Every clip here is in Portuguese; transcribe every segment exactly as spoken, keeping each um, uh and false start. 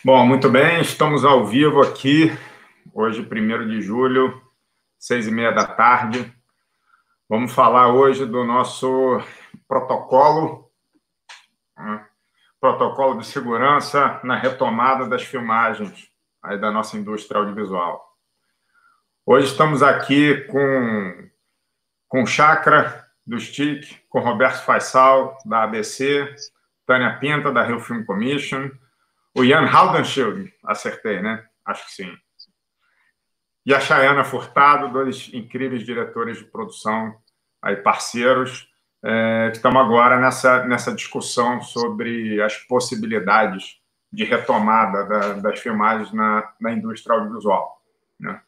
Bom, muito bem, estamos ao vivo aqui, hoje, primeiro de julho, seis e meia da tarde. Vamos falar hoje do nosso protocolo, né? Protocolo de segurança na retomada das filmagens aí da nossa indústria audiovisual. Hoje estamos aqui com, com o Chakra, do S T I C, com Roberto Faisal, da A B C, Tânia Pinta, da Rio Film Commission, o Jan Haldenschild, acertei, né? Acho que sim. E a Chayana Furtado, dois incríveis diretores de produção, aí parceiros, é, que estamos agora nessa, nessa discussão sobre as possibilidades de retomada da, das filmagens na, na indústria audiovisual, né?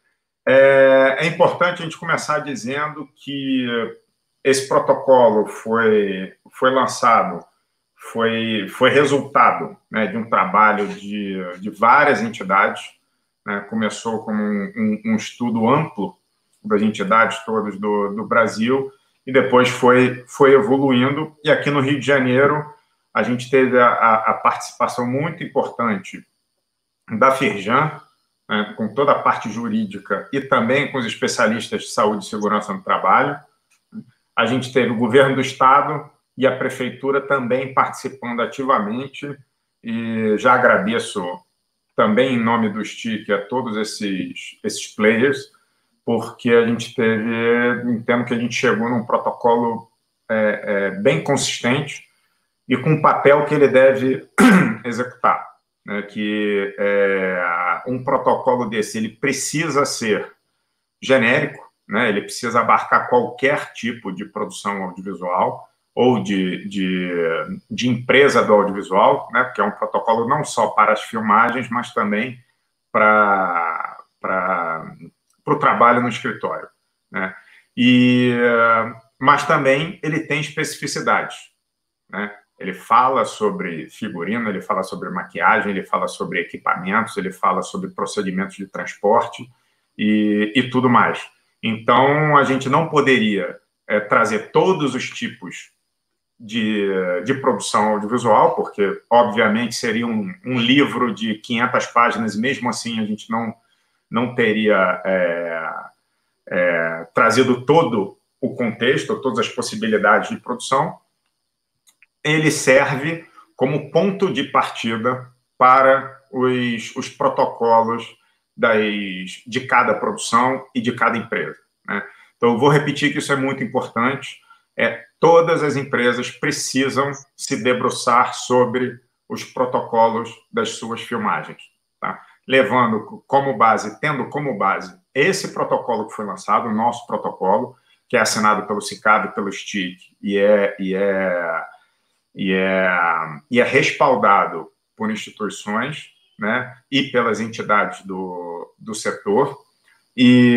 É, é importante a gente começar dizendo que esse protocolo foi, foi lançado, foi, foi resultado, né, de um trabalho de, de várias entidades, né? Começou como um, um, um estudo amplo das entidades todas do, do Brasil e depois foi, foi evoluindo. E aqui no Rio de Janeiro a gente teve a, a participação muito importante da Firjan, né, com toda a parte jurídica e também com os especialistas de saúde e segurança no trabalho. A gente teve o governo do estado e a prefeitura também participando ativamente, e já agradeço também em nome do S T I C a todos esses, esses players, porque a gente teve, entendo que a gente chegou num protocolo é, é, bem consistente e com um papel que ele deve executar, né? Que é, um protocolo desse ele precisa ser genérico, né? Ele precisa abarcar qualquer tipo de produção audiovisual ou de, de, de empresa do audiovisual, né? Porque é um protocolo não só para as filmagens, mas também para, para, para o trabalho no escritório, né? E, mas também ele tem especificidades, né? Ele fala sobre figurino, ele fala sobre maquiagem, ele fala sobre equipamentos, ele fala sobre procedimentos de transporte e, e tudo mais. Então, a gente não poderia é, trazer todos os tipos de, de produção audiovisual, porque, obviamente, seria um, um livro de quinhentas páginas e, mesmo assim, a gente não, não teria é, é, trazido todo o contexto, todas as possibilidades de produção. Ele serve como ponto de partida para os, os protocolos das, de cada produção e de cada empresa, né? Então, eu vou repetir que isso é muito importante. É, todas as empresas precisam se debruçar sobre os protocolos das suas filmagens, tá? Levando como base, tendo como base esse protocolo que foi lançado, o nosso protocolo, que é assinado pelo SICAB e pelo S T I C, e é... E é E é, e é respaldado por instituições, né, e pelas entidades do, do setor, e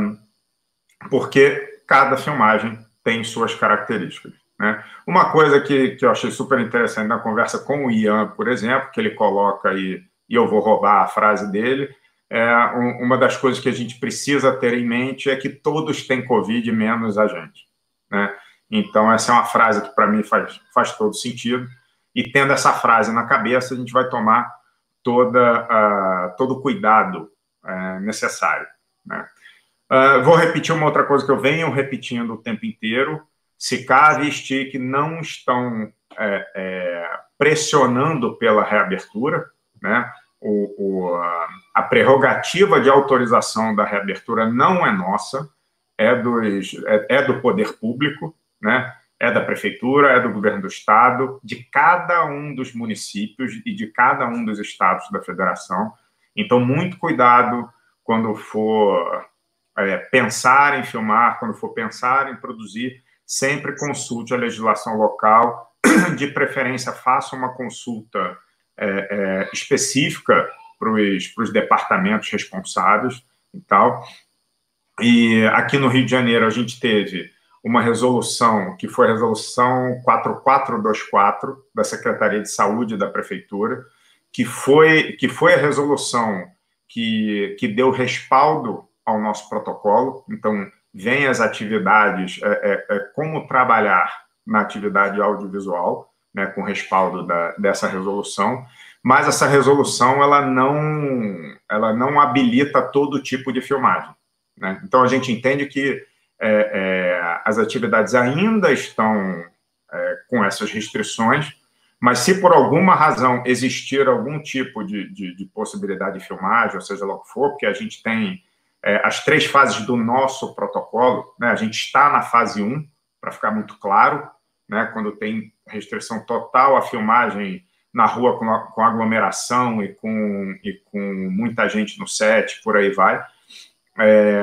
porque cada filmagem tem suas características, né? Uma coisa que, que eu achei super interessante na conversa com o Ian, por exemplo, que ele coloca aí, e eu vou roubar a frase dele, é, um, uma das coisas que a gente precisa ter em mente é que todos têm Covid, menos a gente, né? Então, essa é uma frase que, para mim, faz, faz todo sentido. E, tendo essa frase na cabeça, a gente vai tomar toda, uh, todo o cuidado uh, necessário, né? Uh, vou repetir uma outra coisa que eu venho repetindo o tempo inteiro. SICAB e S T I C não estão é, é, pressionando pela reabertura, né? O, o, a prerrogativa de autorização da reabertura não é nossa, é, dos, é, é do poder público, né? É da prefeitura, é do governo do estado, de cada um dos municípios e de cada um dos estados da federação. Então, muito cuidado quando for é, pensar em filmar, quando for pensar em produzir, sempre consulte a legislação local, de preferência faça uma consulta é, é, específica para os departamentos responsáveis e tal. E aqui no Rio de Janeiro a gente teve uma resolução, que foi a resolução quatro mil quatrocentos e vinte e quatro da Secretaria de Saúde da Prefeitura, que foi, que foi a resolução que, que deu respaldo ao nosso protocolo. Então, vem as atividades, é, é, é, como trabalhar na atividade audiovisual, né, com respaldo da, dessa resolução, mas essa resolução ela não, ela não habilita todo tipo de filmagem, né? Então, a gente entende que é, é, as atividades ainda estão é, com essas restrições, mas se por alguma razão existir algum tipo de, de, de possibilidade de filmagem, ou seja lá o que for, porque a gente tem é, as três fases do nosso protocolo, né? A gente está na fase um, para ficar muito claro, né? Quando tem restrição total à filmagem na rua com, a, com aglomeração e com, e com muita gente no set, por aí vai. É,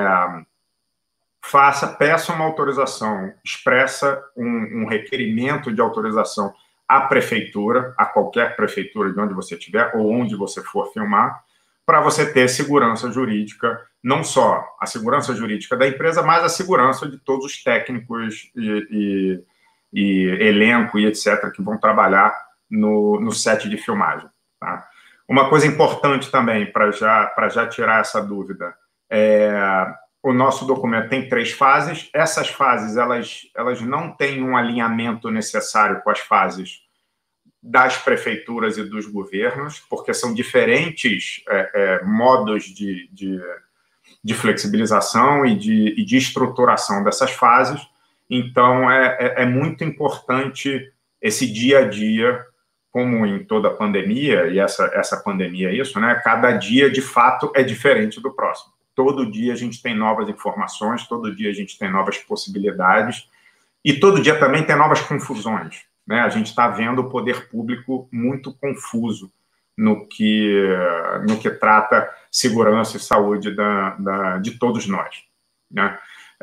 faça, peça uma autorização expressa, um, um requerimento de autorização à prefeitura, a qualquer prefeitura de onde você estiver ou onde você for filmar, para você ter segurança jurídica, não só a segurança jurídica da empresa, mas a segurança de todos os técnicos e, e, e elenco e etcétera que vão trabalhar no, no set de filmagem. Tá? Uma coisa importante também, para já, para já tirar essa dúvida, é, o nosso documento tem três fases. Essas fases elas, elas não têm um alinhamento necessário com as fases das prefeituras e dos governos, porque são diferentes é, é, modos de, de, de flexibilização e de, e de estruturação dessas fases. Então, é, é, é muito importante esse dia a dia, como em toda pandemia, e essa, essa pandemia é isso, né? Cada dia, de fato, é diferente do próximo. Todo dia a gente tem novas informações, todo dia a gente tem novas possibilidades, e todo dia também tem novas confusões, né? A gente está vendo o poder público muito confuso no que, no que trata segurança e saúde da, da, de todos nós, né?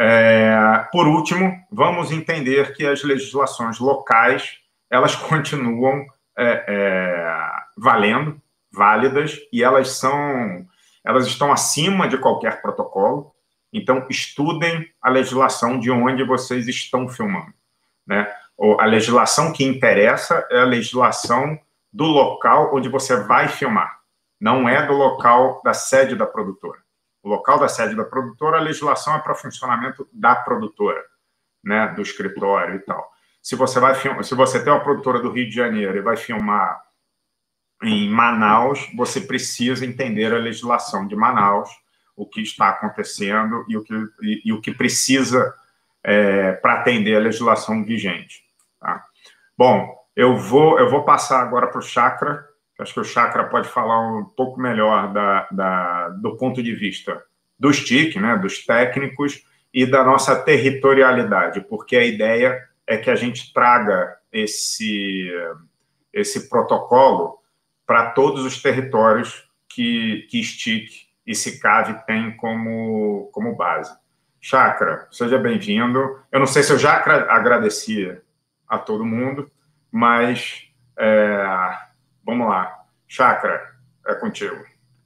É, por último, vamos entender que as legislações locais, elas continuam é, é, valendo, válidas, e elas são, elas estão acima de qualquer protocolo. Então, estudem a legislação de onde vocês estão filmando, né? A legislação que interessa é a legislação do local onde você vai filmar, não é do local da sede da produtora. O local da sede da produtora, a legislação é para funcionamento da produtora, né, do escritório e tal. Se você vai filmar, se você tem uma produtora do Rio de Janeiro e vai filmar em Manaus, você precisa entender a legislação de Manaus, o que está acontecendo e o que, e, e o que precisa é, para atender a legislação vigente. Tá? Bom, eu vou, eu vou passar agora para o Chakra. Acho que o Chakra pode falar um pouco melhor da, da, do ponto de vista dos T I C, né, dos técnicos, e da nossa territorialidade, porque a ideia é que a gente traga esse, esse protocolo para todos os territórios que, que S T I C e SICAV tem como, como base. Chakra, seja bem-vindo. Eu não sei se eu já agradeci a todo mundo, mas é, vamos lá. Chakra, é contigo.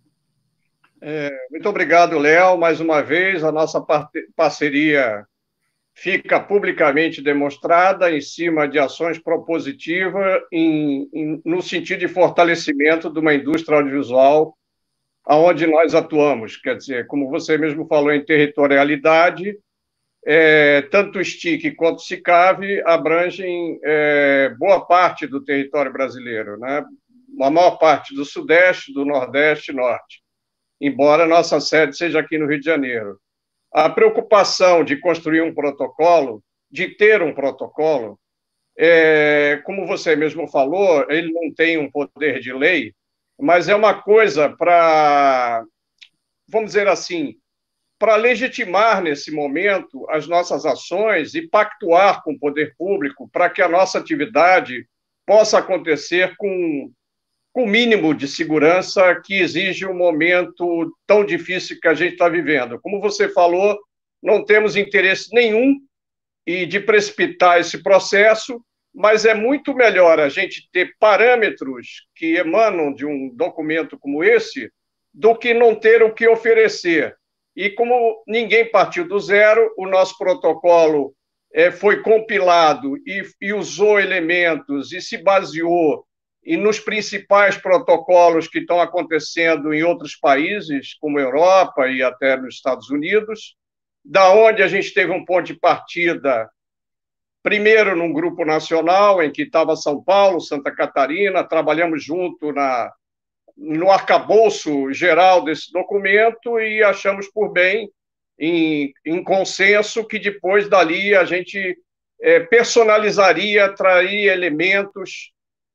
É, muito obrigado, Léo. Mais uma vez, a nossa parceria fica publicamente demonstrada em cima de ações propositivas em, em, no sentido de fortalecimento de uma indústria audiovisual aonde nós atuamos. Quer dizer, como você mesmo falou em territorialidade, é, tanto o S T I C quanto o SICAV abrangem é, boa parte do território brasileiro, né? A maior parte do Sudeste, do Nordeste e Norte, embora nossa sede seja aqui no Rio de Janeiro. A preocupação de construir um protocolo, de ter um protocolo, é, como você mesmo falou, ele não tem um poder de lei, mas é uma coisa para, vamos dizer assim, para legitimar nesse momento as nossas ações e pactuar com o poder público para que a nossa atividade possa acontecer com com o mínimo de segurança que exige um momento tão difícil que a gente está vivendo. Como você falou, não temos interesse nenhum e de precipitar esse processo, mas é muito melhor a gente ter parâmetros que emanam de um documento como esse do que não ter o que oferecer. E como ninguém partiu do zero, o nosso protocolo é, foi compilado e, e usou elementos e se baseou e nos principais protocolos que estão acontecendo em outros países, como a Europa e até nos Estados Unidos, da onde a gente teve um ponto de partida primeiro num grupo nacional, em que estava São Paulo, Santa Catarina, trabalhamos junto na, no arcabouço geral desse documento e achamos por bem, em, em consenso, que depois dali a gente é, personalizaria, traria elementos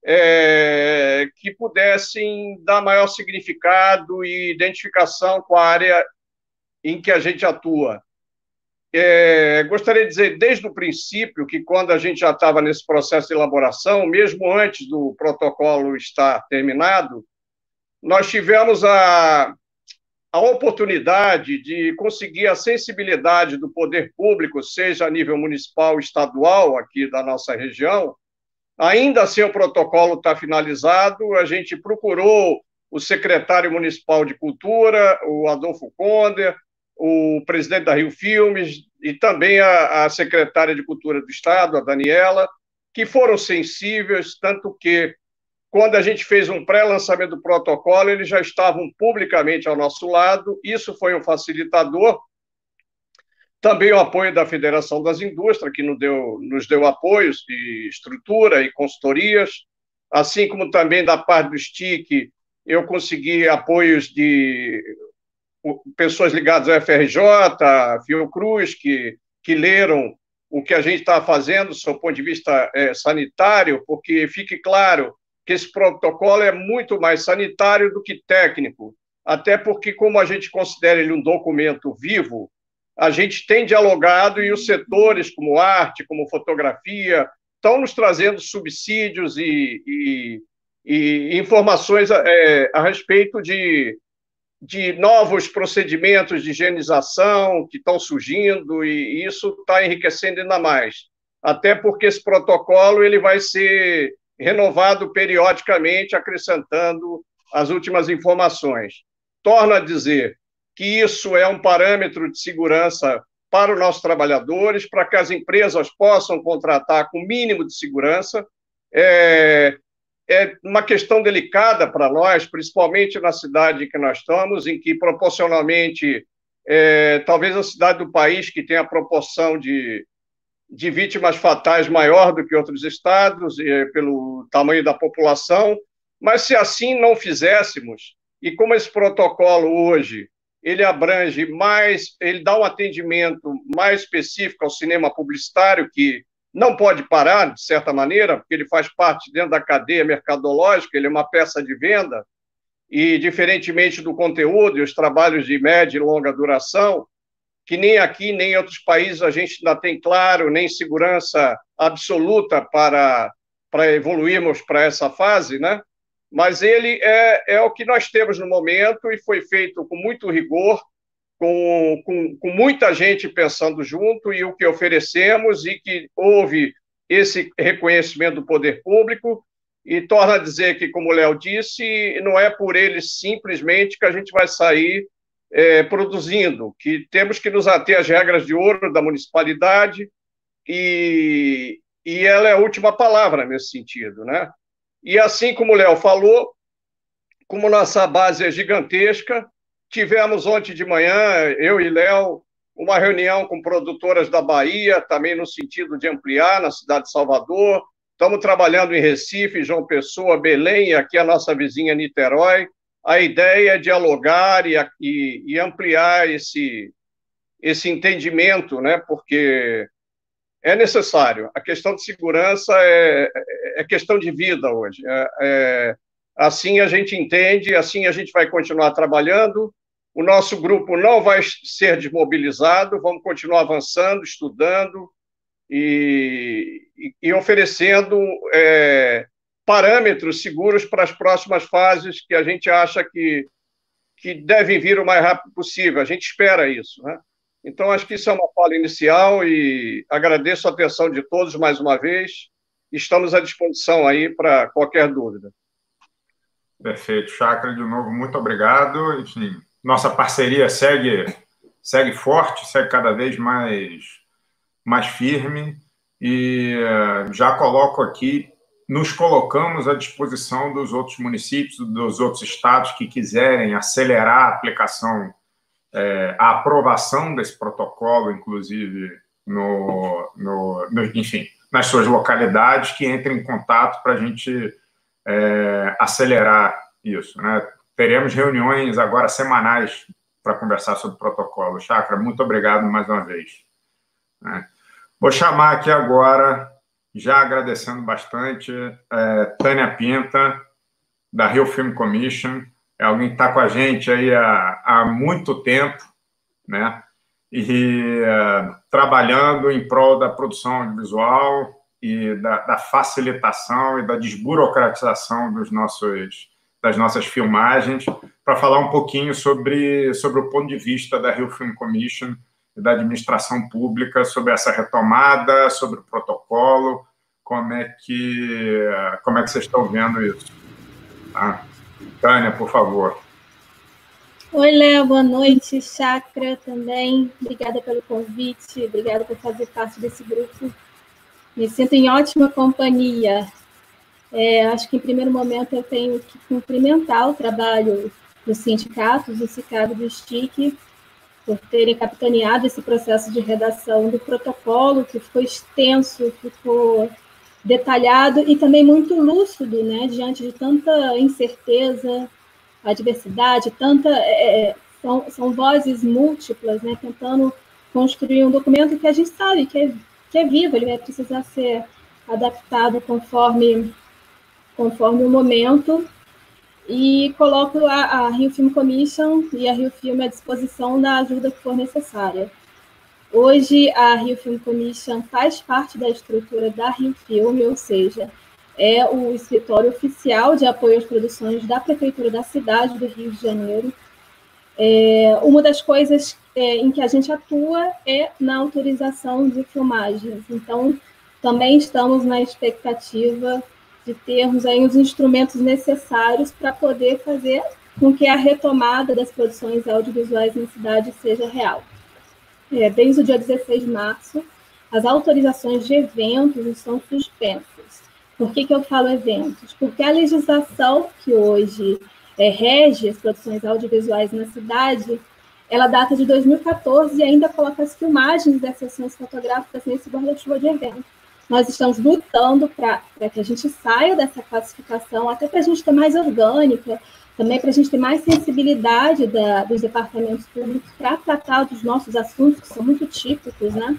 é, que pudessem dar maior significado e identificação com a área em que a gente atua. É, gostaria de dizer, desde o princípio, que quando a gente já estava nesse processo de elaboração, mesmo antes do protocolo estar terminado, nós tivemos a, a oportunidade de conseguir a sensibilidade do poder público, seja a nível municipal, estadual, aqui da nossa região. Ainda sem o protocolo estar finalizado, a gente procurou o secretário municipal de Cultura, o Adolfo Conder, o presidente da Rio Filmes e também a, a secretária de Cultura do Estado, a Daniela, que foram sensíveis, tanto que, quando a gente fez um pré-lançamento do protocolo, eles já estavam publicamente ao nosso lado, isso foi um facilitador. Também o apoio da Federação das Indústrias, que nos deu, nos deu apoios de estrutura e consultorias, assim como também da parte do S T I C, eu consegui apoios de pessoas ligadas ao F R J, Fiocruz, que, que leram o que a gente está fazendo do seu ponto de vista é, sanitário, porque fique claro que esse protocolo é muito mais sanitário do que técnico, até porque, como a gente considera ele um documento vivo, a gente tem dialogado e os setores como arte, como fotografia, estão nos trazendo subsídios e, e, e informações é, a respeito de de novos procedimentos de higienização que estão surgindo, e isso está enriquecendo ainda mais. Até porque esse protocolo ele vai ser renovado periodicamente, acrescentando as últimas informações. Torno a dizer que isso é um parâmetro de segurança para os nossos trabalhadores, para que as empresas possam contratar com o mínimo de segurança. É, É uma questão delicada para nós, principalmente na cidade que nós estamos, em que, proporcionalmente, é, talvez a cidade do país que tem a proporção de, de vítimas fatais maior do que outros estados, é, pelo tamanho da população, mas se assim não fizéssemos, e como esse protocolo hoje, ele abrange mais, ele dá um atendimento mais específico ao cinema publicitário, que não pode parar, de certa maneira, porque ele faz parte dentro da cadeia mercadológica, ele é uma peça de venda, e, diferentemente do conteúdo e os trabalhos de média e longa duração, que nem aqui, nem em outros países a gente ainda tem claro, nem segurança absoluta para, para evoluirmos para essa fase, né? Mas ele é, é o que nós temos no momento e foi feito com muito rigor, Com, com, com muita gente pensando junto, e o que oferecemos, e que houve esse reconhecimento do poder público, e torna a dizer que, como o Léo disse, não é por eles simplesmente que a gente vai sair é, produzindo, que temos que nos ater às regras de ouro da municipalidade, e, e ela é a última palavra nesse sentido, né? E assim como o Léo falou, como nossa base é gigantesca, tivemos ontem de manhã, eu e Léo, uma reunião com produtoras da Bahia, também no sentido de ampliar na cidade de Salvador. Estamos trabalhando em Recife, João Pessoa, Belém, e aqui a nossa vizinha Niterói. A ideia é dialogar e, e, e ampliar esse, esse entendimento, né? Porque é necessário. A questão de segurança é, é questão de vida hoje. É, é, assim a gente entende, assim a gente vai continuar trabalhando. O nosso grupo não vai ser desmobilizado, vamos continuar avançando, estudando e, e, e oferecendo é, parâmetros seguros para as próximas fases que a gente acha que, que devem vir o mais rápido possível. A gente espera isso, né? Então, acho que isso é uma fala inicial e agradeço a atenção de todos mais uma vez. Estamos à disposição aí para qualquer dúvida. Perfeito. Chakra, de novo, muito obrigado. Enfim, nossa parceria segue, segue forte, segue cada vez mais, mais firme, e já coloco aqui, nos colocamos à disposição dos outros municípios, dos outros estados que quiserem acelerar a aplicação, é, a aprovação desse protocolo, inclusive, no, no, no, enfim, nas suas localidades, que entrem em contato para a gente é, acelerar isso, né? Teremos reuniões agora semanais para conversar sobre o protocolo. Chakra, muito obrigado mais uma vez. Né? Vou chamar aqui agora, já agradecendo bastante, é, Tânia Pinta, da Rio Film Commission, é alguém que está com a gente aí há, há muito tempo, né? E uh, trabalhando em prol da produção audiovisual e da, da facilitação e da desburocratização dos nossos, das nossas filmagens, para falar um pouquinho sobre, sobre o ponto de vista da Rio Film Commission e da administração pública, sobre essa retomada, sobre o protocolo, como é que, como é que vocês estão vendo isso. Tá? Tânia, por favor. Oi, Léo, boa noite. Chakra também. Obrigada pelo convite, obrigada por fazer parte desse grupo. Me sinto em ótima companhia. É, acho que, em primeiro momento, eu tenho que cumprimentar o trabalho dos sindicatos, do SICAB e do STIC, por terem capitaneado esse processo de redação do protocolo, que ficou extenso, ficou detalhado e também muito lúcido, né, diante de tanta incerteza, a diversidade, tanta, é, são, são vozes múltiplas, né, tentando construir um documento que a gente sabe que é, que é vivo, ele vai precisar ser adaptado conforme, conforme o momento, e coloco a, a Rio Film Commission e a Rio Film à disposição da ajuda que for necessária. Hoje, a Rio Film Commission faz parte da estrutura da Rio Film, ou seja, é o escritório oficial de apoio às produções da Prefeitura da cidade do Rio de Janeiro. É, uma das coisas é, em que a gente atua é na autorização de filmagens. Então, também estamos na expectativa de termos aí os instrumentos necessários para poder fazer com que a retomada das produções audiovisuais na cidade seja real. É, desde o dia dezesseis de março, as autorizações de eventos estão suspensas. Por que que eu falo eventos? Porque a legislação que hoje é, rege as produções audiovisuais na cidade, ela data de dois mil e quatorze e ainda coloca as filmagens das sessões fotográficas nesse guarda-chuva de evento. Nós estamos lutando para que a gente saia dessa classificação, até para a gente ter mais orgânica, também para a gente ter mais sensibilidade da, dos departamentos públicos para tratar dos nossos assuntos, que são muito típicos, né?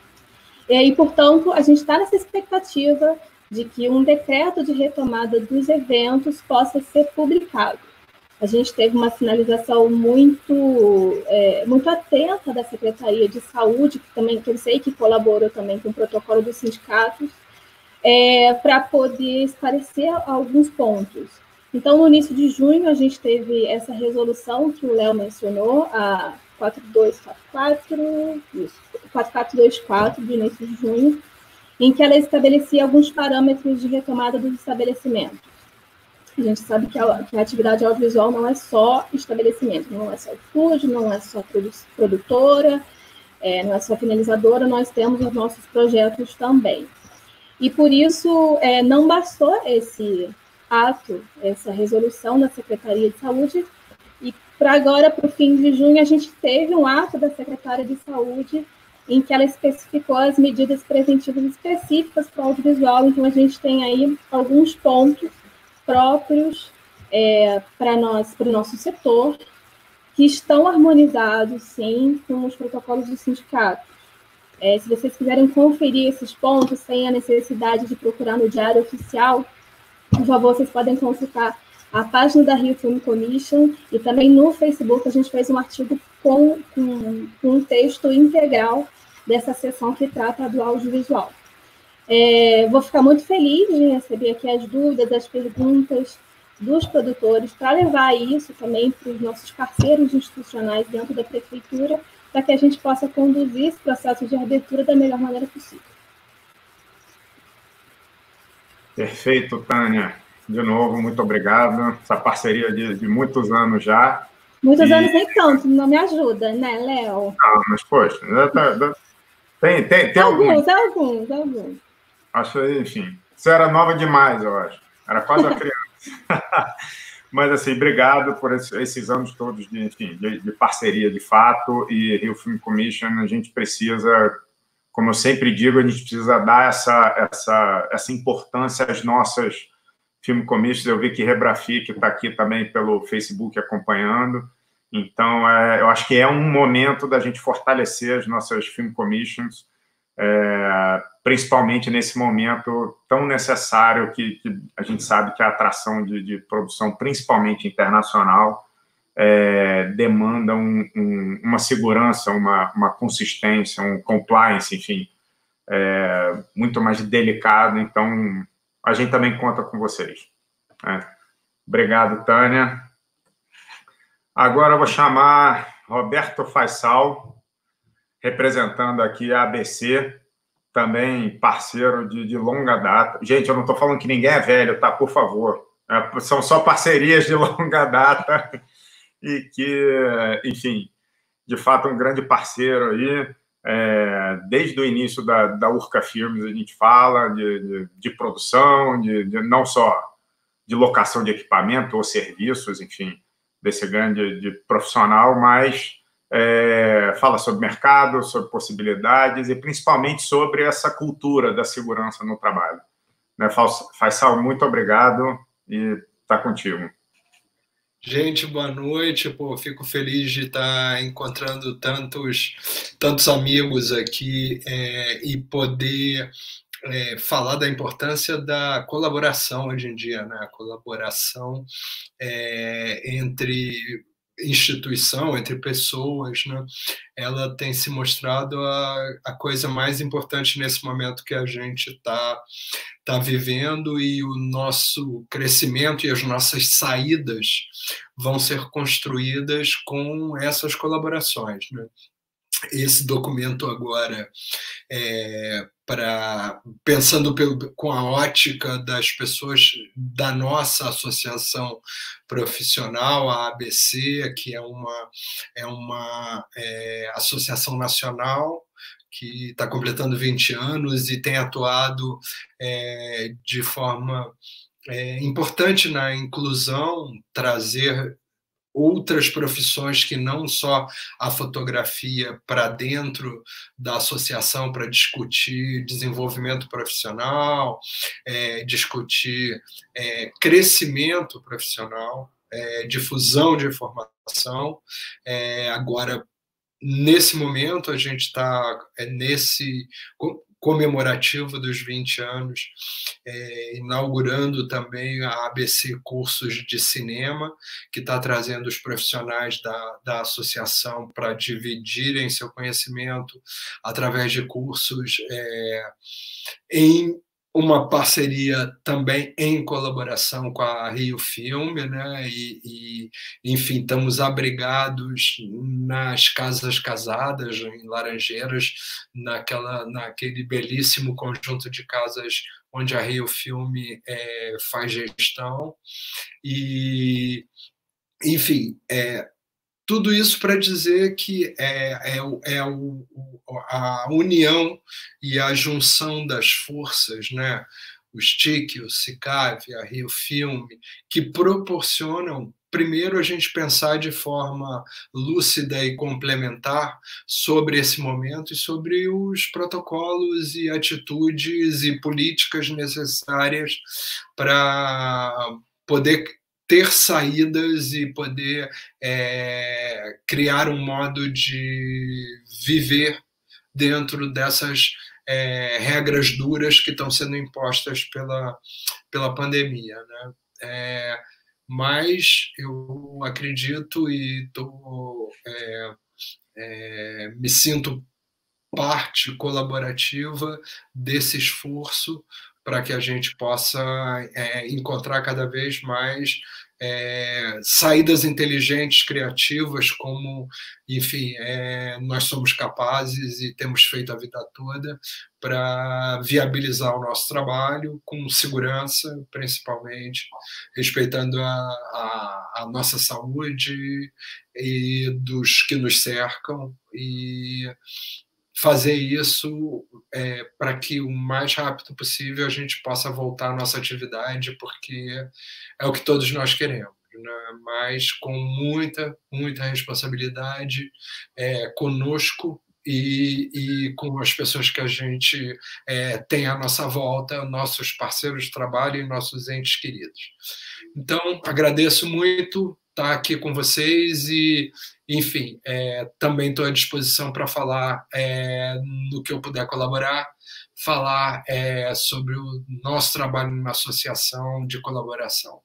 E aí, portanto, a gente está nessa expectativa de que um decreto de retomada dos eventos possa ser publicado. A gente teve uma sinalização muito, é, muito atenta da Secretaria de Saúde, que, também, que eu sei que colaborou também com o protocolo dos sindicatos, é, para poder esclarecer alguns pontos. Então, no início de junho, a gente teve essa resolução que o Léo mencionou, a quatro dois quatro quatro, isso, quatro quatro dois quatro, do início de junho, em que ela estabelecia alguns parâmetros de retomada dos estabelecimentos. A gente sabe que a, que a atividade audiovisual não é só estabelecimento, não é só estúdio, não é só produ produtora, é, não é só finalizadora, nós temos os nossos projetos também. E, por isso, é, não bastou esse ato, essa resolução da Secretaria de Saúde, e para agora, para o fim de junho, a gente teve um ato da Secretária de Saúde em que ela especificou as medidas preventivas específicas para o audiovisual, então a gente tem aí alguns pontos próprios é, para nós, para o nosso setor, que estão harmonizados, sim, com os protocolos do sindicato. É, se vocês quiserem conferir esses pontos sem a necessidade de procurar no Diário Oficial, por favor, vocês podem consultar a página da Rio Film Commission e também no Facebook a gente fez um artigo com, com, com um texto integral dessa sessão que trata do audiovisual. É, vou ficar muito feliz de receber aqui as dúvidas, as perguntas dos produtores, para levar isso também para os nossos parceiros institucionais dentro da prefeitura, para que a gente possa conduzir esse processo de abertura da melhor maneira possível. Perfeito, Tânia. De novo, muito obrigado. Essa parceria de, de muitos anos já. Muitos e... anos nem tanto, não me ajuda, né, Léo? Não, mas, poxa, tem, tem, tem alguns. Alguns, alguns, alguns. Acho, enfim, você era nova demais, eu acho. Era quase uma criança. Mas, assim, obrigado por esses anos todos de, enfim, de, de parceria, de fato, e Rio Film Commission, a gente precisa como eu sempre digo, a gente precisa dar essa, essa, essa importância às nossas film commissions. Eu vi que Rebrafic está aqui também pelo Facebook acompanhando. Então, é, eu acho que é um momento da gente fortalecer as nossas film commissions, é, principalmente nesse momento tão necessário que, que a gente sabe que a atração de, de produção, principalmente internacional, é, demanda um, um, uma segurança, uma, uma consistência, um compliance, enfim, é, muito mais delicado. Então, a gente também conta com vocês. É. Obrigado, Tânia. Agora eu vou chamar Roberto Faisal, representando aqui a A B C, também parceiro de, de longa data. Gente, eu não estou falando que ninguém é velho, tá? Por favor. É, são só parcerias de longa data e que, enfim, de fato, um grande parceiro aí. É, desde o início da, da Urca Filmes, a gente fala de, de, de produção, de, de, não só de locação de equipamento ou serviços, enfim, desse grande de profissional, mas é, fala sobre mercado, sobre possibilidades e principalmente sobre essa cultura da segurança no trabalho. Né, Faisal, muito obrigado e está contigo. Gente, boa noite. Pô, fico feliz de estar encontrando tantos, tantos amigos aqui é, e poder é, falar da importância da colaboração hoje em dia, né? A colaboração é, entre instituição, entre pessoas, né? Ela tem se mostrado a, a coisa mais importante nesse momento que a gente está tá vivendo, e o nosso crescimento e as nossas saídas vão ser construídas com essas colaborações, né? Esse documento agora, é, pra, pensando pelo, com a ótica das pessoas da nossa associação profissional, a A B C, que é uma, é uma é, associação nacional que está completando vinte anos e tem atuado é, de forma é, importante na inclusão, trazer outras profissões que não só a fotografia para dentro da associação para discutir desenvolvimento profissional, é, discutir é, crescimento profissional, é, difusão de informação. É, agora, nesse momento, a gente está é, nesse comemorativo dos vinte anos, é, inaugurando também a A B C Cursos de Cinema, que está trazendo os profissionais da, da associação para dividirem seu conhecimento através de cursos é, em uma parceria também em colaboração com a Rio Filme, né? E, e, enfim, estamos abrigados nas Casas Casadas, em Laranjeiras, naquela, naquele belíssimo conjunto de casas onde a Rio Filme é, faz gestão. E, enfim, é, tudo isso para dizer que é, é, é o, a união e a junção das forças, né? O S T I C, o SICAV, a Rio Filme, que proporcionam, primeiro, a gente pensar de forma lúcida e complementar sobre esse momento e sobre os protocolos e atitudes e políticas necessárias para poder ter saídas e poder é, criar um modo de viver dentro dessas é, regras duras que estão sendo impostas pela, pela pandemia, né? É, mas eu acredito e tô, é, é, me sinto parte colaborativa desse esforço para que a gente possa é, encontrar cada vez mais é, saídas inteligentes, criativas, como, enfim, é, nós somos capazes e temos feito a vida toda para viabilizar o nosso trabalho com segurança, principalmente, respeitando a, a, a nossa saúde e dos que nos cercam, e fazer isso é, para que o mais rápido possível a gente possa voltar à nossa atividade, porque é o que todos nós queremos, né? Mas com muita, muita responsabilidade é, conosco e, e com as pessoas que a gente é, tem à nossa volta, nossos parceiros de trabalho e nossos entes queridos. Então, agradeço muito estar aqui com vocês e, enfim, é, também estou à disposição para falar é, no que eu puder colaborar, falar é, sobre o nosso trabalho na associação de colaboração.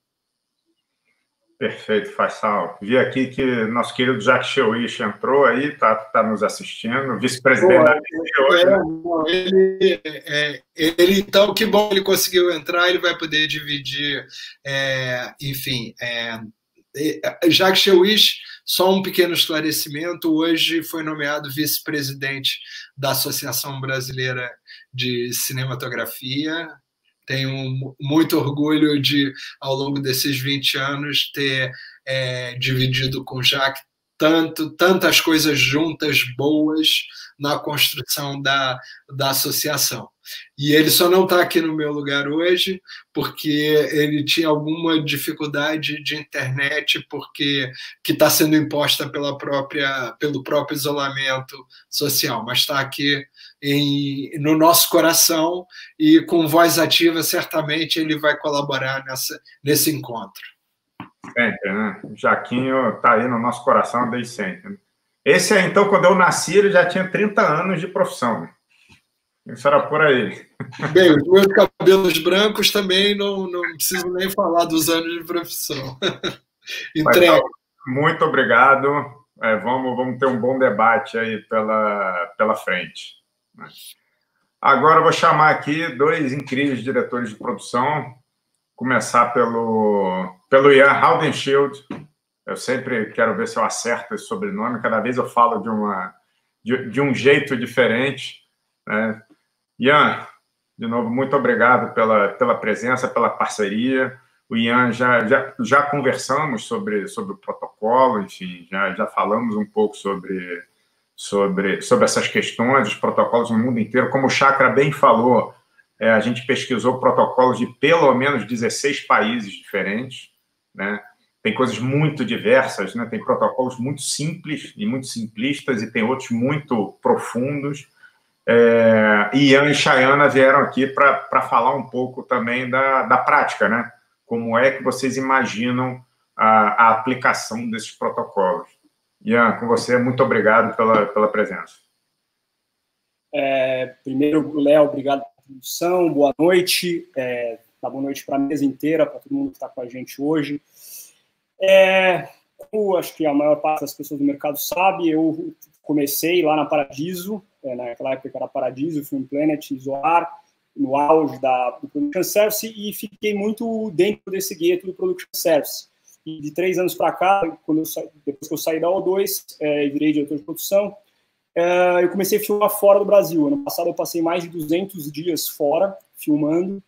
Perfeito, Faisal. Vi aqui que nosso querido Jacques Cheuich entrou aí, está tá nos assistindo, vice-presidente da B C hoje. É, ele, é, ele, então, que bom que ele conseguiu entrar, ele vai poder dividir, é, enfim, é, Jacques Cheuich, só um pequeno esclarecimento, hoje foi nomeado vice-presidente da Associação Brasileira de Cinematografia. Tenho muito orgulho de, ao longo desses vinte anos, ter é, dividido com o Jacques tanto, tantas coisas juntas, boas, na construção da, da associação. E ele só não está aqui no meu lugar hoje porque ele tinha alguma dificuldade de internet, porque que está sendo imposta pela própria, pelo próprio isolamento social, mas está aqui em, no nosso coração e com voz ativa, certamente ele vai colaborar nessa, nesse encontro. Sempre, né? O Jaquinho está aí no nosso coração desde sempre. Esse aí, então, quando eu nasci, ele já tinha trinta anos de profissão. Isso era por aí. Bem, os meus cabelos brancos também não, não preciso nem falar dos anos de profissão. Entrega. Muito obrigado. É, vamos, vamos ter um bom debate aí pela, pela frente. Agora eu vou chamar aqui dois incríveis diretores de produção. Começar pelo, pelo Ian Haudenschild. Eu sempre quero ver se eu acerto esse sobrenome. Cada vez eu falo de, uma, de, de um jeito diferente, né? Ian, de novo, muito obrigado pela, pela presença, pela parceria. O Ian, já, já, já conversamos sobre, sobre o protocolo, enfim, já, já falamos um pouco sobre, sobre, sobre essas questões, os protocolos no mundo inteiro. Como o Chakra bem falou, é, a gente pesquisou protocolos de pelo menos dezesseis países diferentes, né? Tem coisas muito diversas, né? Tem protocolos muito simples e muito simplistas e tem outros muito profundos. É, Ian e Chayana vieram aqui para falar um pouco também da, da prática, né? Como é que vocês imaginam a, a aplicação desses protocolos? Ian, com você, muito obrigado pela, pela presença. É, primeiro, Léo, obrigado pela introdução, boa noite, é, tá, boa noite para a mesa inteira, para todo mundo que está com a gente hoje. É, como acho que a maior parte das pessoas do mercado sabe, eu comecei lá na Paradiso, é, naquela época era Paradiso, Film Planet, Zoar, no auge da, do Production Service, e fiquei muito dentro desse gueto do Production Service. E de três anos para cá, quando eu sa... depois que eu saí da O dois é, e virei diretor de produção, é, eu comecei a filmar fora do Brasil. Ano passado eu passei mais de duzentos dias fora, filmando,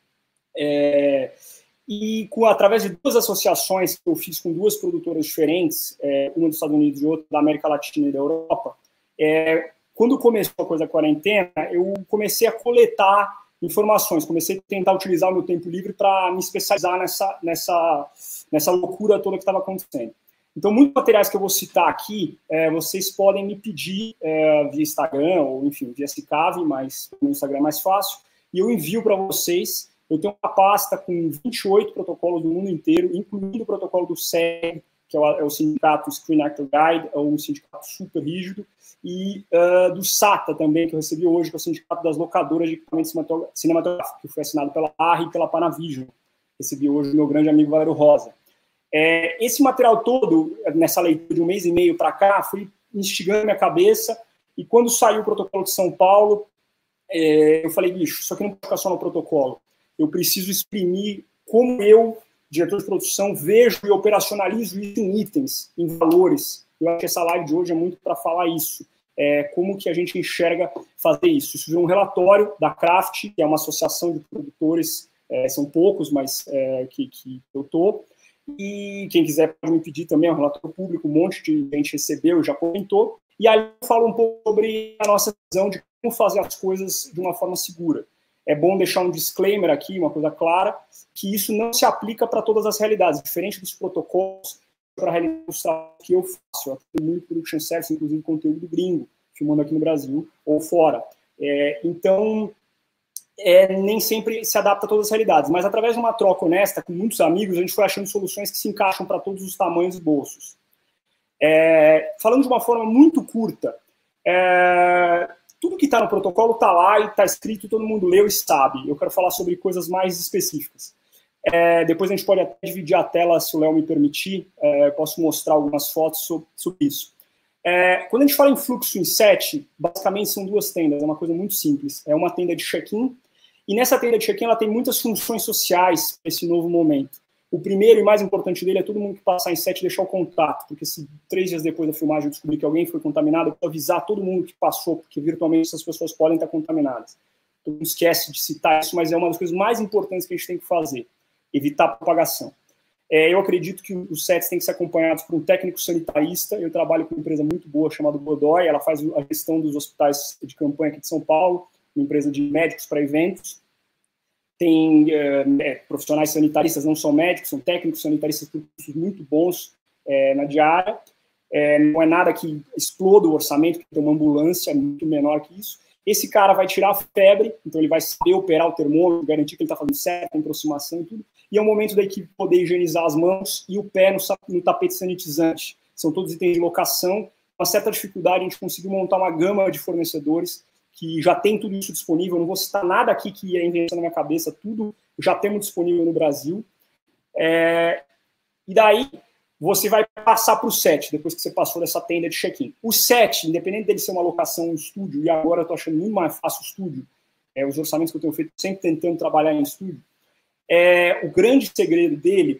é, e com, através de duas associações que eu fiz com duas produtoras diferentes, é, uma dos Estados Unidos e outra da América Latina e da Europa, é, quando começou a coisa da quarentena, eu comecei a coletar informações, comecei a tentar utilizar o meu tempo livre para me especializar nessa, nessa, nessa loucura toda que estava acontecendo. Então, muitos materiais que eu vou citar aqui, é, vocês podem me pedir é, via Instagram, ou enfim, via Cicave, mas no Instagram é mais fácil, e eu envio para vocês. Eu tenho uma pasta com vinte e oito protocolos do mundo inteiro, incluindo o protocolo do S E G, que é o, é o sindicato Screen Actor Guide, é um sindicato super rígido, e uh, do SATA também, que eu recebi hoje, que é o sindicato das locadoras de equipamentos cinematográficos, que foi assinado pela A R R e pela Panavision. Recebi hoje do meu grande amigo Valério Rosa. É, esse material todo, nessa leitura de um mês e meio para cá, foi instigando a minha cabeça, e quando saiu o protocolo de São Paulo, é, eu falei, bicho, isso aqui não pode ficar só no protocolo. Eu preciso exprimir como eu, diretor de produção, vejo e operacionalizo isso em itens, em valores. Eu acho que essa live de hoje é muito para falar isso. É, como que a gente enxerga fazer isso. Isso virou um relatório da Craft, que é uma associação de produtores, é, são poucos, mas é, que, que eu estou. E quem quiser pode me pedir também, é um relatório público, um monte de gente recebeu, já comentou. E aí eu falo um pouco sobre a nossa visão de como fazer as coisas de uma forma segura. É bom deixar um disclaimer aqui, uma coisa clara, que isso não se aplica para todas as realidades, diferente dos protocolos para a realidade que eu faço. Eu tenho muito production service, inclusive conteúdo gringo. filmando aqui no Brasil ou fora. É, então, é, nem sempre se adapta a todas as realidades, mas através de uma troca honesta com muitos amigos, a gente foi achando soluções que se encaixam para todos os tamanhos e bolsos. É, falando de uma forma muito curta, é, tudo que está no protocolo está lá e está escrito, todo mundo leu e sabe. Eu quero falar sobre coisas mais específicas. É, depois a gente pode até dividir a tela, se o Léo me permitir, é, posso mostrar algumas fotos sobre, sobre isso. É, quando a gente fala em fluxo em sete, basicamente são duas tendas, é uma coisa muito simples. É uma tenda de check-in, e nessa tenda de check-in ela tem muitas funções sociais para esse novo momento. O primeiro e mais importante dele é todo mundo que passar em sete deixar o contato, porque se três dias depois da filmagem eu descobrir que alguém foi contaminado, eu vou avisar todo mundo que passou, porque virtualmente essas pessoas podem estar contaminadas. Todo mundo esquece de citar isso, mas é uma das coisas mais importantes que a gente tem que fazer. Evitar a propagação. É, eu acredito que os sets têm que ser acompanhados por um técnico sanitarista. Eu trabalho com uma empresa muito boa chamada Godoy, ela faz a gestão dos hospitais de campanha aqui de São Paulo, uma empresa de médicos para eventos. Tem é, profissionais sanitaristas, não são médicos, são técnicos sanitaristas com cursos muito bons é, na diária. É, não é nada que exploda o orçamento, que tem uma ambulância muito menor que isso. Esse cara vai tirar a febre, então ele vai saber operar o termômetro, garantir que ele está fazendo certo, a aproximação e tudo. E é o momento da equipe poder higienizar as mãos e o pé no, no tapete sanitizante. São todos itens de locação. Uma certa dificuldade, a gente conseguiu montar uma gama de fornecedores que já tem tudo isso disponível. Eu não vou citar nada aqui que é invenção na minha cabeça, tudo já temos disponível no Brasil. É, e daí você vai passar para o set, depois que você passou dessa tenda de check-in. O set, independente dele ser uma locação, um estúdio, e agora eu estou achando muito mais fácil o estúdio, é, os orçamentos que eu tenho feito, sempre tentando trabalhar em estúdio, é, o grande segredo dele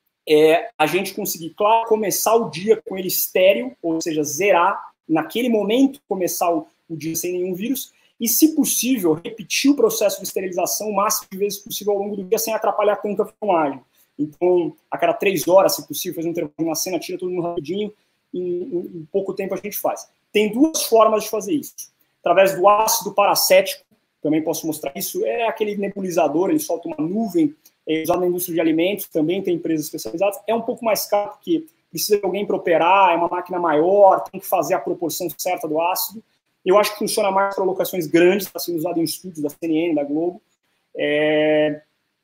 é a gente conseguir, claro, começar o dia com ele estéril, ou seja, zerar, naquele momento, começar o, o dia sem nenhum vírus, e, se possível, repetir o processo de esterilização o máximo de vezes possível ao longo do dia, sem atrapalhar tanto a filmagem. Então, a cada três horas, se possível, fazer um intervalo de uma cena, tira todo mundo rapidinho, em, em, em pouco tempo a gente faz. Tem duas formas de fazer isso. Através do ácido paracético, também posso mostrar isso, é aquele nebulizador, ele solta uma nuvem, é usado na indústria de alimentos, também tem empresas especializadas, é um pouco mais caro, porque precisa de alguém para operar, é uma máquina maior, tem que fazer a proporção certa do ácido. Eu acho que funciona mais para locações grandes, está sendo usado em estúdios da C N N, da Globo. É...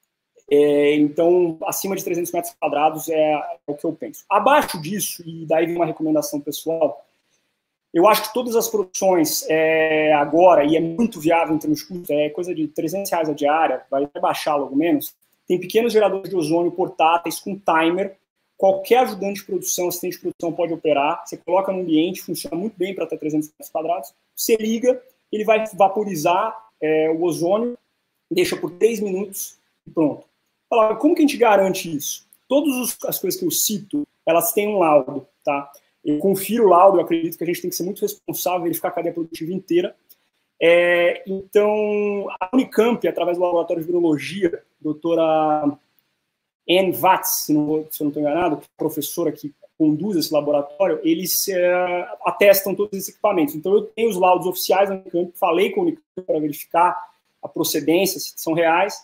É, então, acima de trezentos metros quadrados é, é o que eu penso. Abaixo disso, e daí vem uma recomendação pessoal, eu acho que todas as produções é, agora, e é muito viável em termos de custo, é coisa de trezentos reais a diária, vai baixar logo menos, tem pequenos geradores de ozônio portáteis com timer, qualquer ajudante de produção, assistente de produção pode operar, você coloca no ambiente, funciona muito bem para até trezentos metros quadrados, você liga, ele vai vaporizar é, o ozônio, deixa por três minutos e pronto. Como que a gente garante isso? Todas as coisas que eu cito, elas têm um laudo, tá? Eu confiro o laudo, eu acredito que a gente tem que ser muito responsável, verificar a cadeia produtiva inteira. É, então, a Unicamp, através do Laboratório de Virologia, doutora Anne Watts, se, não, se eu não estou enganado, que é a professora que conduz esse laboratório, eles é, atestam todos esses equipamentos. Então, eu tenho os laudos oficiais da Unicamp, falei com a Unicamp para verificar a procedência, se são reais.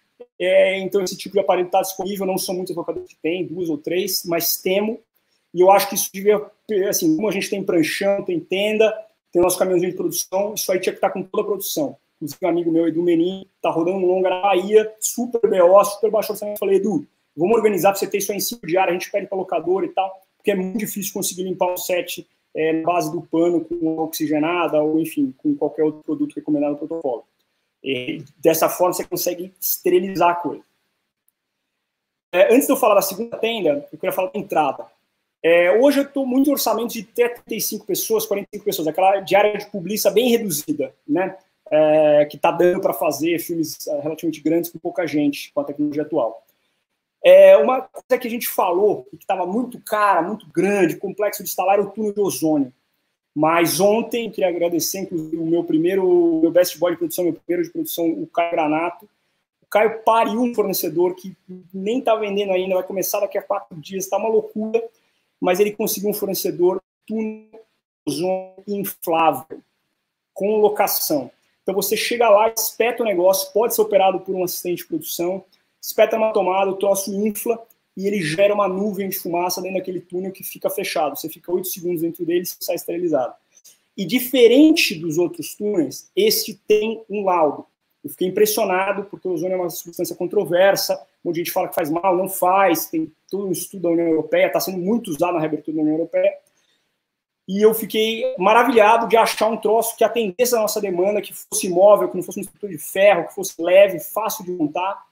É, então, esse tipo de aparelho está disponível, não são muitas locadoras que tem, duas ou três, mas temo, e eu acho que isso devia, assim, como a gente tem pranchão, tem tenda, tem nosso caminhãozinho de produção, isso aí tinha que estar com toda a produção. Inclusive, um amigo meu, Edu Menin, está rodando um longa na Bahia, super B O, super baixo orçamento. Eu falei, Edu, vamos organizar para você ter isso aí em cinco diários, a gente pede para locador e tal, porque é muito difícil conseguir limpar o set é, na base do pano com oxigenada ou, enfim, com qualquer outro produto recomendado no protocolo. E dessa forma você consegue esterilizar a coisa. É, antes de eu falar da segunda tenda, eu queria falar da entrada. É, hoje eu estou muito em orçamento de até trinta e cinco pessoas, quarenta e cinco pessoas, aquela diária de publicidade bem reduzida, né? É, que está dando para fazer filmes relativamente grandes com pouca gente, com a tecnologia atual. É, uma coisa que a gente falou, que estava muito cara, muito grande, complexo de instalar, era o túnel de ozônio. Mas ontem, queria agradecer, inclusive, o meu primeiro, o meu best boy de produção, meu primeiro de produção, o Caio Granato. O Caio pariu um fornecedor que nem está vendendo ainda, vai começar daqui a quatro dias, está uma loucura, mas ele conseguiu um fornecedor túnel inflável, com locação. Então você chega lá, espeta o negócio, pode ser operado por um assistente de produção, espeta uma tomada, o troço infla, e ele gera uma nuvem de fumaça dentro daquele túnel que fica fechado. Você fica oito segundos dentro dele e sai esterilizado. E diferente dos outros túneis, este tem um laudo. Eu fiquei impressionado, porque o ozônio é uma substância controversa, onde a gente fala que faz mal, não faz, tem todo um estudo da União Europeia, está sendo muito usado na reabertura da União Europeia, e eu fiquei maravilhado de achar um troço que atendesse a nossa demanda, que fosse móvel, que não fosse um estrutura de ferro, que fosse leve, fácil de montar,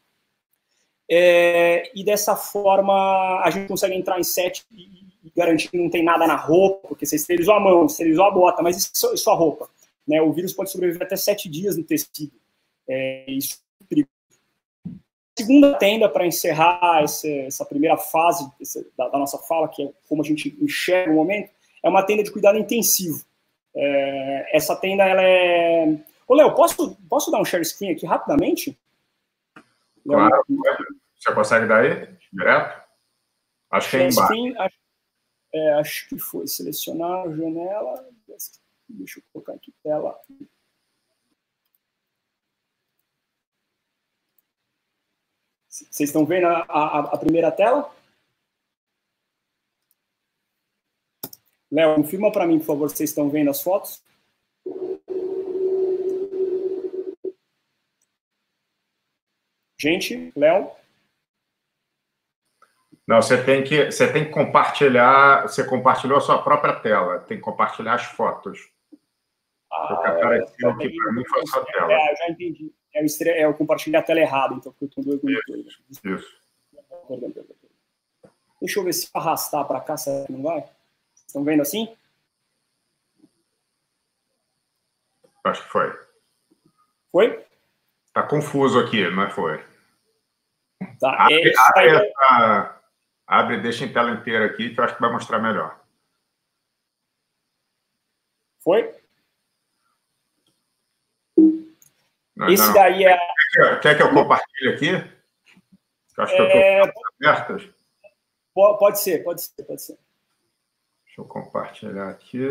é, e dessa forma a gente consegue entrar em set e, e garantir que não tem nada na roupa, porque você esterilizou a mão, esterilizou a bota, mas isso, isso é a roupa, né? O vírus pode sobreviver até sete dias no tecido. É, isso é incrível. A segunda tenda, para encerrar essa, essa primeira fase essa, da, da nossa fala, que é como a gente enxerga o momento, é uma tenda de cuidado intensivo. É, essa tenda, ela é... Ô, Léo, posso, posso dar um share screen aqui rapidamente? Claro. Léo, você consegue dar aí? Direto? Acho que é embaixo. Screen, acho, é, acho que foi selecionar a janela. Deixa eu colocar aqui tela. Vocês estão vendo a, a, a primeira tela? Léo, confirma para mim, por favor, se vocês estão vendo as fotos. Gente, Léo? Não, você tem que, você tem que compartilhar, você compartilhou a sua própria tela, tem que compartilhar as fotos. Ah, o que apareceu aqui para mim foi a sua tela. É, eu já entendi. É, eu, estre... é, eu compartilhei a tela errada, então, porque eu estou dois monitores. Isso, isso. Perdão, perdão. Deixa eu ver se arrastar para cá, será que não vai? Vocês estão vendo assim? Acho que foi. Foi? Está confuso aqui, mas foi. Tá, abre, é, abre, é... essa, abre, deixa em tela inteira aqui, que eu acho que vai mostrar melhor. Foi? Não, Esse não. daí é... Quer, quer que eu compartilhe aqui? Eu acho que é... eu estou abertas. Pode ser, pode ser, pode ser. Deixa eu compartilhar aqui.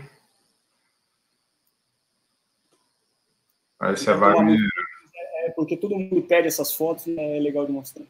Aí você vai me... É porque todo mundo pede essas fotos e é legal de mostrar.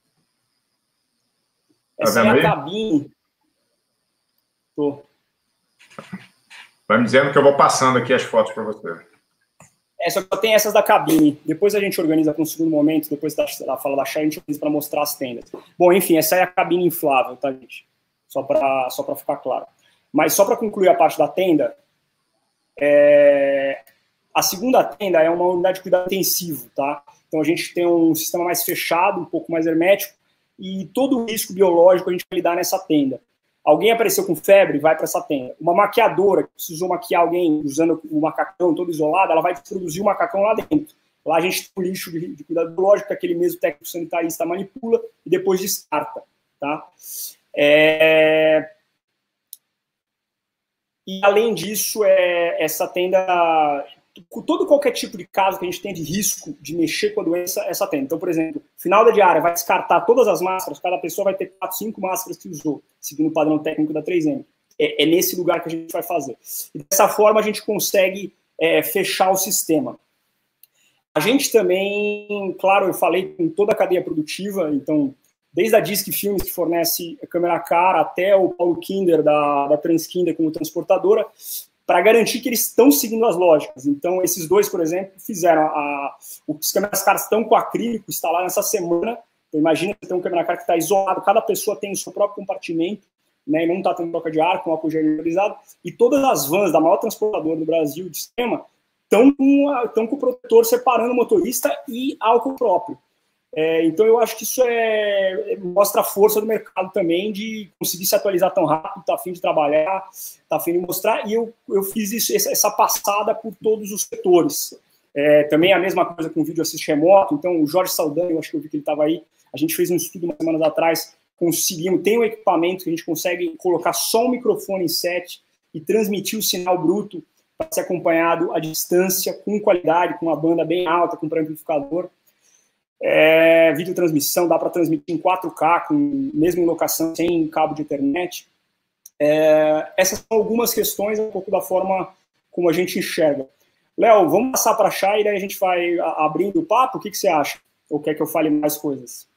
Essa tá é a aí? cabine. Tô. Vai me dizendo que eu vou passando aqui as fotos para você. É, só que tem essas da cabine. Depois a gente organiza para um segundo momento, depois da, da fala da Chay, a gente organiza para mostrar as tendas. Bom, enfim, essa é a cabine inflável, tá, gente? Só para só para ficar claro. Mas só para concluir a parte da tenda, é... a segunda tenda é uma unidade de cuidado intensivo, tá? Então a gente tem um sistema mais fechado, um pouco mais hermético, e todo o risco biológico a gente vai lidar nessa tenda. Alguém apareceu com febre, vai para essa tenda. Uma maquiadora que precisou maquiar alguém usando o macacão todo isolado, ela vai produzir o macacão lá dentro. Lá a gente tem o lixo de, de cuidado biológico, que aquele mesmo técnico sanitarista manipula e depois descarta, tá? É... E além disso, é, essa tenda... todo qualquer tipo de caso que a gente tenha de risco de mexer com a doença, essa tenda. Então, por exemplo, final da diária vai descartar todas as máscaras, cada pessoa vai ter quatro, cinco máscaras que usou, seguindo o padrão técnico da três M. É, é nesse lugar que a gente vai fazer. E dessa forma a gente consegue é, fechar o sistema. A gente também, claro, eu falei com toda a cadeia produtiva, então, desde a Disc Filmes, que fornece a câmera cara, até o Paulo Kinder, da, da Transkinder, como transportadora, para garantir que eles estão seguindo as lógicas. Então, esses dois, por exemplo, fizeram a... Os câmeras caras estão com acrílico instalado nessa semana. Então, imagina você ter um câmera cara que está isolado, cada pessoa tem o seu próprio compartimento, né, e não está tendo troca de ar, com álcool generalizado, e todas as vans da maior transportadora do Brasil, de sistema, estão com, a, estão com o protetor separando o motorista e álcool próprio. É, então, eu acho que isso é, mostra a força do mercado também de conseguir se atualizar tão rápido, tá a fim de trabalhar, tá a fim de mostrar, e eu, eu fiz isso, essa passada por todos os setores. É, também a mesma coisa com o vídeo assist remoto, então o Jorge Saldanha, eu acho que eu vi que ele estava aí, a gente fez um estudo umas semanas atrás, conseguimos, tem um equipamento que a gente consegue colocar só um microfone em set e transmitir o sinal bruto para ser acompanhado à distância, com qualidade, com uma banda bem alta, com pré-amplificador. É, videotransmissão, dá para transmitir em quatro K, com, mesmo em locação, sem cabo de internet. É, essas são algumas questões, um pouco da forma como a gente enxerga. Léo, vamos passar para a Chay e daí a gente vai abrindo o papo? O que, que você acha? Ou quer que eu fale mais coisas?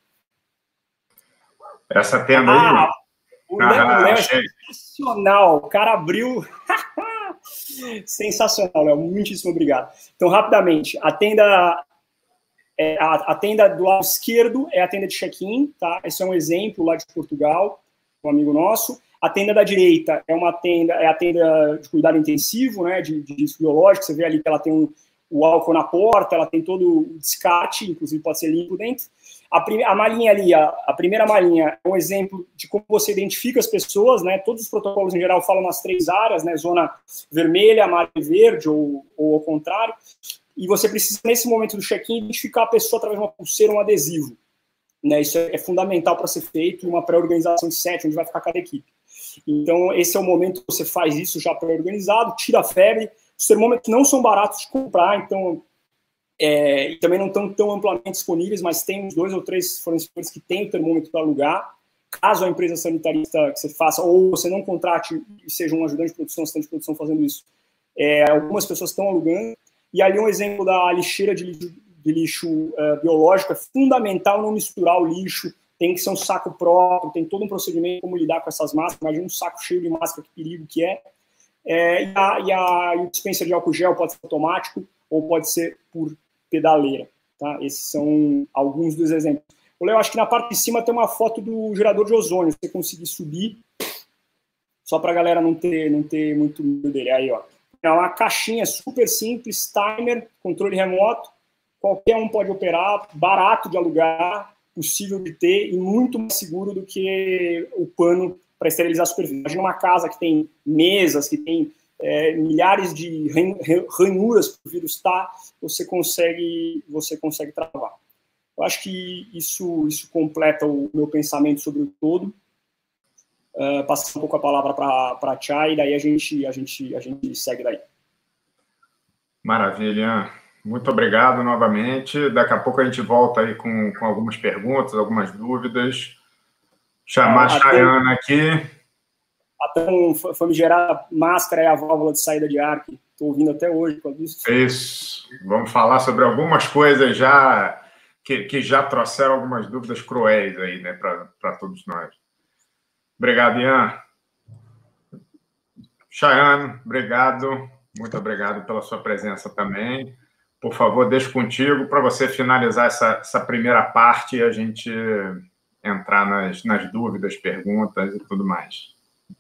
Essa tenda ah, aí... O Léo, ah, o Léo é sensacional. O cara abriu... Sensacional, Léo. Muitíssimo obrigado. Então, rapidamente, a tenda, é, a, a tenda do lado esquerdo é a tenda de check-in, tá? Esse é um exemplo lá de Portugal, um amigo nosso. A tenda da direita é uma tenda, é a tenda de cuidado intensivo, né, de, de risco biológico. Você vê ali que ela tem um, o álcool na porta, ela tem todo o descarte, inclusive pode ser limpo dentro. A, prim, a malinha ali, a, a primeira malinha é um exemplo de como você identifica as pessoas, né? Todos os protocolos em geral falam nas três áreas, né? Zona vermelha, amarela e verde, ou, ou ao contrário. E você precisa, nesse momento do check-in, identificar a pessoa através de uma pulseira ou um adesivo. Né? Isso é, é fundamental para ser feito em uma pré-organização de set, onde vai ficar cada equipe. Então, esse é o momento que você faz isso já pré-organizado, tira a febre. Os termômetros não são baratos de comprar, então, é, e também não estão tão amplamente disponíveis, mas tem uns dois ou três fornecedores que têm o termômetro para alugar. Caso a empresa sanitarista que você faça, ou você não contrate e seja um ajudante de produção, assistente de produção fazendo isso, é, algumas pessoas estão alugando. E ali um exemplo da lixeira de lixo, de lixo uh, biológico. É fundamental não misturar o lixo, tem que ser um saco próprio, tem todo um procedimento como lidar com essas máscaras. Imagina um saco cheio de máscara, que perigo que é. É, e, a, e, a, e o dispenser de álcool gel pode ser automático ou pode ser por pedaleira. Tá? Esses são alguns dos exemplos. O Léo, acho que na parte de cima tem uma foto do gerador de ozônio, se você conseguir subir, só para a galera não ter, não ter muito medo dele. Aí, ó. É uma caixinha super simples, timer, controle remoto, qualquer um pode operar, barato de alugar, possível de ter e muito mais seguro do que o pano para esterilizar a superfície. Imagina uma casa que tem mesas, que tem é, milhares de ranhuras que o vírus está, você consegue, você consegue travar. Eu acho que isso, isso completa o meu pensamento sobre o todo. Uh, passar um pouco a palavra para a Chay, e daí a gente, a, gente, a gente segue daí. Maravilha. Muito obrigado novamente. Daqui a pouco a gente volta aí com, com algumas perguntas, algumas dúvidas. Chamar a Chayana aqui. Até um famigerada máscara é a válvula de saída de ar, que estou ouvindo até hoje. Isso. Isso. Vamos falar sobre algumas coisas já que, que já trouxeram algumas dúvidas cruéis aí, né, para todos nós. Obrigado, Ian. Chayana, obrigado. Muito obrigado pela sua presença também. Por favor, deixo contigo para você finalizar essa, essa primeira parte e a gente entrar nas, nas dúvidas, perguntas e tudo mais.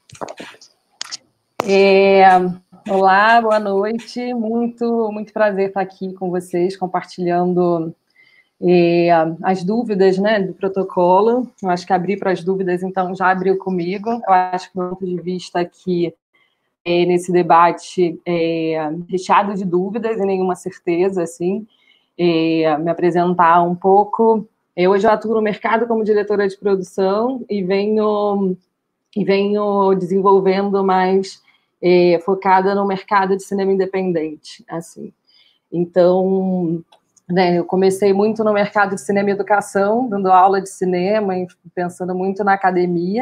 É, olá, boa noite. Muito, muito prazer estar aqui com vocês, compartilhando é, as dúvidas, né, do protocolo. Eu acho que abri para as dúvidas, então já abriu comigo. Eu acho que o ponto de vista aqui é, nesse debate é, recheado de dúvidas e nenhuma certeza, assim, é, me apresentar um pouco. Eu, hoje eu atuo no mercado como diretora de produção e venho, e venho desenvolvendo mais é, focada no mercado de cinema independente, assim. Então, né, eu comecei muito no mercado de cinema e educação, dando aula de cinema e pensando muito na academia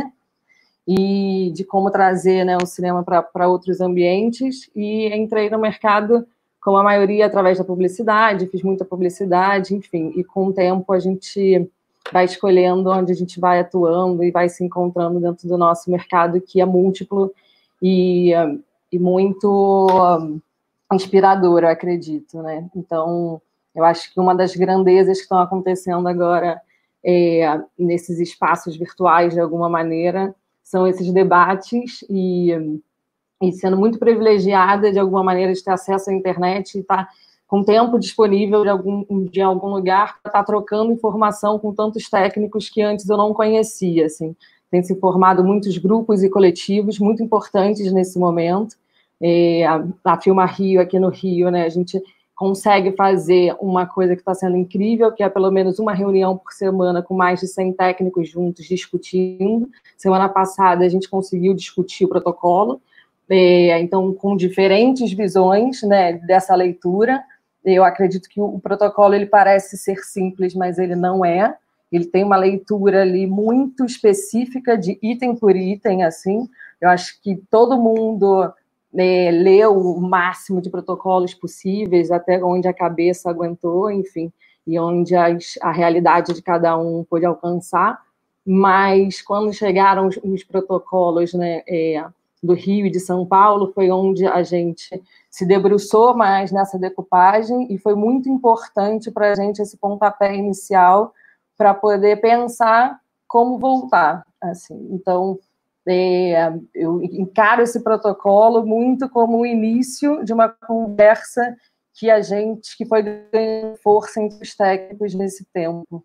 e de como trazer, né, o cinema para outros ambientes, e entrei no mercado, como a maioria, através da publicidade, fiz muita publicidade, enfim, e com o tempo a gente vai escolhendo onde a gente vai atuando e vai se encontrando dentro do nosso mercado, que é múltiplo e, e muito inspirador, eu acredito, né? Então, eu acho que uma das grandezas que estão acontecendo agora é, nesses espaços virtuais, de alguma maneira, são esses debates e, e sendo muito privilegiada, de alguma maneira, de ter acesso à internet e estar com tempo disponível de algum, de algum lugar para estar trocando informação com tantos técnicos que antes eu não conhecia, assim. Tem se formado muitos grupos e coletivos muito importantes nesse momento. É, a, a Filma Rio, aqui no Rio, né, a gente consegue fazer uma coisa que está sendo incrível, que é pelo menos uma reunião por semana com mais de cem técnicos juntos discutindo. Semana passada a gente conseguiu discutir o protocolo, é, então com diferentes visões, né, dessa leitura. Eu acredito que o protocolo ele parece ser simples, mas ele não é. Ele tem uma leitura ali muito específica de item por item, assim. Eu acho que todo mundo É, leu o máximo de protocolos possíveis, até onde a cabeça aguentou, enfim, e onde as, a realidade de cada um pôde alcançar, mas quando chegaram os, os protocolos, né, é, do Rio e de São Paulo, foi onde a gente se debruçou mais nessa decupagem, e foi muito importante para a gente esse pontapé inicial para poder pensar como voltar. Assim. Então, é, eu encaro esse protocolo muito como o início de uma conversa que a gente, que foi ganhando força entre os técnicos nesse tempo.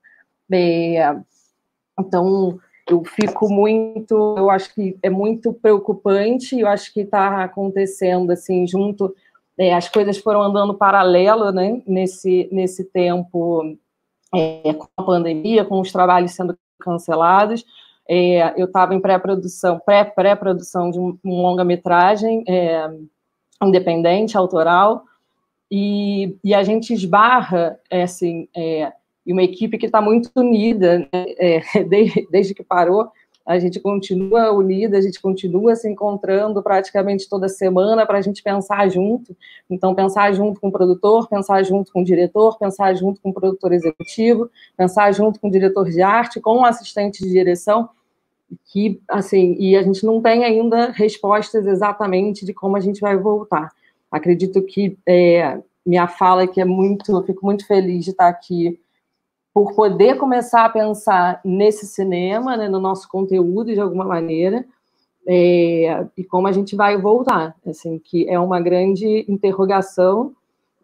É, então, eu fico muito, eu acho que é muito preocupante, eu acho que está acontecendo, assim, junto, é, as coisas foram andando paralelo, né, nesse, nesse tempo, é, com a pandemia, com os trabalhos sendo cancelados. É, eu estava em pré-produção, pré-pré-produção de um, um longa-metragem é, independente, autoral, e, e a gente esbarra, é, assim, é, e uma equipe que está muito unida, né, é, desde, desde que parou, a gente continua unida, a gente continua se encontrando praticamente toda semana para a gente pensar junto. Então, pensar junto com o produtor, pensar junto com o diretor, pensar junto com o produtor executivo, pensar junto com o diretor de arte, com o assistente de direção, que, assim, e a gente não tem ainda respostas exatamente de como a gente vai voltar. Acredito que é, minha fala que é muito, eu fico muito feliz de estar aqui por poder começar a pensar nesse cinema, né, no nosso conteúdo, de alguma maneira, é, e como a gente vai voltar, assim, que é uma grande interrogação,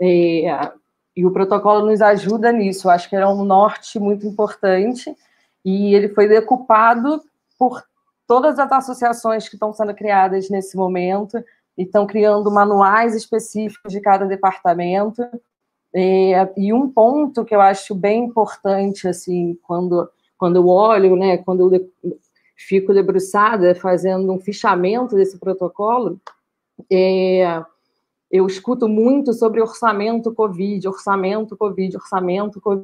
é, e o protocolo nos ajuda nisso. Eu acho que era um norte muito importante, e ele foi decupado por todas as associações que estão sendo criadas nesse momento, e estão criando manuais específicos de cada departamento. É, e um ponto que eu acho bem importante, assim, quando, quando eu olho, né, quando eu de, fico debruçada fazendo um fichamento desse protocolo, é, eu escuto muito sobre orçamento Covid, orçamento Covid, orçamento Covid,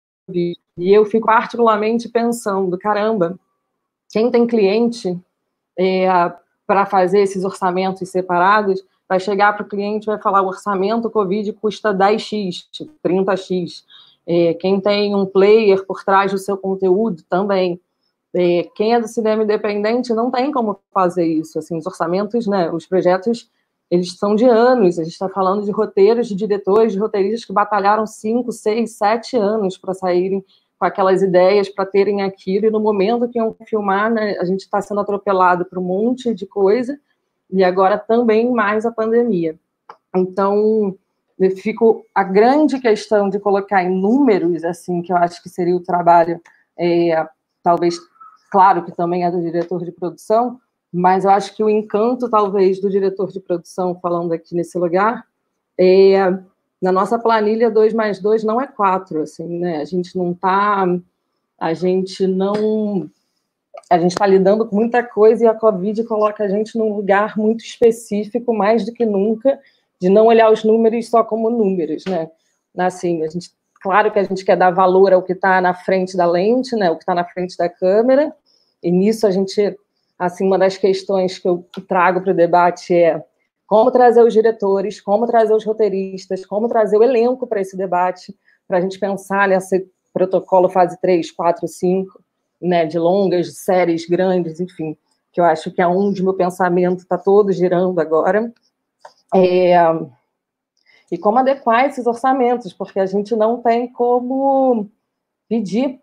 e eu fico particularmente pensando, caramba, quem tem cliente é, para fazer esses orçamentos separados, vai chegar para o cliente e vai falar, o orçamento Covid custa dez x, trinta x. É, quem tem um player por trás do seu conteúdo também. É, quem é do cinema independente não tem como fazer isso. Assim, os orçamentos, né, os projetos, eles são de anos. A gente está falando de roteiros, de diretores, de roteiristas que batalharam cinco, seis, sete anos para saírem com aquelas ideias, para terem aquilo, e no momento que iam filmar, né, a gente está sendo atropelado por um monte de coisa, e agora também mais a pandemia. Então, eu fico, a grande questão de colocar em números, assim, que eu acho que seria o trabalho, é, talvez, claro que também é do diretor de produção, mas eu acho que o encanto, talvez, do diretor de produção, falando aqui nesse lugar, é, na nossa planilha, dois mais dois não é quatro, assim, né? A gente não está, a gente não... A gente está lidando com muita coisa, e a Covid coloca a gente num lugar muito específico, mais do que nunca, de não olhar os números só como números, né? Assim, a gente, claro que a gente quer dar valor ao que está na frente da lente, né? O que está na frente da câmera, e nisso a gente, assim, uma das questões que eu trago para o debate é como trazer os diretores, como trazer os roteiristas, como trazer o elenco para esse debate, para a gente pensar nesse protocolo fase três, quatro, cinco, né, de longas, de séries grandes, enfim, que eu acho que é onde meu pensamento está todo girando agora. É, e como adequar esses orçamentos, porque a gente não tem como pedir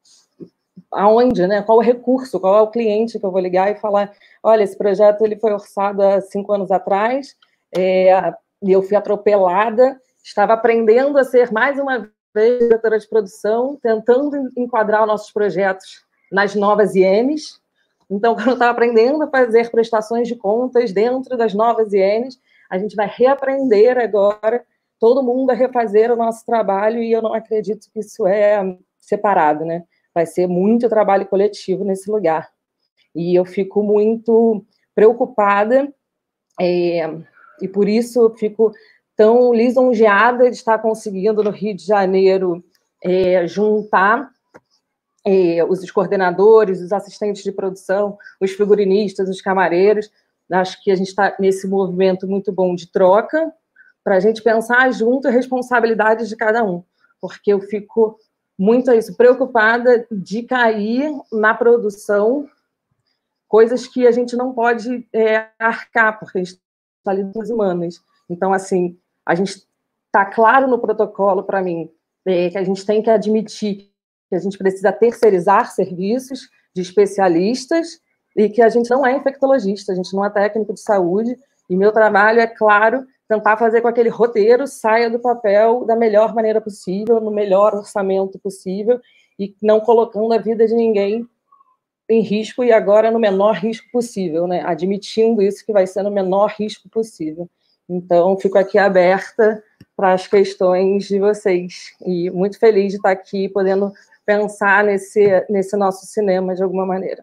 aonde, né, qual o recurso, qual é o cliente que eu vou ligar e falar, olha, esse projeto ele foi orçado há cinco anos atrás, é, e eu fui atropelada, estava aprendendo a ser, mais uma vez, diretora de produção, tentando enquadrar os nossos projetos nas novas I Ns. Então, quando eu estava aprendendo a fazer prestações de contas dentro das novas I Ns, a gente vai reaprender agora, todo mundo a refazer o nosso trabalho, e eu não acredito que isso é separado, né? Vai ser muito trabalho coletivo nesse lugar. E eu fico muito preocupada, é, e por isso eu fico tão lisonjeada de estar conseguindo, no Rio de Janeiro, é, juntar É, os coordenadores, os assistentes de produção, os figurinistas, os camareiros. Acho que a gente está nesse movimento muito bom de troca, para a gente pensar junto a responsabilidade de cada um, porque eu fico muito isso, preocupada de cair na produção coisas que a gente não pode é, arcar, porque a gente está lidando com as humanas. Então, assim, a gente está claro no protocolo, para mim, é, que a gente tem que admitir que a gente precisa terceirizar serviços de especialistas e que a gente não é infectologista, a gente não é técnico de saúde, e meu trabalho é, claro, tentar fazer com que aquele roteiro saia do papel da melhor maneira possível, no melhor orçamento possível, e não colocando a vida de ninguém em risco, e agora no menor risco possível, né? Admitindo isso, que vai ser no menor risco possível. Então, fico aqui aberta para as questões de vocês, e muito feliz de estar aqui, podendo pensar nesse, nesse nosso cinema de alguma maneira.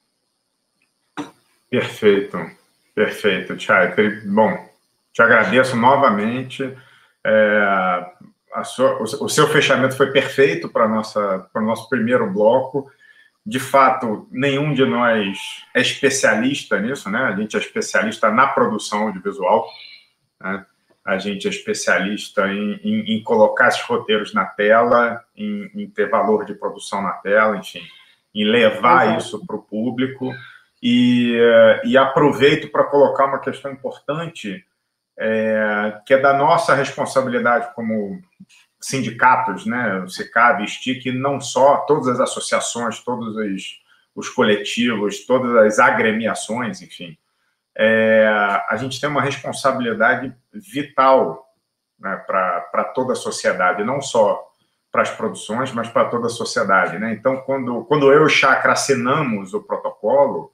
Perfeito, perfeito, Chay. Bom, te agradeço novamente. É, a sua, o seu fechamento foi perfeito para nossa, para o nosso primeiro bloco. De fato, nenhum de nós é especialista nisso, né? A gente é especialista na produção audiovisual, né? A gente é especialista em, em, em colocar esses roteiros na tela, em, em ter valor de produção na tela, enfim, em levar Exato. Isso para o público. E, e aproveito para colocar uma questão importante, é, que é da nossa responsabilidade como sindicatos, né, o SICAV, STIC, não só todas as associações, todos os, os coletivos, todas as agremiações, enfim, é, a gente tem uma responsabilidade vital, né, para toda a sociedade, não só para as produções, mas para toda a sociedade, né? Então, quando, quando eu e o Chakra assinamos o protocolo,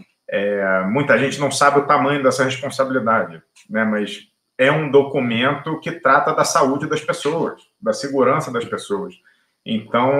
é, muita gente não sabe o tamanho dessa responsabilidade, né? Mas é um documento que trata da saúde das pessoas, da segurança das pessoas. Então,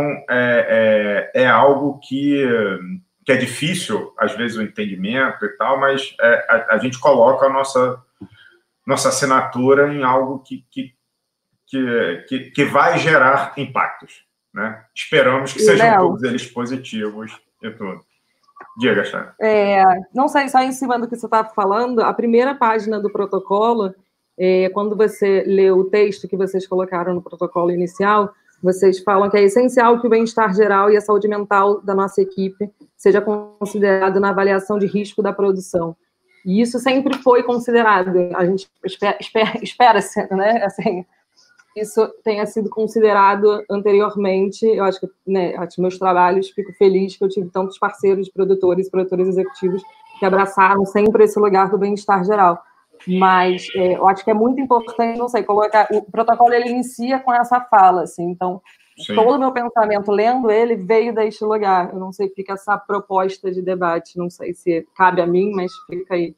é, é, é algo que, que é difícil, às vezes, o entendimento e tal, mas é, a, a gente coloca a nossa, nossa assinatura em algo que, que, que, que, que vai gerar impactos, né? Esperamos que sejam Léo, todos eles positivos e tudo. Diga, Chay. É, não sei, só em cima do que você estava falando, a primeira página do protocolo, é, quando você lê o texto que vocês colocaram no protocolo inicial, vocês falam que é essencial que o bem-estar geral e a saúde mental da nossa equipe seja considerado na avaliação de risco da produção. E isso sempre foi considerado. A gente espera, espera, espera-se, né? Assim, isso tenha sido considerado anteriormente. Eu acho que, né, acho que meus trabalhos, fico feliz que eu tive tantos parceiros, produtores, produtores executivos que abraçaram sempre esse lugar do bem-estar geral. Mas é, eu acho que é muito importante, não sei, colocar... O protocolo, ele inicia com essa fala, assim, então, Sim. todo o meu pensamento, lendo ele, veio deste lugar. Eu não sei, fica essa proposta de debate, não sei se cabe a mim, mas fica aí.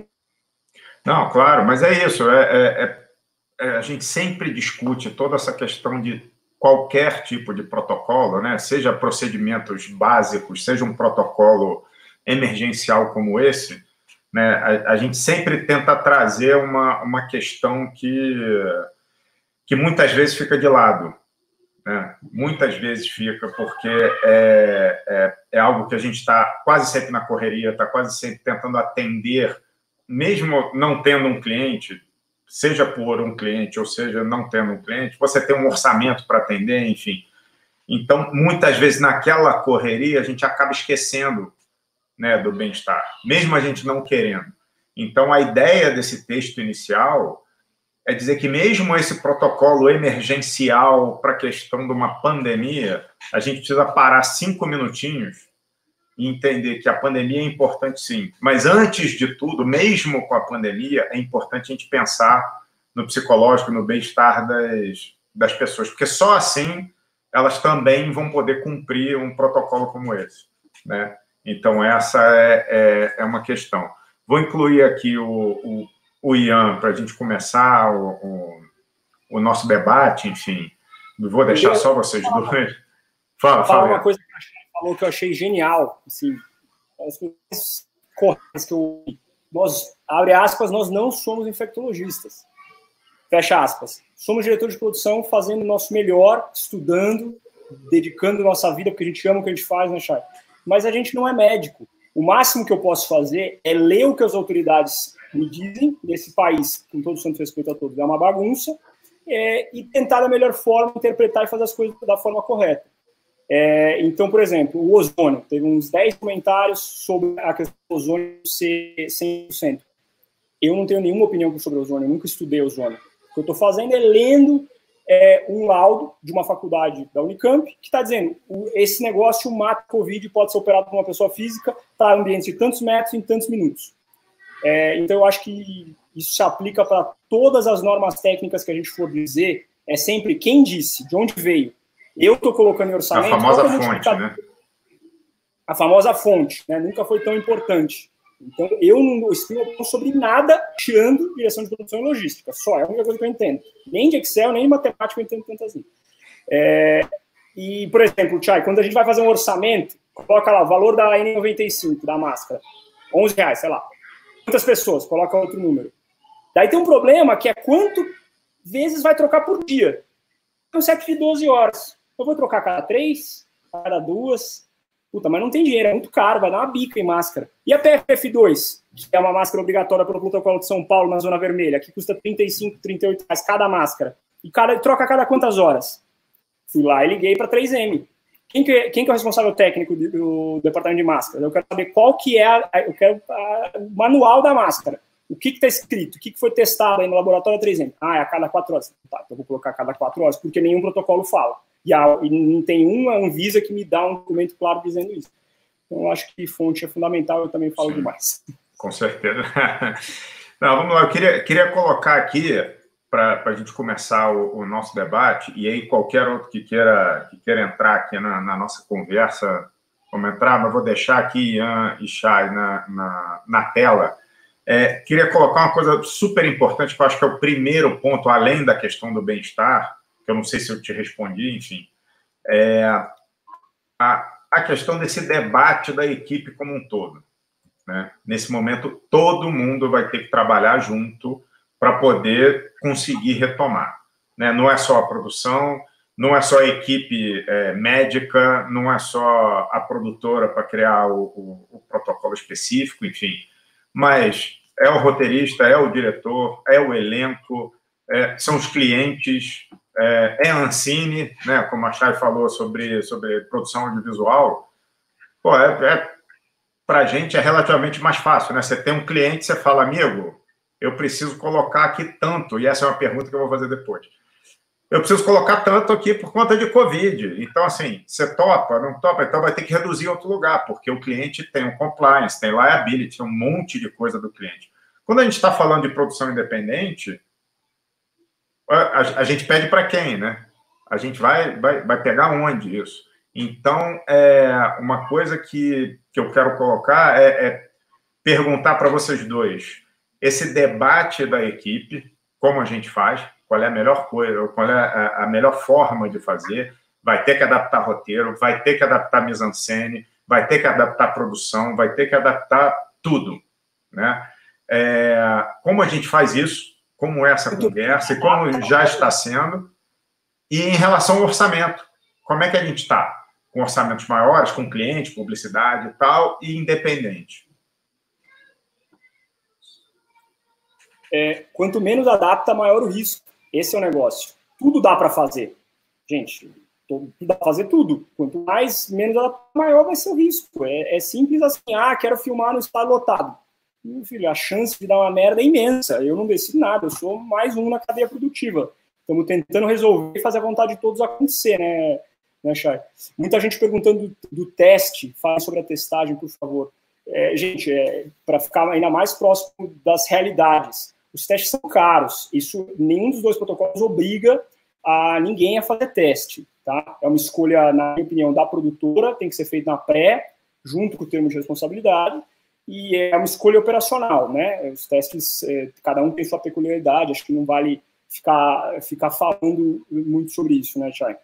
Não, claro, mas é isso, é, é, é, a gente sempre discute toda essa questão de qualquer tipo de protocolo, né? Seja procedimentos básicos, seja um protocolo emergencial como esse, né? A, a gente sempre tenta trazer uma, uma questão que, que muitas vezes fica de lado, né? Muitas vezes fica, porque é, é, é algo que a gente está quase sempre na correria, está quase sempre tentando atender, mesmo não tendo um cliente, seja por um cliente ou seja não tendo um cliente, você tem um orçamento para atender, enfim. Então, muitas vezes, naquela correria, a gente acaba esquecendo, né, do bem-estar, mesmo a gente não querendo. Então, a ideia desse texto inicial é dizer que mesmo esse protocolo emergencial para a questão de uma pandemia, a gente precisa parar cinco minutinhos e entender que a pandemia é importante, sim. Mas, antes de tudo, mesmo com a pandemia, é importante a gente pensar no psicológico, no bem-estar das, das pessoas, porque só assim elas também vão poder cumprir um protocolo como esse, né? Então, essa é, é, é uma questão. Vou incluir aqui o, o, o Ian para a gente começar o, o, o nosso debate, enfim. Vou deixar só vocês dois. Fala, fala. Uma coisa que a Chay falou que eu achei genial, assim, as coisas corretas que eu... Nós, abre aspas, nós não somos infectologistas. Fecha aspas. Somos diretores de produção fazendo o nosso melhor, estudando, dedicando nossa vida, porque a gente ama o que a gente faz, né, Chay? Mas a gente não é médico. O máximo que eu posso fazer é ler o que as autoridades me dizem nesse país, com todo o santo respeito a todos, é uma bagunça, é, e tentar da melhor forma interpretar e fazer as coisas da forma correta. É, então, por exemplo, o ozônio, teve uns dez comentários sobre a questão do ozônio ser cem por cento. Eu não tenho nenhuma opinião sobre o ozônio, eu nunca estudei ozônio. O que eu estou fazendo é lendo é, um laudo de uma faculdade da Unicamp que está dizendo que esse negócio mata Covid, pode ser operado por uma pessoa física para ambientes de tantos metros em tantos minutos. É, então, eu acho que isso se aplica para todas as normas técnicas que a gente for dizer, é sempre quem disse, de onde veio. Eu estou colocando em orçamento... A famosa fonte, né? A famosa fonte, né? Nunca foi tão importante. Então, eu não escrevo sobre nada tirando direção de produção e logística. Só, é a única coisa que eu entendo. Nem de Excel, nem de matemática eu entendo tanto assim. É, e, por exemplo, Chay, quando a gente vai fazer um orçamento, coloca lá o valor da N noventa e cinco, da máscara, onze reais, sei lá. Quantas pessoas? Coloca outro número. Daí tem um problema que é quanto vezes vai trocar por dia. É um set de doze horas. Eu vou trocar cada três, cada duas... Puta, mas não tem dinheiro, é muito caro, vai dar uma bica em máscara. E a P F F dois, que é uma máscara obrigatória pelo protocolo de São Paulo na zona vermelha, que custa trinta e cinco, trinta e oito reais cada máscara. E cada, troca a cada quantas horas? Fui lá e liguei para três M. Quem que, quem que é o responsável técnico do, do departamento de máscara? Eu quero saber qual que é a, eu quero a, o manual da máscara. O que está escrito? O que, que foi testado aí no laboratório três M? Ah, é a cada quatro horas. Tá, então eu vou colocar a cada quatro horas, porque nenhum protocolo fala. E, a, e não tem uma Anvisa que me dá um documento claro dizendo isso. Então, eu acho que fonte é fundamental, eu também falo Sim, demais. Com certeza. Não, vamos lá, eu queria, queria colocar aqui, para a gente começar o, o nosso debate, e aí qualquer outro que queira, que queira entrar aqui na, na nossa conversa, vamos entrar, mas vou deixar aqui Ian e Chay na, na, na tela. É, queria colocar uma coisa super importante, que eu acho que é o primeiro ponto, além da questão do bem-estar, que eu não sei se eu te respondi, enfim, é a, a questão desse debate da equipe como um todo. Né? Nesse momento, todo mundo vai ter que trabalhar junto para poder conseguir retomar. Né? Não é só a produção, não é só a equipe é, médica, não é só a produtora para criar o, o, o protocolo específico, enfim, mas é o roteirista, é o diretor, é o elenco, é, são os clientes, é, é a Ancine, né, como a Chay falou sobre, sobre produção audiovisual. Pô, é, é, para a gente é relativamente mais fácil, né? Você tem um cliente, você fala, amigo, eu preciso colocar aqui tanto, e essa é uma pergunta que eu vou fazer depois. Eu preciso colocar tanto aqui por conta de Covid. Então, assim, você topa, não topa, então vai ter que reduzir em outro lugar, porque o cliente tem um compliance, tem liability, tem um monte de coisa do cliente. Quando a gente está falando de produção independente, a, a gente pede para quem, né? A gente vai, vai, vai pegar onde isso? Então, é, uma coisa que, que eu quero colocar é, é perguntar para vocês dois, esse debate da equipe, como a gente faz, qual é a melhor coisa, qual é a, a melhor forma de fazer, vai ter que adaptar roteiro, vai ter que adaptar mise-en-scène, vai ter que adaptar produção, vai ter que adaptar tudo, né? É, como a gente faz isso, como é essa conversa e como já está sendo, e em relação ao orçamento, como é que a gente está? Com orçamentos maiores, com cliente, publicidade e tal, e independente. É, quanto menos adapta, maior o risco. Esse é o negócio. Tudo dá para fazer. Gente, tudo dá para fazer tudo. Quanto mais, menos adapta, maior vai ser o risco. É, é simples assim, ah, quero filmar no estado lotado. Meu filho, a chance de dar uma merda é imensa. Eu não decido nada, eu sou mais um na cadeia produtiva. Estamos tentando resolver e fazer a vontade de todos acontecer, né, né Chay? Muita gente perguntando do, do teste, fala sobre a testagem, por favor. É, gente, é, para ficar ainda mais próximo das realidades, os testes são caros. Isso, nenhum dos dois protocolos obriga a ninguém a fazer teste, tá? É uma escolha, na minha opinião, da produtora, tem que ser feito na pré, junto com o termo de responsabilidade, e é uma escolha operacional, né? Os testes, é, cada um tem sua peculiaridade, acho que não vale ficar, ficar falando muito sobre isso, né, Chay?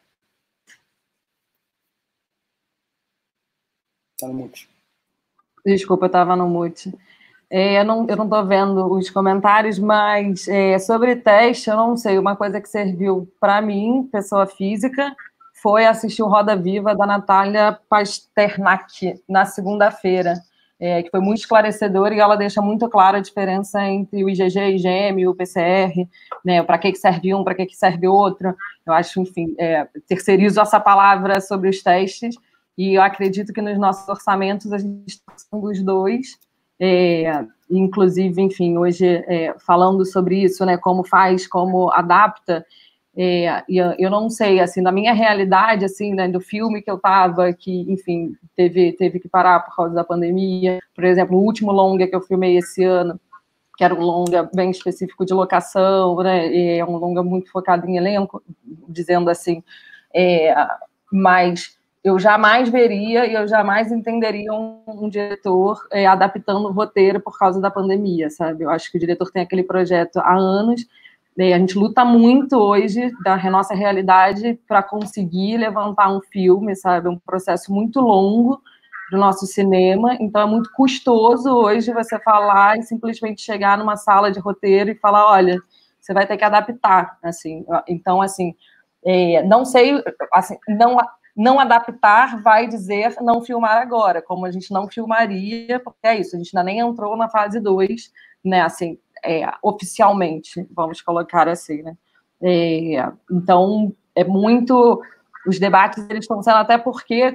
Tá no mute. Desculpa, eu estava no mute. É, eu não eu não estou vendo os comentários, mas é, sobre teste, eu não sei, uma coisa que serviu para mim, pessoa física, foi assistir o Roda Viva da Natália Pasternak na segunda-feira. é, que foi muito esclarecedora, e ela deixa muito clara a diferença entre o I G G, I G M e o P C R, né, para que, que serve um, para que, que serve outro. Eu acho, enfim, é, terceirizo essa palavra sobre os testes, e eu acredito que nos nossos orçamentos a gente está usando os dois, é, inclusive, enfim, hoje é, falando sobre isso, né, como faz, como adapta. É, eu, eu não sei, assim, na minha realidade, assim, né, do filme que eu estava, que, enfim, teve, teve que parar por causa da pandemia, por exemplo, o último longa que eu filmei esse ano, que era um longa bem específico de locação, né, é um longa muito focado em elenco, dizendo assim, é, mas eu jamais veria e eu jamais entenderia um, um diretor é, adaptando o roteiro por causa da pandemia, sabe? Eu acho que o diretor tem aquele projeto há anos. A gente luta muito hoje da nossa realidade para conseguir levantar um filme, sabe? É um processo muito longo do nosso cinema, então é muito custoso hoje você falar e simplesmente chegar numa sala de roteiro e falar, olha, você vai ter que adaptar, assim. Então, assim, é, não sei, assim, não, não adaptar vai dizer não filmar agora, como a gente não filmaria, porque é isso, a gente ainda nem entrou na fase dois, né, assim, É, oficialmente, vamos colocar assim, né? É, então, é muito... Os debates, eles estão sendo até porque,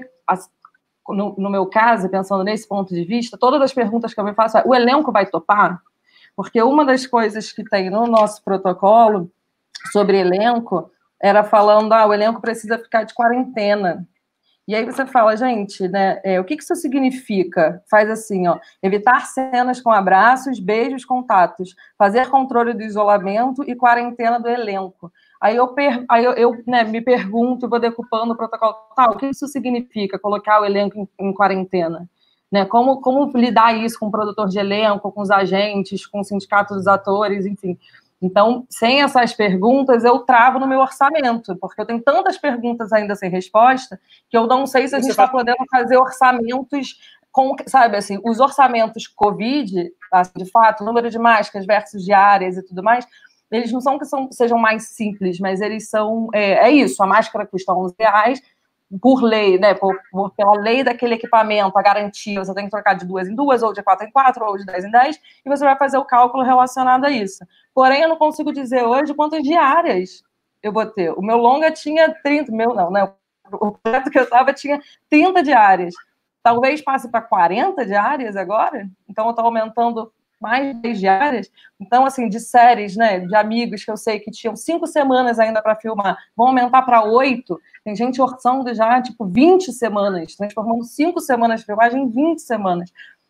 no, no meu caso, pensando nesse ponto de vista, todas as perguntas que eu me faço é, o elenco vai topar? Porque uma das coisas que tem no nosso protocolo sobre elenco era falando, ah, o elenco precisa ficar de quarentena. E aí você fala, gente, né, é, o que, que isso significa? Faz assim, ó, evitar cenas com abraços, beijos, contatos, fazer controle do isolamento e quarentena do elenco. Aí eu, per, aí eu, eu né, me pergunto, vou decupando o protocolo, tá, o que isso significa, colocar o elenco em, em quarentena? Né, como, como lidar isso com o produtor de elenco, com os agentes, com o sindicato dos atores, enfim... Então, sem essas perguntas, eu travo no meu orçamento, porque eu tenho tantas perguntas ainda sem resposta, que eu não sei se a gente está podendo fazer orçamentos, com, sabe, assim, os orçamentos Covid, assim, de fato, número de máscaras versus diárias e tudo mais, eles não são que são, sejam mais simples, mas eles são, é, é isso, a máscara custa onze reais, por lei, né, por, por, pela lei daquele equipamento, a garantia, você tem que trocar de duas em duas, ou de quatro em quatro, ou de dez em dez, e você vai fazer o cálculo relacionado a isso. Porém, eu não consigo dizer hoje quantas diárias eu vou ter. O meu longa tinha trinta, meu não, né, o projeto que eu estava tinha trinta diárias. Talvez passe para quarenta diárias agora, então eu estou aumentando mais de dez diárias. Então, assim, de séries, né, de amigos que eu sei que tinham cinco semanas ainda para filmar, vão aumentar para oito. Tem gente orçando já, tipo, vinte semanas, transformando cinco semanas de filmagem em vinte semanas,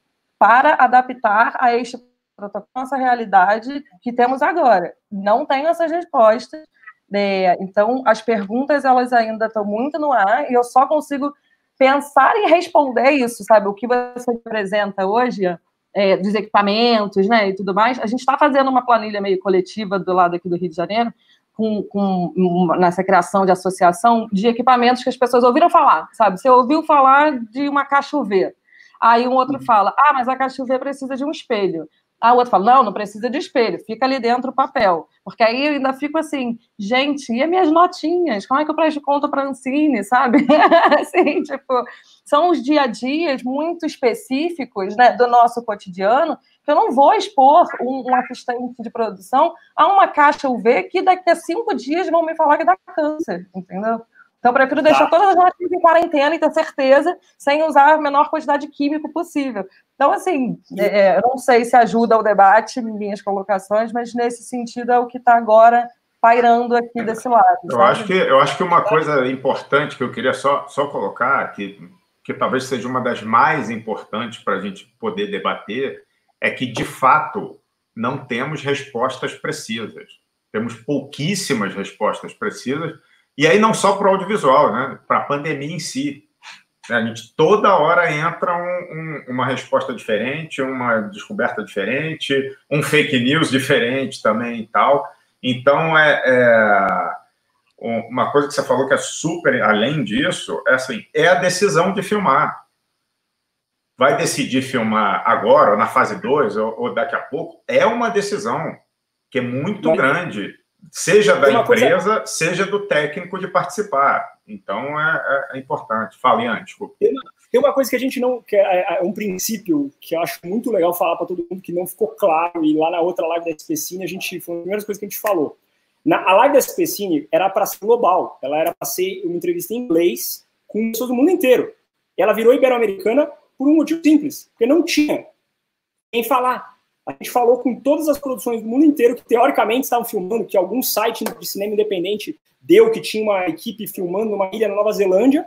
para adaptar a este protocolo, nossa realidade que temos agora. Não tenho essas respostas. Né? Então, as perguntas, elas ainda estão muito no ar, e eu só consigo pensar em responder isso, sabe? O que você apresenta hoje... É, dos equipamentos, né, e tudo mais, a gente está fazendo uma planilha meio coletiva do lado aqui do Rio de Janeiro, com, com uma, nessa criação de associação de equipamentos que as pessoas ouviram falar, sabe? Você ouviu falar de uma caixa U V, aí um outro fala, ah, mas a caixa U V precisa de um espelho. Ah, o outro fala, não, não precisa de espelho, fica ali dentro o papel. Porque aí eu ainda fico assim, gente, e as minhas notinhas? Como é que eu presto conta para a Ancine, sabe? assim, tipo, são os dia a dias muito específicos, né, do nosso cotidiano, que eu não vou expor um, um assistente de produção a uma caixa U V que daqui a cinco dias vão me falar que dá câncer, entendeu? Então, eu prefiro deixar tá. todas as notinhas em quarentena e ter certeza, sem usar a menor quantidade de químico possível. Então, assim, é, eu não sei se ajuda ao debate, minhas colocações, mas nesse sentido é o que está agora pairando aqui desse lado. Eu acho, que, eu acho que uma coisa importante que eu queria só, só colocar, que, que talvez seja uma das mais importantes para a gente poder debater, é que, de fato, não temos respostas precisas. Temos pouquíssimas respostas precisas, e aí não só para o audiovisual, né? Para a pandemia em si. A gente toda hora entra um, um, uma resposta diferente, uma descoberta diferente, um fake news diferente também e tal. Então, é, é uma coisa que você falou que é super, além disso, é, assim, é a decisão de filmar. Vai decidir filmar agora, ou na fase dois, ou, ou daqui a pouco, é uma decisão que é muito Mas... grande. Seja da empresa, coisa... seja do técnico de participar. Então, é, é importante. Fale antes. Tem uma, tem uma coisa que a gente não... que é, é um princípio que eu acho muito legal falar para todo mundo, que não ficou claro, e lá na outra live da S P Cine, a gente, foi uma das primeiras coisas que a gente falou. Na, a live da S P Cine era para ser global, ela era para ser uma entrevista em inglês com pessoas do mundo inteiro. E ela virou ibero-americana por um motivo simples, porque não tinha quem falar. A gente falou com todas as produções do mundo inteiro que, teoricamente, estavam filmando, que algum site de cinema independente deu que tinha uma equipe filmando numa ilha na Nova Zelândia,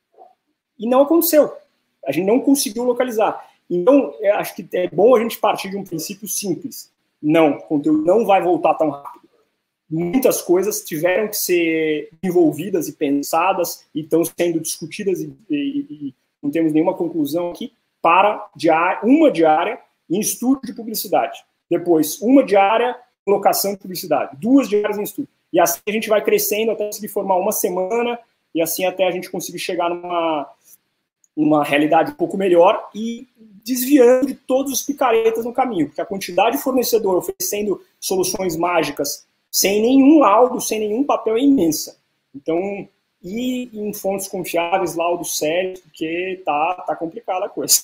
e não aconteceu. A gente não conseguiu localizar. Então, acho que é bom a gente partir de um princípio simples. Não, o conteúdo não vai voltar tão rápido. Muitas coisas tiveram que ser envolvidas e pensadas e estão sendo discutidas e, e, e não temos nenhuma conclusão aqui para diária, uma diária em estúdio de publicidade. Depois, uma diária em locação de publicidade. Duas diárias em estúdio. E assim a gente vai crescendo até conseguir formar uma semana e assim até a gente conseguir chegar numa, numa realidade um pouco melhor e desviando de todos os picaretas no caminho. Porque a quantidade de fornecedor oferecendo soluções mágicas sem nenhum laudo, sem nenhum papel é imensa. Então, ir em fontes confiáveis, laudos sérios, porque tá, tá complicada a coisa.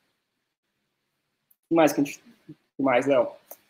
O que mais, que a gente... o mais, Léo?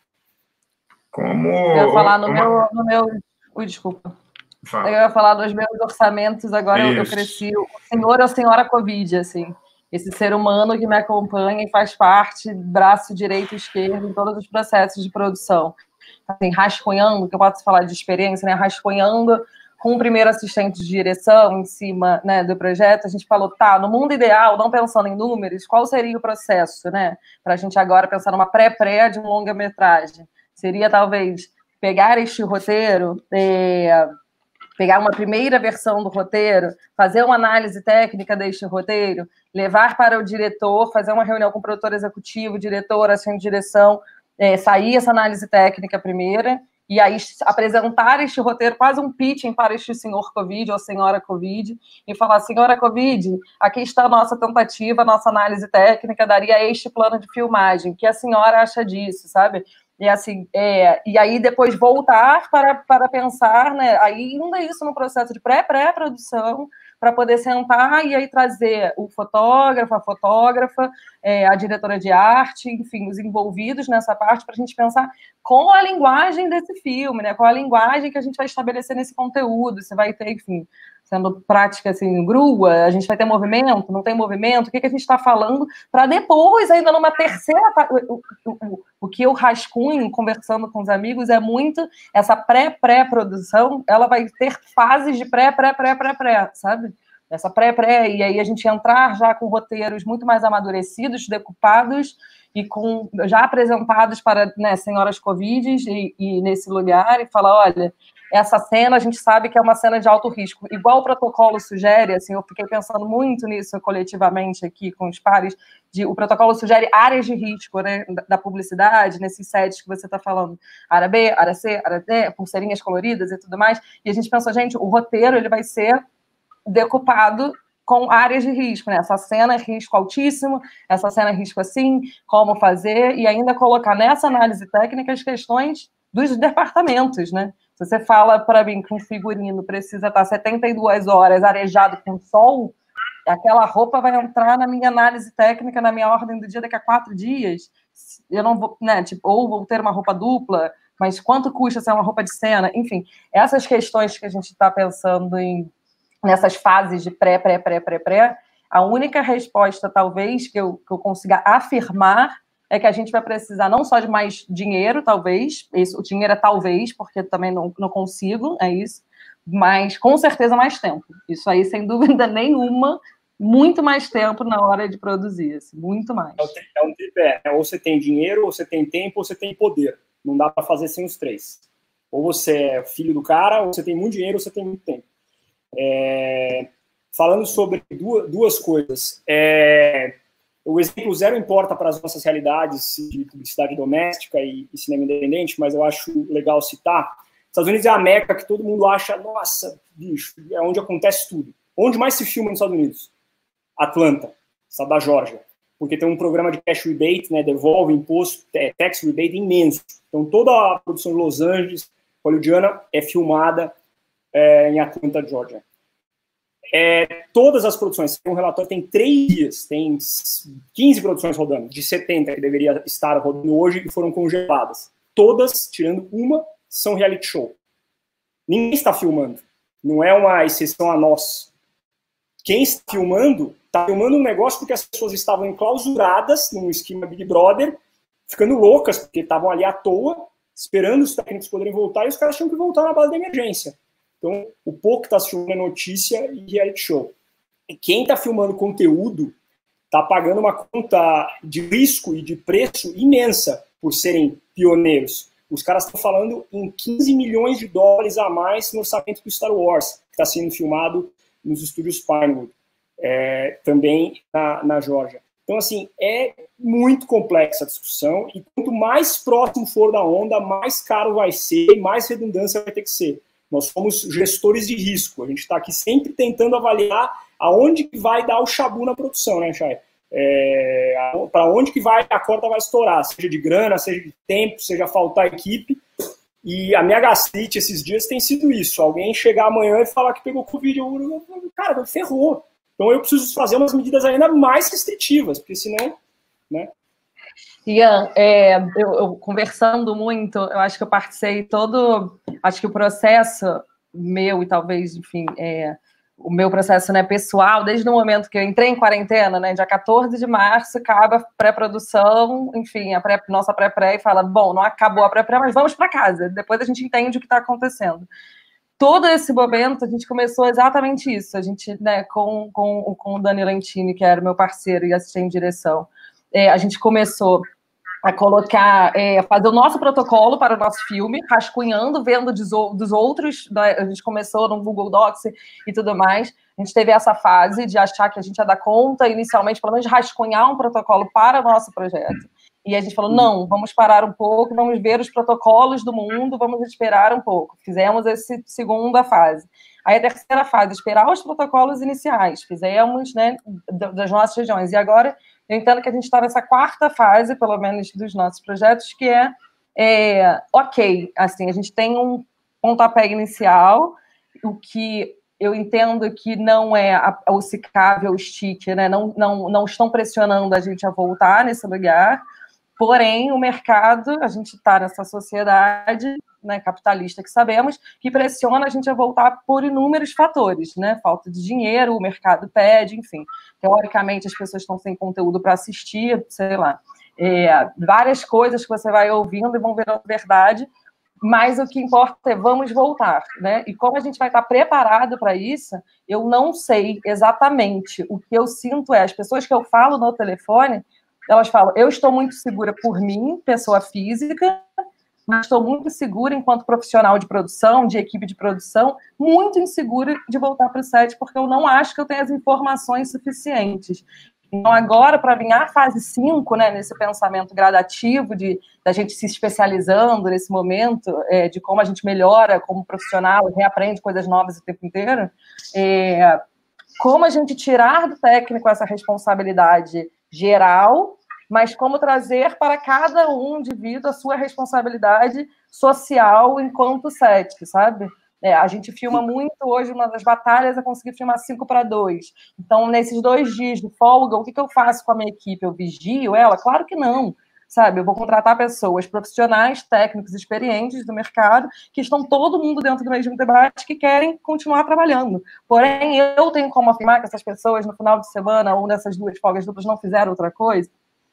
Como... Eu ia falar no Como... meu... No meu... Ui, desculpa. Fala. Eu ia falar dos meus orçamentos, agora eu, eu cresci. O senhor ou a senhora Covid, assim. Esse ser humano que me acompanha e faz parte, braço direito e esquerdo, em todos os processos de produção. Assim, rascunhando, que eu posso falar de experiência, né? Rascunhando com o primeiro assistente de direção em cima, né, do projeto, a gente falou, tá, no mundo ideal, não pensando em números, qual seria o processo, né? Para a gente agora pensar numa pré-pré de um longa-metragem. Seria, talvez, pegar este roteiro, é, pegar uma primeira versão do roteiro, fazer uma análise técnica deste roteiro, levar para o diretor, fazer uma reunião com o produtor executivo, diretor, assistente de direção, É, sair essa análise técnica primeira, e aí apresentar este roteiro, quase um pitching para este senhor Covid ou senhora Covid, e falar, senhora Covid, aqui está a nossa tentativa, a nossa análise técnica, daria este plano de filmagem, o que a senhora acha disso, sabe? E, assim, é, e aí depois voltar para, para pensar, né, ainda isso no processo de pré-pré-produção, para poder sentar e aí trazer o fotógrafo, a fotógrafa, é, a diretora de arte, enfim, os envolvidos nessa parte, para a gente pensar qual a linguagem desse filme, né? Qual a linguagem que a gente vai estabelecer nesse conteúdo, se vai ter, enfim, sendo prática, assim, grua, a gente vai ter movimento, não tem movimento, o que, que a gente está falando, para depois, ainda numa terceira... O, o, o, o que eu rascunho, conversando com os amigos, é muito essa pré-pré-produção, ela vai ter fases de pré-pré-pré-pré-pré, sabe? Essa pré-pré, e aí a gente entrar já com roteiros muito mais amadurecidos, decupados, e com, já apresentados para, né, senhoras Covid e, e nesse lugar, e falar, olha, essa cena a gente sabe que é uma cena de alto risco. Igual o protocolo sugere, assim, eu fiquei pensando muito nisso coletivamente aqui com os pares, de, o protocolo sugere áreas de risco, né, da, da publicidade, nesses sets que você está falando, área B, área C, área D, pulseirinhas coloridas e tudo mais, e a gente pensa, gente, o roteiro ele vai ser decupado com áreas de risco, né? Essa cena é risco altíssimo, essa cena é risco assim, como fazer, e ainda colocar nessa análise técnica as questões dos departamentos, né? Se você fala para mim que um figurino precisa estar setenta e duas horas arejado com sol, aquela roupa vai entrar na minha análise técnica, na minha ordem do dia daqui a quatro dias. Eu não vou, né? Tipo, ou vou ter uma roupa dupla, mas quanto custa ser uma roupa de cena? Enfim, essas questões que a gente está pensando em nessas fases de pré, pré, pré, pré, pré, a única resposta, talvez, que eu, que eu consiga afirmar é que a gente vai precisar não só de mais dinheiro, talvez, isso, o dinheiro é talvez, porque também não, não consigo, é isso, mas com certeza mais tempo. Isso aí, sem dúvida nenhuma, muito mais tempo na hora de produzir, assim, muito mais. É um tripé, né? Ou você tem dinheiro, ou você tem tempo, ou você tem poder. Não dá para fazer sem os três. Ou você é filho do cara, ou você tem muito dinheiro, ou você tem muito tempo. É, falando sobre duas, duas coisas, é, o exemplo zero importa para as nossas realidades de publicidade doméstica e, e cinema independente, mas eu acho legal citar. Estados Unidos é a meca que todo mundo acha, nossa, bicho, é onde acontece tudo. Onde mais se filma nos Estados Unidos? Atlanta, estado da Geórgia, porque tem um programa de cash rebate, né, devolve imposto, é, tax rebate imenso. Então toda a produção de Los Angeles, hollywoodiana, é filmada É, em Atlanta, Georgia. é, todas as produções, um relatório tem três dias, tem quinze produções rodando, de setenta que deveria estar rodando hoje e foram congeladas. Todas, tirando uma, são reality show. Ninguém está filmando. Não é uma exceção a nós. Quem está filmando, está filmando um negócio porque as pessoas estavam enclausuradas num esquema Big Brother, ficando loucas, porque estavam ali à toa, esperando os técnicos poderem voltar, e os caras tinham que voltar na base da emergência. Então, o pouco que está filmando é notícia e reality show. E quem está filmando conteúdo está pagando uma conta de risco e de preço imensa por serem pioneiros. Os caras estão falando em quinze milhões de dólares a mais no orçamento do Star Wars, que está sendo filmado nos estúdios Pinewood, é, também na, na Geórgia. Então, assim, é muito complexa a discussão, e quanto mais próximo for da onda, mais caro vai ser e mais redundância vai ter que ser. Nós somos gestores de risco, a gente está aqui sempre tentando avaliar aonde que vai dar o chabu na produção, né, Chay? É, para onde que vai, a corda vai estourar, seja de grana, seja de tempo, seja faltar equipe. E a minha gastrite esses dias tem sido isso, alguém chegar amanhã e falar que pegou Covid, eu, eu, cara, ferrou. Então eu preciso fazer umas medidas ainda mais restritivas, porque senão, né? Ian, é, eu, eu conversando muito, eu acho que eu participei todo, acho que o processo meu e talvez, enfim, é, o meu processo, né, pessoal, desde o momento que eu entrei em quarentena, né, dia quatorze de março, acaba a pré-produção, enfim, a pré, nossa pré-pré, e fala, bom, não acabou a pré-pré, mas vamos para casa, depois a gente entende o que está acontecendo. Todo esse momento, a gente começou exatamente isso, a gente, né, com, com, com o Dani Lentini, que era meu parceiro e assistente de direção, é, a gente começou a colocar, é, fazer o nosso protocolo para o nosso filme, rascunhando, vendo dos, dos outros, né? A gente começou no Google Docs e tudo mais, a gente teve essa fase de achar que a gente ia dar conta, inicialmente, pelo menos rascunhar um protocolo para o nosso projeto, e a gente falou, não, vamos parar um pouco, vamos ver os protocolos do mundo, vamos esperar um pouco, fizemos essa segunda fase. Aí a terceira fase, esperar os protocolos iniciais, fizemos, né, das nossas regiões, e agora eu entendo que a gente está nessa quarta fase, pelo menos, dos nossos projetos, que é, é ok, assim, a gente tem um pontapé inicial, o que eu entendo que não é a, o SICAV ou o STIC, né, não, não, não estão pressionando a gente a voltar nesse lugar, porém, o mercado, a gente está nessa sociedade, né, capitalista que sabemos, que pressiona a gente a voltar por inúmeros fatores, né, falta de dinheiro, o mercado pede, enfim, teoricamente as pessoas estão sem conteúdo para assistir, sei lá, é, várias coisas que você vai ouvindo e vão ver a verdade, mas o que importa é vamos voltar, né, e como a gente vai estar preparado para isso, eu não sei exatamente, o que eu sinto é, as pessoas que eu falo no telefone, elas falam, eu estou muito segura por mim, pessoa física, mas estou muito insegura enquanto profissional de produção, de equipe de produção, muito insegura de voltar para o set, porque eu não acho que eu tenho as informações suficientes. Então, agora, para vir a fase cinco, né, nesse pensamento gradativo de da gente se especializando nesse momento, é, de como a gente melhora como profissional, reaprende coisas novas o tempo inteiro, é, como a gente tirar do técnico essa responsabilidade geral, mas como trazer para cada um indivíduo a sua responsabilidade social enquanto set, sabe? É, a gente filma muito hoje, uma das batalhas é conseguir filmar cinco para dois. Então, nesses dois dias de folga, o que, que eu faço com a minha equipe? Eu vigio ela? Claro que não, sabe? Eu vou contratar pessoas profissionais, técnicos, experientes do mercado, que estão todo mundo dentro do mesmo debate, que querem continuar trabalhando. Porém, eu tenho como afirmar que essas pessoas, no final de semana, ou nessas duas folgas duplas, não fizeram outra coisa.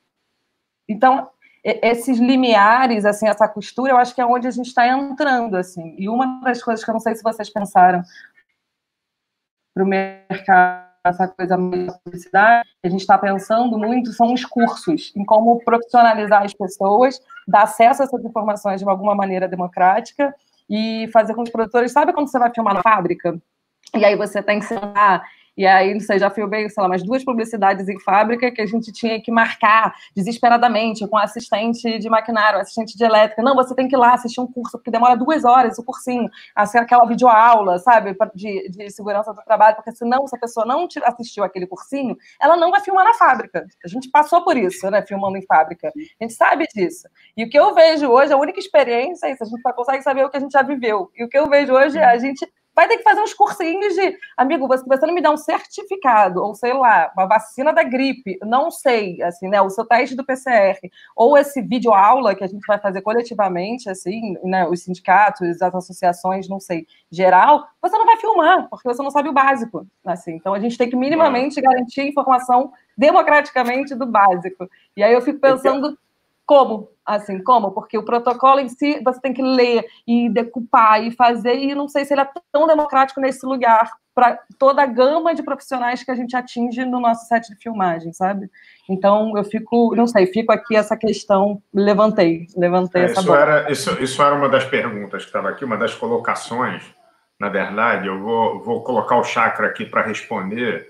Então, esses limiares, assim, essa costura, eu acho que é onde a gente está entrando, assim. E uma das coisas que eu não sei se vocês pensaram para o mercado, essa coisa da publicidade, que a gente está pensando muito, são os cursos, em como profissionalizar as pessoas, dar acesso a essas informações de alguma maneira democrática e fazer com que os produtores... Sabe quando você vai filmar na fábrica? E aí você tem que sentar... E aí, você já filmei, sei lá, umas duas publicidades em fábrica que a gente tinha que marcar desesperadamente com assistente de maquinário, assistente de elétrica. Não, você tem que ir lá assistir um curso, porque demora duas horas o cursinho, assim, aquela videoaula, sabe, de, de segurança do trabalho, porque senão, se a pessoa não assistiu aquele cursinho, ela não vai filmar na fábrica. A gente passou por isso, né, filmando em fábrica. A gente sabe disso. E o que eu vejo hoje, a única experiência é isso, a gente só consegue saber o que a gente já viveu. E o que eu vejo hoje é a gente vai ter que fazer uns cursinhos de, amigo, você, você não me dá um certificado, ou sei lá, uma vacina da gripe, não sei, assim, né, o seu teste do P C R, ou esse vídeo aula que a gente vai fazer coletivamente, assim, né, os sindicatos, as associações, não sei, geral, você não vai filmar, porque você não sabe o básico, assim, então a gente tem que minimamente garantir a informação democraticamente do básico. E aí eu fico pensando como, assim, como? Porque o protocolo em si, você tem que ler e decupar e fazer, e não sei se ele é tão democrático nesse lugar para toda a gama de profissionais que a gente atinge no nosso set de filmagem, sabe? Então, eu fico, não sei, fico aqui essa questão, levantei, levantei é, essa isso bola. era isso, isso era uma das perguntas que estava aqui, uma das colocações, na verdade, eu vou, vou colocar o Chakra aqui para responder.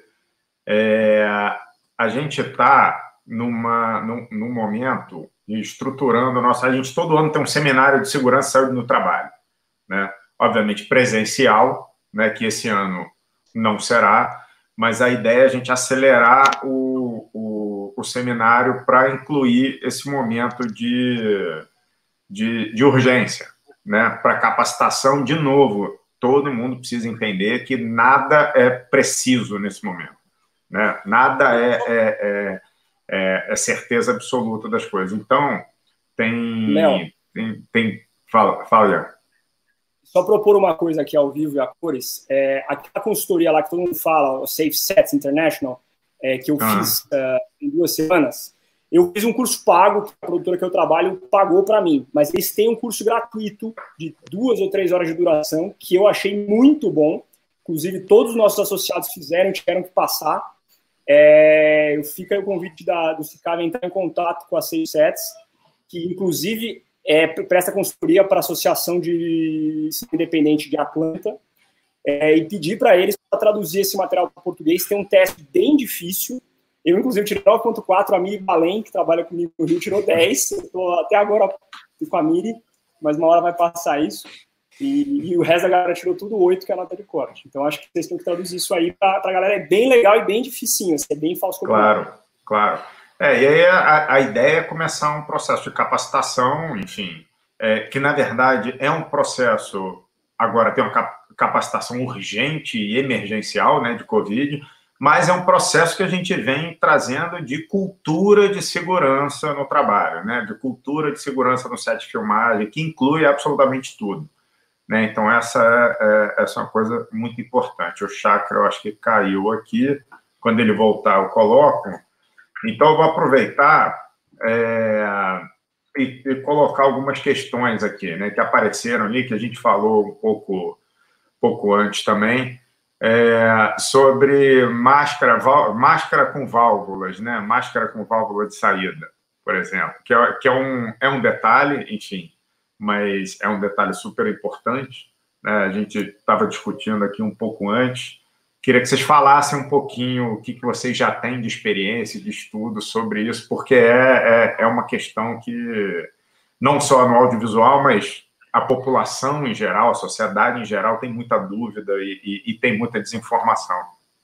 É, a gente está numa num, num momento estruturando nossa. A gente todo ano tem um seminário de segurança e saúde no trabalho, né? Obviamente presencial, né? Que esse ano não será, mas a ideia é a gente acelerar o, o, o seminário para incluir esse momento de, de, de urgência, né? Para capacitação, de novo, todo mundo precisa entender que nada é preciso nesse momento, né? Nada é, é, é É, é certeza absoluta das coisas. Então, tem... Léo, tem, tem fala, fala, Léo. Só propor uma coisa aqui ao vivo e a cores. É, aquela consultoria lá que todo mundo fala, o Safe Sets International, é, que eu ah. fiz uh, em duas semanas, eu fiz um curso pago, que a produtora que eu trabalho pagou para mim, mas eles têm um curso gratuito de duas ou três horas de duração, que eu achei muito bom. Inclusive, todos os nossos associados fizeram, tiveram que passar. É, fica aí o convite da, do CICAV entrar em contato com a Safe Sets, que inclusive é, presta consultoria para a Associação de Independente de Atlanta, é, e pedir para eles para traduzir esse material para o português. Tem um teste bem difícil. Eu, inclusive, tirei nove ponto quatro, a Miri Balém, que trabalha comigo no Rio, tirou dez. Eu estou até agora com a Miri, mas uma hora vai passar isso. E, e o resto da galera tirou tudo oito, que é a nota de corte. Então, acho que vocês têm que traduzir isso aí para a galera. É bem legal e bem dificinho, assim, é bem falso. Claro, claro. É, e aí a, a ideia é começar um processo de capacitação, enfim, é, que, na verdade, é um processo... Agora, tem uma capacitação urgente e emergencial, né, de Covid, mas é um processo que a gente vem trazendo de cultura de segurança no trabalho, né, de cultura de segurança no set de filmagem, que inclui absolutamente tudo. Né? Então, essa é, essa é uma coisa muito importante. O Chakra, eu acho que caiu aqui. Quando ele voltar, eu coloco. Então, eu vou aproveitar é, e, e colocar algumas questões aqui, né, que apareceram ali, que a gente falou um pouco, pouco antes também, é, sobre máscara, máscara com válvulas, né? Máscara com válvula de saída, por exemplo, que é, que é, um, é um detalhe, enfim, mas é um detalhe super importante, né? A gente estava discutindo aqui um pouco antes. Queria que vocês falassem um pouquinho o que, que vocês já têm de experiência, de estudo sobre isso, porque é, é, é uma questão que, não só no audiovisual, mas a população em geral, a sociedade em geral, tem muita dúvida e, e, e tem muita desinformação.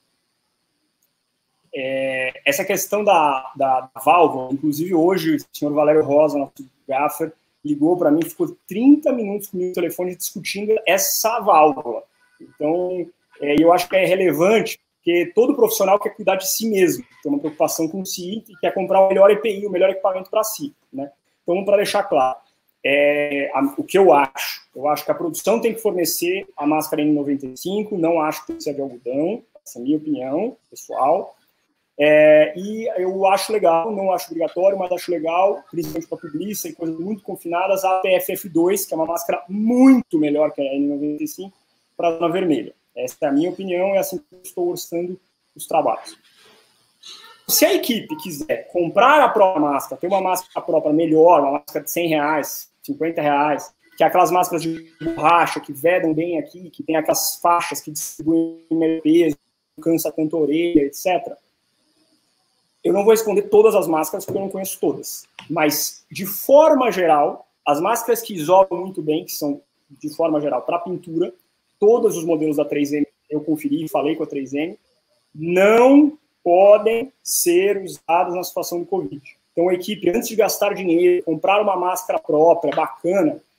É, essa questão da, da válvula, inclusive hoje, o senhor Valério Rosa, nosso gaffer, ligou para mim, ficou trinta minutos comigo no telefone discutindo essa válvula. Então, é, eu acho que é relevante, porque todo profissional quer cuidar de si mesmo, tem uma preocupação com si e quer comprar o melhor E P I, o melhor equipamento para si, né? Então, para deixar claro, é, a, o que eu acho, eu acho que a produção tem que fornecer a máscara N noventa e cinco, não acho que precisa de algodão, essa é a minha opinião pessoal. É, e eu acho legal, não acho obrigatório, mas acho legal, principalmente para publicidade e coisas muito confinadas, a P F F dois, que é uma máscara muito melhor que a N noventa e cinco, para a zona vermelha. Essa é a minha opinião, é assim que eu estou orçando os trabalhos. Se a equipe quiser comprar a própria máscara, ter uma máscara própria melhor, uma máscara de cem reais, cinquenta reais, que é aquelas máscaras de borracha que vedam bem aqui, que tem aquelas faixas que distribuem melhor peso, não cansa tanto a orelha, etcétera. Eu não vou responder todas as máscaras, porque eu não conheço todas. Mas, de forma geral, as máscaras que isolam muito bem, que são, de forma geral, para pintura, todos os modelos da três M, eu conferi, falei com a três M, não podem ser usadas na situação do Covid. Então, a equipe, antes de gastar dinheiro, comprar uma máscara própria, bacana,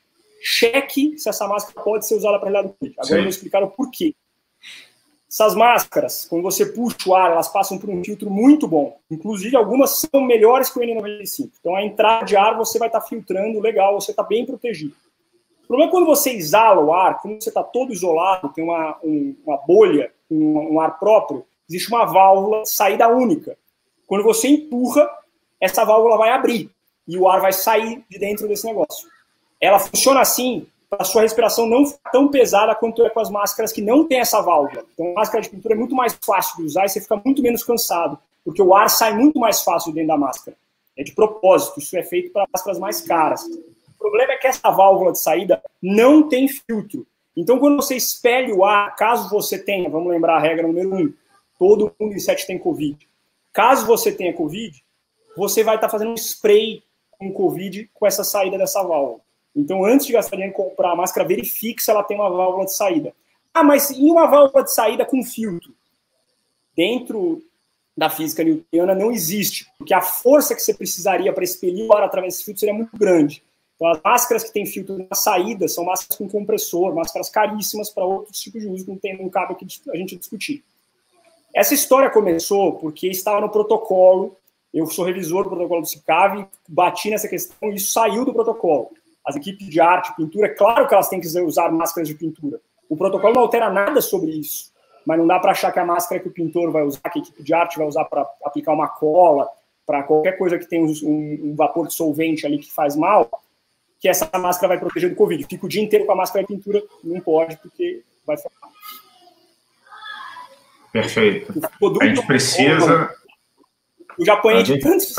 cheque se essa máscara pode ser usada para realidade do Covid. Agora Sim. eu vou explicar o porquê. Essas máscaras, quando você puxa o ar, elas passam por um filtro muito bom. Inclusive, algumas são melhores que o N noventa e cinco. Então, a entrada de ar, você vai estar filtrando legal, você está bem protegido. O problema é quando você exala o ar, quando você está todo isolado, tem uma, um, uma bolha, um, um ar próprio, existe uma válvula de saída única. Quando você empurra, essa válvula vai abrir e o ar vai sair de dentro desse negócio. Ela funciona assim para a sua respiração não ficar tão pesada quanto é com as máscaras que não tem essa válvula. Então, a máscara de pintura é muito mais fácil de usar e você fica muito menos cansado, porque o ar sai muito mais fácil dentro da máscara. É de propósito, isso é feito para máscaras mais caras. O problema é que essa válvula de saída não tem filtro. Então, quando você expele o ar, caso você tenha, vamos lembrar a regra número um, todo mundo em set tem Covid. Caso você tenha Covid, você vai estar fazendo um spray com Covid com essa saída dessa válvula. Então, antes de gastar dinheiro em comprar a máscara, verifique se ela tem uma válvula de saída. Ah, mas e uma válvula de saída com filtro? Dentro da física newtoniana não existe, porque a força que você precisaria para expelir o ar através desse filtro seria muito grande. Então, as máscaras que têm filtro na saída são máscaras com compressor, máscaras caríssimas para outros tipos de uso, que não, tem, não cabe aqui a gente discutir. Essa história começou porque estava no protocolo, eu sou revisor do protocolo do SICAV, bati nessa questão e isso saiu do protocolo. As equipes de arte e pintura, é claro que elas têm que usar máscaras de pintura. O protocolo não altera nada sobre isso, mas não dá para achar que a máscara que o pintor vai usar, que a equipe de arte vai usar para aplicar uma cola, para qualquer coisa que tem um, um vapor de solvente ali que faz mal, que essa máscara vai proteger do Covid. Fica o dia inteiro com a máscara de pintura, não pode, porque vai ficar. Perfeito. A gente precisa... Eu já apanhei de gente... tantos...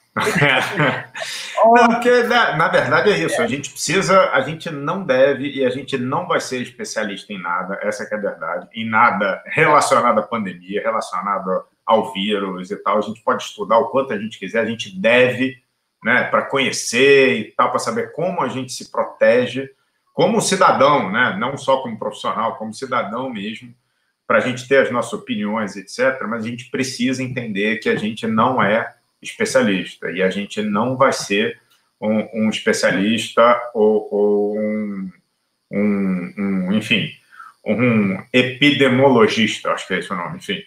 Não, porque na, na verdade é isso, a gente precisa, a gente não deve e a gente não vai ser especialista em nada, essa que é a verdade, em nada relacionado à pandemia, relacionado ao vírus e tal. A gente pode estudar o quanto a gente quiser, a gente deve, né, para conhecer e tal, para saber como a gente se protege como cidadão, né, não só como profissional, como cidadão mesmo, para a gente ter as nossas opiniões, etcétera, mas a gente precisa entender que a gente não é especialista, e a gente não vai ser um, um especialista ou, ou um, um, um, enfim, um epidemiologista, acho que é esse o nome, enfim.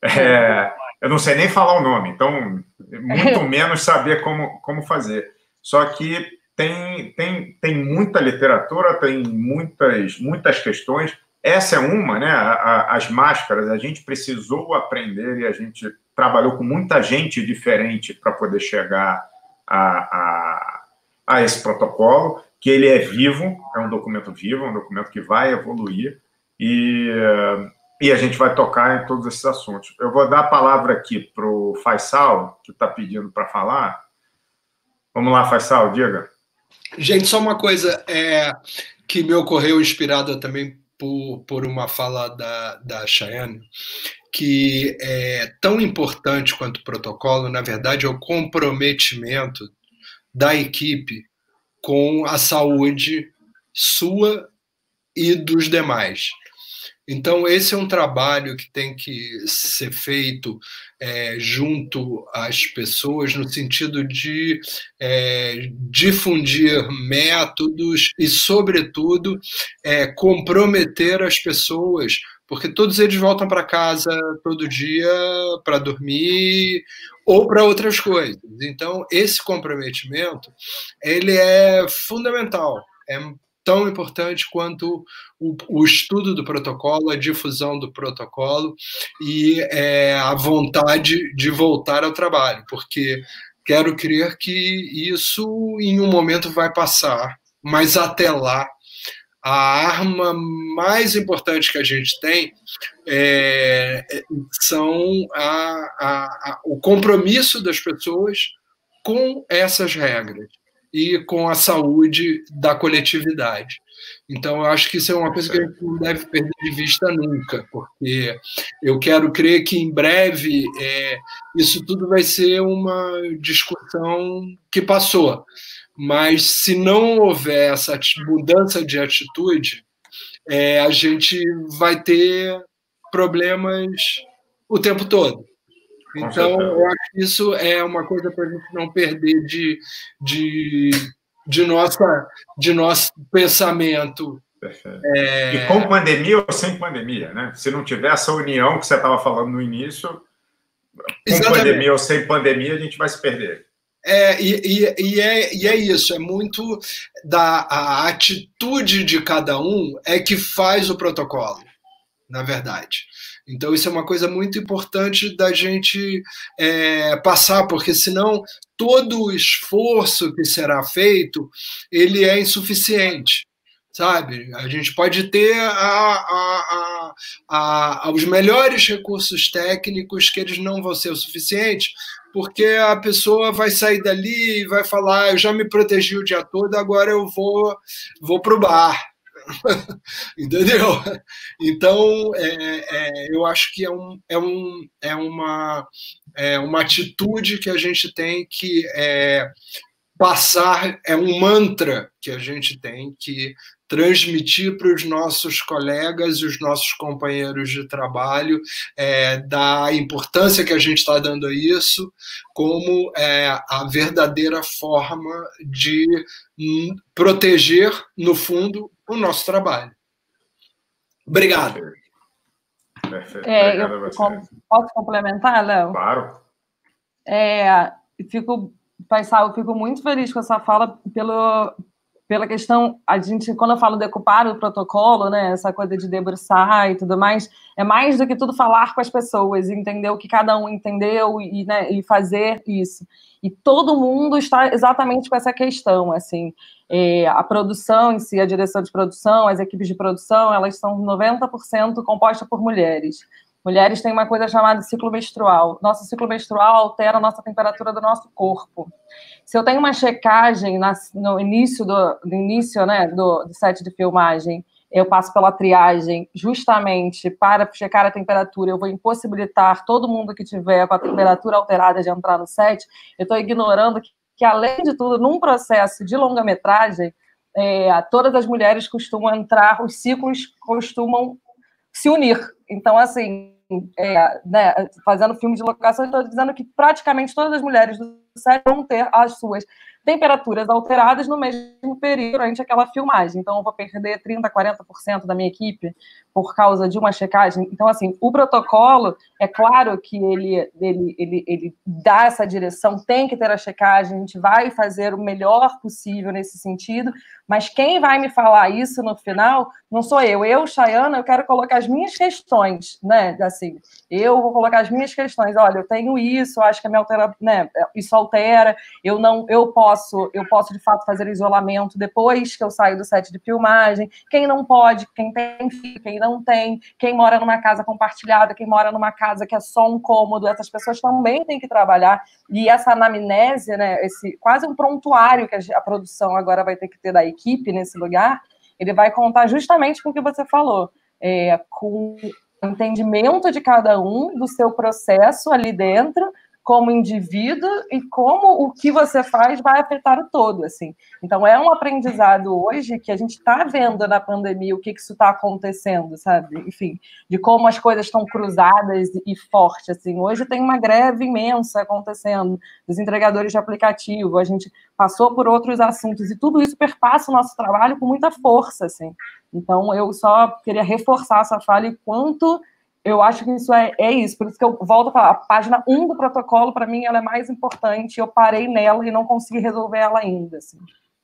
É, eu não sei nem falar o nome, então, muito menos saber como, como fazer. Só que tem, tem, tem muita literatura, tem muitas, muitas questões. Essa é uma, né? A, a, as máscaras, a gente precisou aprender e a gente trabalhou com muita gente diferente para poder chegar a, a, a esse protocolo, que ele é vivo, é um documento vivo, é um documento que vai evoluir e, e a gente vai tocar em todos esses assuntos. Eu vou dar a palavra aqui para o Faisal, que está pedindo para falar. Vamos lá, Faisal, diga. Gente, só uma coisa é, que me ocorreu inspirada também por, por uma fala da, da Chayane, que é tão importante quanto o protocolo, na verdade, é o comprometimento da equipe com a saúde sua e dos demais. Então, esse é um trabalho que tem que ser feito é, junto às pessoas, no sentido de é, difundir métodos e, sobretudo, é, comprometer as pessoas, porque todos eles voltam para casa todo dia para dormir ou para outras coisas. Então, esse comprometimento ele é fundamental, é tão importante quanto o, o estudo do protocolo, a difusão do protocolo e é, a vontade de voltar ao trabalho, porque quero crer que isso em um momento vai passar, mas até lá a arma mais importante que a gente tem é, são a, a, a, o compromisso das pessoas com essas regras e com a saúde da coletividade. Então, eu acho que isso é uma coisa que a gente não deve perder de vista nunca, porque eu quero crer que, em breve, é, isso tudo vai ser uma discussão que passou. Mas, se não houver essa mudança de atitude, é, a gente vai ter problemas o tempo todo. Então, eu acho que isso é uma coisa para a gente não perder de, de, de, nossa, de nosso pensamento. É... E com pandemia ou sem pandemia, né? Se não tiver essa união que você estava falando no início, com Exatamente. pandemia ou sem pandemia, a gente vai se perder. É, e, e, e, é, e é isso, é muito da a atitude de cada um é que faz o protocolo, na verdade. Então, isso é uma coisa muito importante da gente é, passar, porque senão todo o esforço que será feito, ele é insuficiente, sabe? A gente pode ter a, a, a, a, os melhores recursos técnicos que eles não vão ser o suficiente, porque a pessoa vai sair dali e vai falar, eu já me protegi o dia todo, agora eu vou, vou para o bar. Entendeu? Então, é, é, eu acho que é, um, é, um, é, uma, é uma atitude que a gente tem que é, passar, é um mantra que a gente tem que transmitir para os nossos colegas e os nossos companheiros de trabalho é, da importância que a gente está dando a isso como é, a verdadeira forma de hum, proteger, no fundo, o nosso trabalho. Obrigado. Perfeito. É, Obrigado eu, a você. Posso complementar, Léo? Claro. É, fico, Paisal, eu fico muito feliz com essa fala pelo, pela questão, a gente, quando eu falo decupar o protocolo, né, essa coisa de debruçar e tudo mais, é mais do que tudo falar com as pessoas, entender o que cada um entendeu e, né, e fazer isso. E todo mundo está exatamente com essa questão, assim, é, a produção em si, a direção de produção, as equipes de produção, elas são noventa por cento compostas por mulheres. Mulheres têm uma coisa chamada ciclo menstrual. Nosso ciclo menstrual altera a nossa temperatura do nosso corpo. Se eu tenho uma checagem na, no início, do, no início né, do, do set de filmagem, eu passo pela triagem justamente para checar a temperatura, eu vou impossibilitar todo mundo que tiver com a temperatura alterada de entrar no set, eu estou ignorando que, que, além de tudo, num processo de longa-metragem, é, todas as mulheres costumam entrar, os ciclos costumam se unir. Então, assim, é, né, fazendo filme de locação, eu estou dizendo que praticamente todas as mulheres do set vão ter as suas temperaturas alteradas no mesmo período durante aquela filmagem. Então, eu vou perder trinta, quarenta por cento da minha equipe por causa de uma checagem. Então, assim, o protocolo, é claro que ele, ele, ele, ele dá essa direção, tem que ter a checagem, a gente vai fazer o melhor possível nesse sentido, mas quem vai me falar isso no final não sou eu. Eu, Chayana, eu quero colocar as minhas questões, né? Assim, eu vou colocar as minhas questões. Olha, eu tenho isso, acho que a minha altera, né? Isso altera, eu não, eu posso, eu posso de fato fazer isolamento depois que eu saio do set de filmagem. Quem não pode, quem tem filho, quem não tem, quem mora numa casa compartilhada, quem mora numa casa que é só um cômodo, essas pessoas também têm que trabalhar. E essa anamnese, né? Esse quase um prontuário que a, a produção agora vai ter que ter da equipe nesse lugar, ele vai contar justamente com o que você falou, é, com o entendimento de cada um do seu processo ali dentro, como indivíduo, e como o que você faz vai afetar o todo, assim. Então, é um aprendizado hoje que a gente está vendo na pandemia o que, que isso está acontecendo, sabe? Enfim, de como as coisas estão cruzadas e fortes, assim. Hoje tem uma greve imensa acontecendo dos entregadores de aplicativo, a gente passou por outros assuntos, e tudo isso perpassa o nosso trabalho com muita força, assim. Então, eu só queria reforçar essa fala e quanto... Eu acho que isso é, é isso, por isso que eu volto a falar, a página um do protocolo, para mim, ela é mais importante, eu parei nela e não consegui resolver ela ainda. Assim.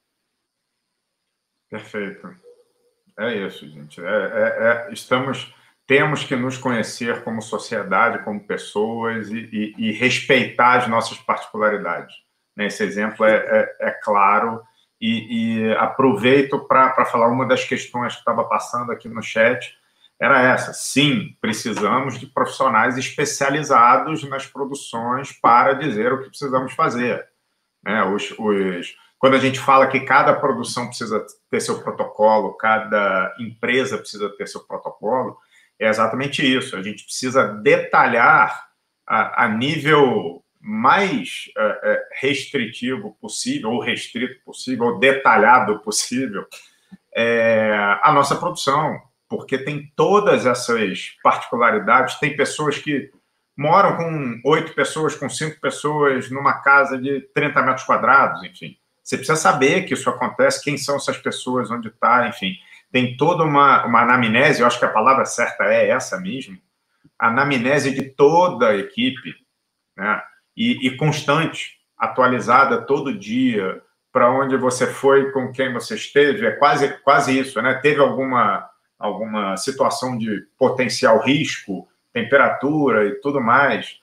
Perfeito. É isso, gente. É, é, é, estamos, temos que nos conhecer como sociedade, como pessoas e, e, e respeitar as nossas particularidades. Esse exemplo é, é, é claro e, e aproveito para falar uma das questões que estava passando aqui no chat, era essa. Sim, precisamos de profissionais especializados nas produções para dizer o que precisamos fazer. Né? Os, os, quando a gente fala que cada produção precisa ter seu protocolo, cada empresa precisa ter seu protocolo, é exatamente isso. A gente precisa detalhar a, a nível mais uh, restritivo possível, ou restrito possível, ou detalhado possível, é, a nossa produção, porque tem todas essas particularidades. Tem pessoas que moram com oito pessoas, com cinco pessoas, numa casa de trinta metros quadrados, enfim. Você precisa saber que isso acontece, quem são essas pessoas, onde está, enfim. Tem toda uma, uma anamnese, eu acho que a palavra certa é essa mesmo, a anamnese de toda a equipe, né? E, e constante, atualizada todo dia, para onde você foi, com quem você esteve, é quase, quase isso, né? Teve alguma, alguma situação de potencial risco, temperatura e tudo mais,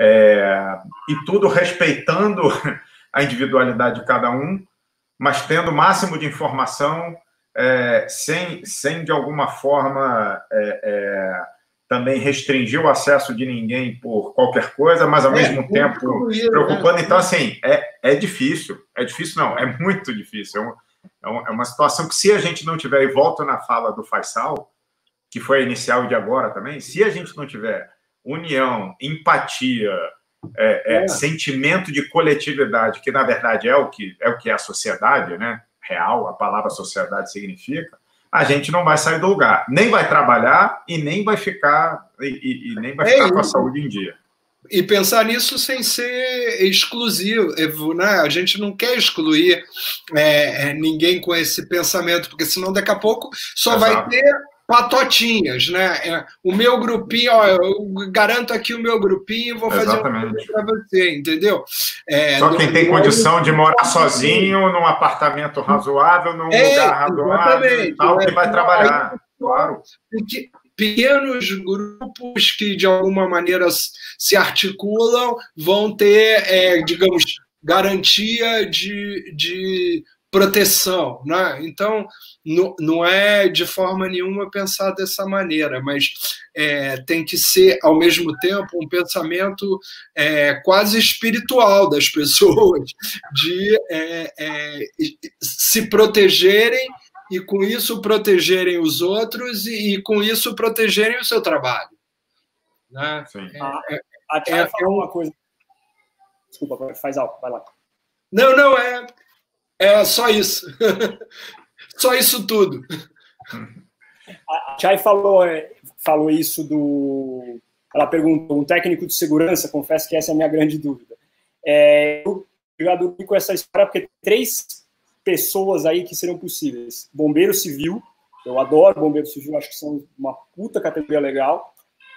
é, e tudo respeitando a individualidade de cada um, mas tendo o máximo de informação, é, sem, sem, de alguma forma, é, é, também restringir o acesso de ninguém por qualquer coisa, mas, ao é, mesmo tempo, incluído, preocupando. Né? Então, assim, é, é difícil. É difícil, não, é muito difícil. É, um, é uma situação que, se a gente não tiver, e volto na fala do Faisal, que foi a inicial de agora também, se a gente não tiver união, empatia, É, é, é. sentimento de coletividade, que na verdade é o que é o que é a sociedade, né? Real, a palavra sociedade significa, a gente não vai sair do lugar, nem vai trabalhar e nem vai ficar e, e, e nem vai ficar é, com a saúde em dia. E pensar nisso sem ser exclusivo, né? A gente não quer excluir é, ninguém com esse pensamento, porque senão daqui a pouco só Exato. vai ter patotinhas, né? O meu grupinho, ó, eu garanto aqui o meu grupinho, vou fazer Exatamente. uma coisa para você, entendeu? É, Só quem no, tem no condição no... de morar sozinho, num apartamento razoável, num é, lugar razoável e tal, é, que vai trabalhar, aí, claro. Pequenos grupos que, de alguma maneira, se articulam, vão ter, é, digamos, garantia de... de proteção, né? Então, não, não é de forma nenhuma pensar dessa maneira, mas é, tem que ser, ao mesmo tempo, um pensamento é, quase espiritual das pessoas, de é, é, se protegerem e, com isso, protegerem os outros e, e com isso, protegerem o seu trabalho. Né? Sim. É, é, a Tia é, falou uma coisa... Desculpa, faz algo, vai lá. Não, não, é... É só isso. Só isso tudo. A Chay falou, falou isso do... Ela perguntou, um técnico de segurança, confesso que essa é a minha grande dúvida. É, eu já dormi com essa história porque tem três pessoas aí que seriam possíveis. Bombeiro civil, eu adoro bombeiro civil, acho que são uma puta categoria legal.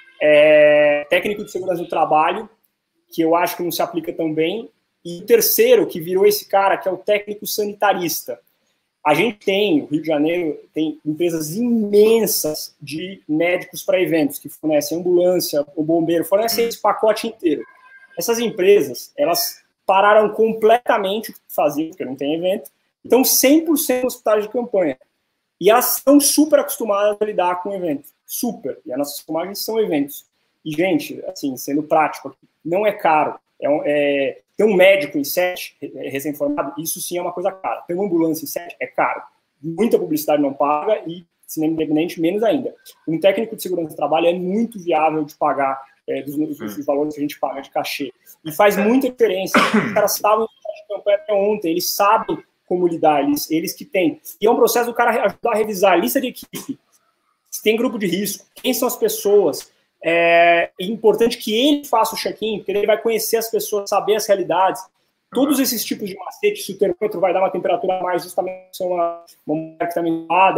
É, técnico de segurança do trabalho, que eu acho que não se aplica tão bem. E o terceiro, que virou esse cara, que é o técnico sanitarista. A gente tem, o Rio de Janeiro, tem empresas imensas de médicos para eventos, que fornecem ambulância, o bombeiro, fornecem esse pacote inteiro. Essas empresas, elas pararam completamente o que faziam, porque não tem evento, então cem por cento no hospital de campanha. E elas estão super acostumadas a lidar com eventos. Super. E as nossas filmagens são eventos. E, gente, assim, sendo prático, não é caro. É um, é, ter um médico em sete, recém-formado, isso sim é uma coisa cara. Ter uma ambulância em sete é caro. Muita publicidade não paga e, cinema independente, menos ainda. Um técnico de segurança do trabalho é muito viável de pagar é, dos, dos, dos valores que a gente paga de cachê. E faz muita diferença. Os caras estavam em campanha até ontem, eles sabem como lidar, eles, eles que têm. E é um processo do cara ajudar a revisar a lista de equipe. Se tem grupo de risco, quem são as pessoas. É importante que ele faça o check-in, porque ele vai conhecer as pessoas, saber as realidades. Todos esses tipos de macete, se o termômetro vai dar uma temperatura mais, justamente se é uma, uma mulher que está menstruada,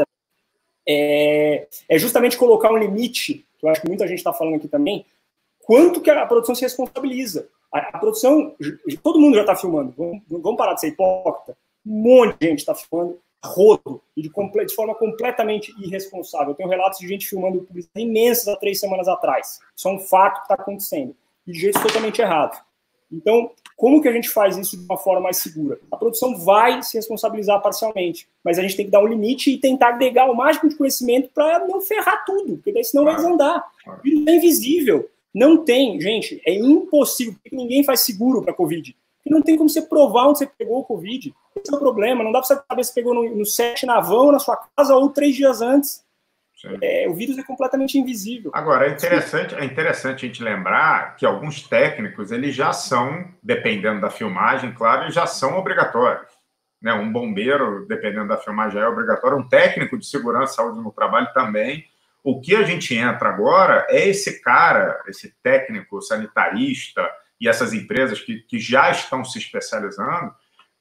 é, é justamente colocar um limite, que eu acho que muita gente está falando aqui também, quanto que a produção se responsabiliza. A, a produção, todo mundo já está filmando, vamos, vamos parar de ser hipócrita. Um monte de gente está filmando rodo e de, de forma completamente irresponsável. Eu tenho relatos de gente filmando publicidade imensas há três semanas atrás. Isso é um fato que está acontecendo. E de jeito totalmente errado. Então, como que a gente faz isso de uma forma mais segura? A produção vai se responsabilizar parcialmente, mas a gente tem que dar um limite e tentar agregar o máximo de conhecimento para não ferrar tudo, porque daí senão vai desandar. O vírus é invisível. Não tem, gente, é impossível, porque ninguém faz seguro para a Covid. Porque não tem como você provar onde você pegou o Covid. Esse é o problema. Não dá para você saber se pegou no, no set, na van, na sua casa ou três dias antes. É, o vírus é completamente invisível. Agora, é interessante, é interessante a gente lembrar que alguns técnicos, eles já são, dependendo da filmagem, claro, já são obrigatórios. Né? Um bombeiro, dependendo da filmagem, é obrigatório. Um técnico de segurança e saúde no trabalho também. O que a gente entra agora é esse cara, esse técnico sanitarista e essas empresas que, que já estão se especializando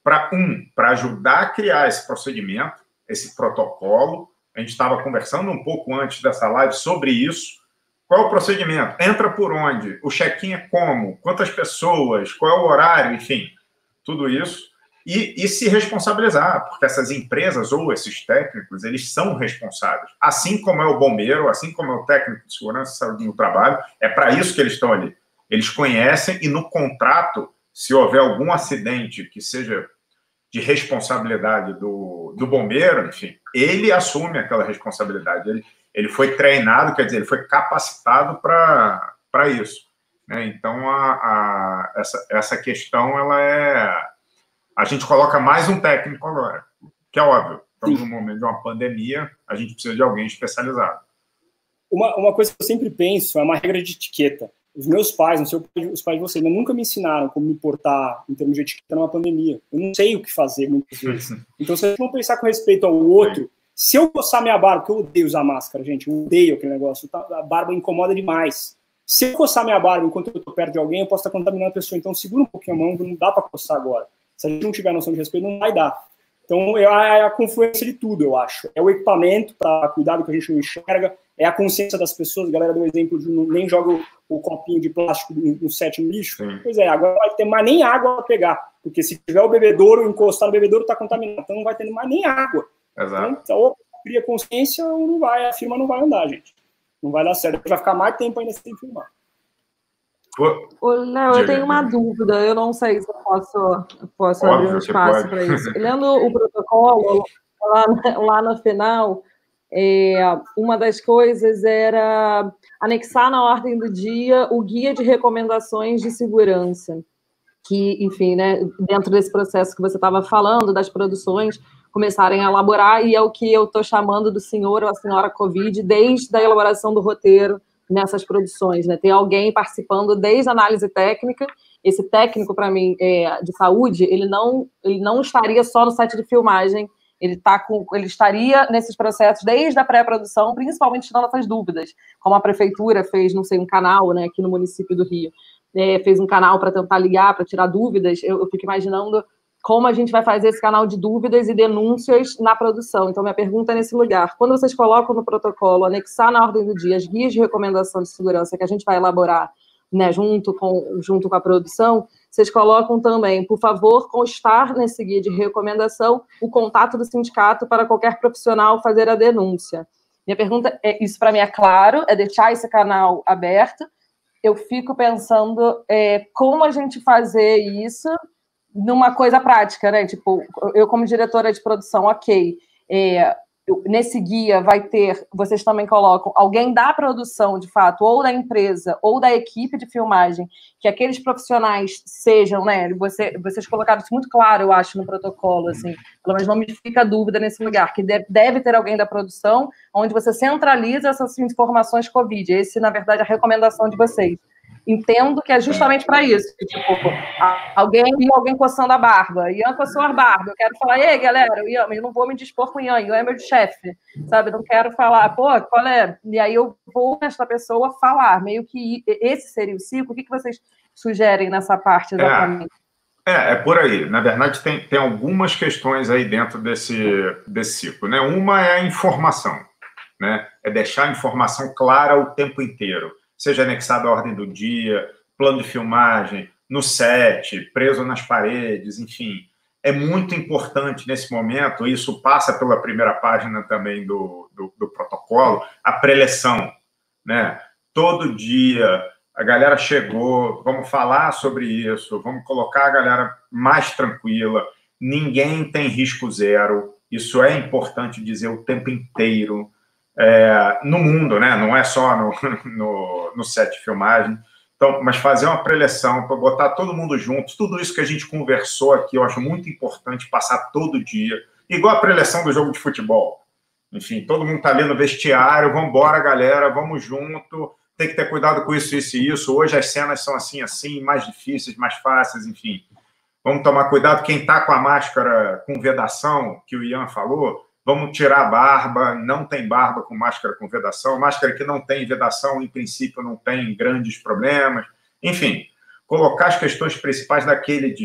para, um, para ajudar a criar esse procedimento, esse protocolo. A gente estava conversando um pouco antes dessa live sobre isso. Qual é o procedimento? Entra por onde? O check-in é como? Quantas pessoas? Qual é o horário? Enfim, tudo isso. E, e se responsabilizar, porque essas empresas ou esses técnicos, eles são responsáveis. Assim como é o bombeiro, assim como é o técnico de segurança e saúde no trabalho, é para isso que eles estão ali. Eles conhecem e no contrato, se houver algum acidente que seja de responsabilidade do, do bombeiro, enfim, ele assume aquela responsabilidade. Ele, ele foi treinado, quer dizer, ele foi capacitado para isso. Né? Então, a, a, essa, essa questão, ela é... A gente coloca mais um técnico agora, que é óbvio. Estamos num momento de uma pandemia, a gente precisa de alguém especializado. Uma, uma coisa que eu sempre penso é uma regra de etiqueta. Os meus pais, não sei os pais de vocês, mas nunca me ensinaram como me portar em termos de etiqueta numa pandemia. Eu não sei o que fazer muitas vezes. Então, se a gente não pensar com respeito ao outro, sim. Se eu coçar minha barba, porque eu odeio usar máscara, gente, eu odeio aquele negócio, a barba incomoda demais. Se eu coçar minha barba enquanto eu estou perto de alguém, eu posso estar contaminando a pessoa. Então, segura um pouquinho a mão, não dá para coçar agora. Se a gente não tiver noção de respeito, não vai dar. Então, é a, é a confluência de tudo, eu acho. É o equipamento para cuidar do que a gente não enxerga, é a consciência das pessoas. A galera deu o exemplo de não, nem joga o, o copinho de plástico no, no set no lixo. Sim. Pois é, agora não vai ter mais nem água para pegar, porque se tiver o bebedouro, encostar no bebedouro, está contaminado. Então, não vai ter mais nem água. Exato. Então, ou cria consciência ou não vai, a firma não vai andar, gente. Não vai dar certo. Vai ficar mais tempo ainda sem filmar. Ô, Léo, eu tenho uma dúvida, eu não sei se eu posso, posso Óbvio, abrir um espaço para isso. Lendo o protocolo, lá, lá no final, é, uma das coisas era anexar na ordem do dia o guia de recomendações de segurança, que, enfim, né, dentro desse processo que você estava falando, das produções começarem a elaborar, e é o que eu estou chamando do senhor ou a senhora Covid, desde a elaboração do roteiro, nessas produções, né? Tem alguém participando desde a análise técnica. Esse técnico, para mim, é, de saúde, ele não, ele não estaria só no set de filmagem, ele, tá com, ele estaria nesses processos desde a pré-produção, principalmente tirando essas dúvidas, como a prefeitura fez, não sei, um canal, né, aqui no município do Rio, é, fez um canal para tentar ligar, para tirar dúvidas. Eu, eu fico imaginando como a gente vai fazer esse canal de dúvidas e denúncias na produção. Então, minha pergunta é nesse lugar. Quando vocês colocam no protocolo, anexar na ordem do dia as guias de recomendação de segurança que a gente vai elaborar, né, junto com, junto com a produção, vocês colocam também, por favor, constar nesse guia de recomendação o contato do sindicato para qualquer profissional fazer a denúncia. Minha pergunta é, isso para mim é claro, é deixar esse canal aberto. Eu fico pensando é, como a gente fazer isso numa coisa prática, né? Tipo, eu como diretora de produção, ok, é, eu, nesse guia vai ter, vocês também colocam alguém da produção, de fato, ou da empresa, ou da equipe de filmagem, que aqueles profissionais sejam, né? Você, vocês colocaram isso muito claro, eu acho, no protocolo, assim, pelo menos não me fica dúvida nesse lugar, que deve, deve ter alguém da produção, onde você centraliza essas informações Covid. Esse, na verdade, é a recomendação de vocês. Entendo que é justamente para isso. Tipo, alguém e alguém coçando a barba. Ian coçou a barba. Eu quero falar, ei, galera, Ian, eu não vou me dispor com o Ian. Ian é meu chefe, sabe? Não quero falar, pô, qual é? E aí eu vou nesta pessoa falar. Meio que esse seria o ciclo. O que vocês sugerem nessa parte exatamente? É, é, é por aí. Na verdade, tem, tem algumas questões aí dentro desse, desse ciclo, né? Uma é a informação, né? É deixar a informação clara o tempo inteiro. Seja anexado à ordem do dia, plano de filmagem, no set, preso nas paredes, enfim. É muito importante nesse momento, isso passa pela primeira página também do, do, do protocolo, a preleção, né? Todo dia a galera chegou, vamos falar sobre isso, vamos colocar a galera mais tranquila, ninguém tem risco zero, isso é importante dizer o tempo inteiro. É, no mundo, né? Não é só no, no, no set de filmagem. Então, mas fazer uma preleção para botar todo mundo junto, tudo isso que a gente conversou aqui, eu acho muito importante passar todo dia, igual a preleção do jogo de futebol. Enfim, todo mundo está ali no vestiário, vamos embora, galera, vamos junto, tem que ter cuidado com isso, isso e isso. Hoje as cenas são assim, assim, mais difíceis, mais fáceis, enfim. Vamos tomar cuidado. Quem está com a máscara com vedação, que o Ian falou, vamos tirar a barba, não tem barba com máscara com vedação, máscara que não tem vedação, em princípio, não tem grandes problemas. Enfim, colocar as questões principais daquele dia.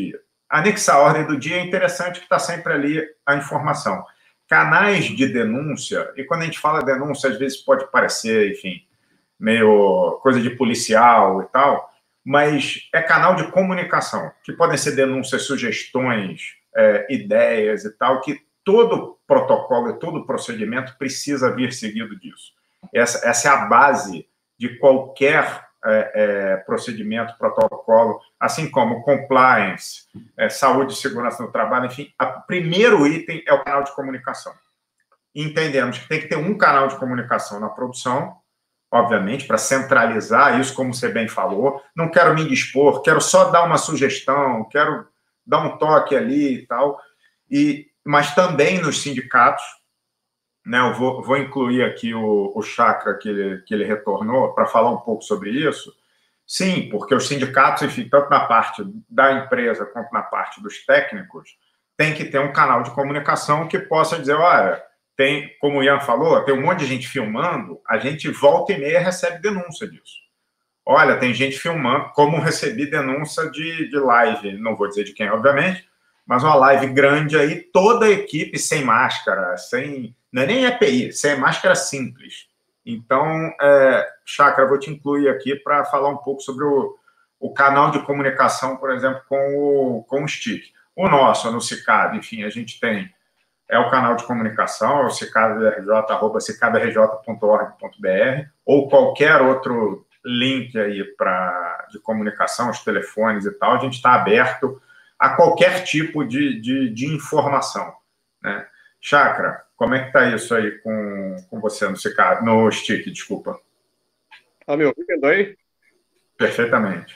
anexar a ordem do dia é interessante, que está sempre ali a informação. Canais de denúncia, e quando a gente fala denúncia, às vezes pode parecer, enfim, meio coisa de policial e tal, mas é canal de comunicação, que podem ser denúncias, sugestões, é, ideias e tal, que todo protocolo e todo procedimento precisa vir seguido disso. Essa, essa é a base de qualquer é, é, procedimento, protocolo, assim como compliance, é, saúde e segurança no trabalho, enfim, o primeiro item é o canal de comunicação. Entendemos que tem que ter um canal de comunicação na produção, obviamente, para centralizar isso, como você bem falou. Não quero me indispor, quero só dar uma sugestão, quero dar um toque ali e tal, e, mas também nos sindicatos, né, eu vou, vou incluir aqui o, o Chakra que ele, que ele retornou para falar um pouco sobre isso. Sim, porque os sindicatos, enfim, tanto na parte da empresa quanto na parte dos técnicos, tem que ter um canal de comunicação que possa dizer, olha, tem, como o Ian falou, tem um monte de gente filmando, a gente volta e meia recebe denúncia disso. Olha, tem gente filmando, como recebi denúncia de, de live, não vou dizer de quem, obviamente, mas uma live grande aí, toda a equipe sem máscara, sem... Não é nem E P I, sem máscara simples. Então, é, Chakra, vou te incluir aqui para falar um pouco sobre o, o canal de comunicação, por exemplo, com o, com o S T I C. O nosso, no CICAD, enfim, a gente tem é o canal de comunicação, é o cicadrj, arroba cicadrj ponto org ponto br, ou qualquer outro link aí pra, de comunicação, os telefones e tal, a gente está aberto a qualquer tipo de, de, de informação, né? Chakra, como é que está isso aí com, com você no CICAD, no S T I C, desculpa? Está me ouvindo aí? Perfeitamente.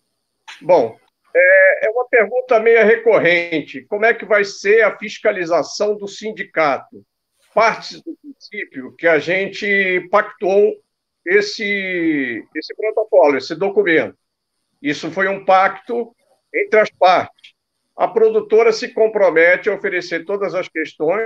Bom, é, é uma pergunta meio recorrente. Como é que vai ser a fiscalização do sindicato? Parte do princípio que a gente pactuou esse, esse protocolo, esse documento. Isso foi um pacto entre as partes. A produtora se compromete a oferecer todas as questões.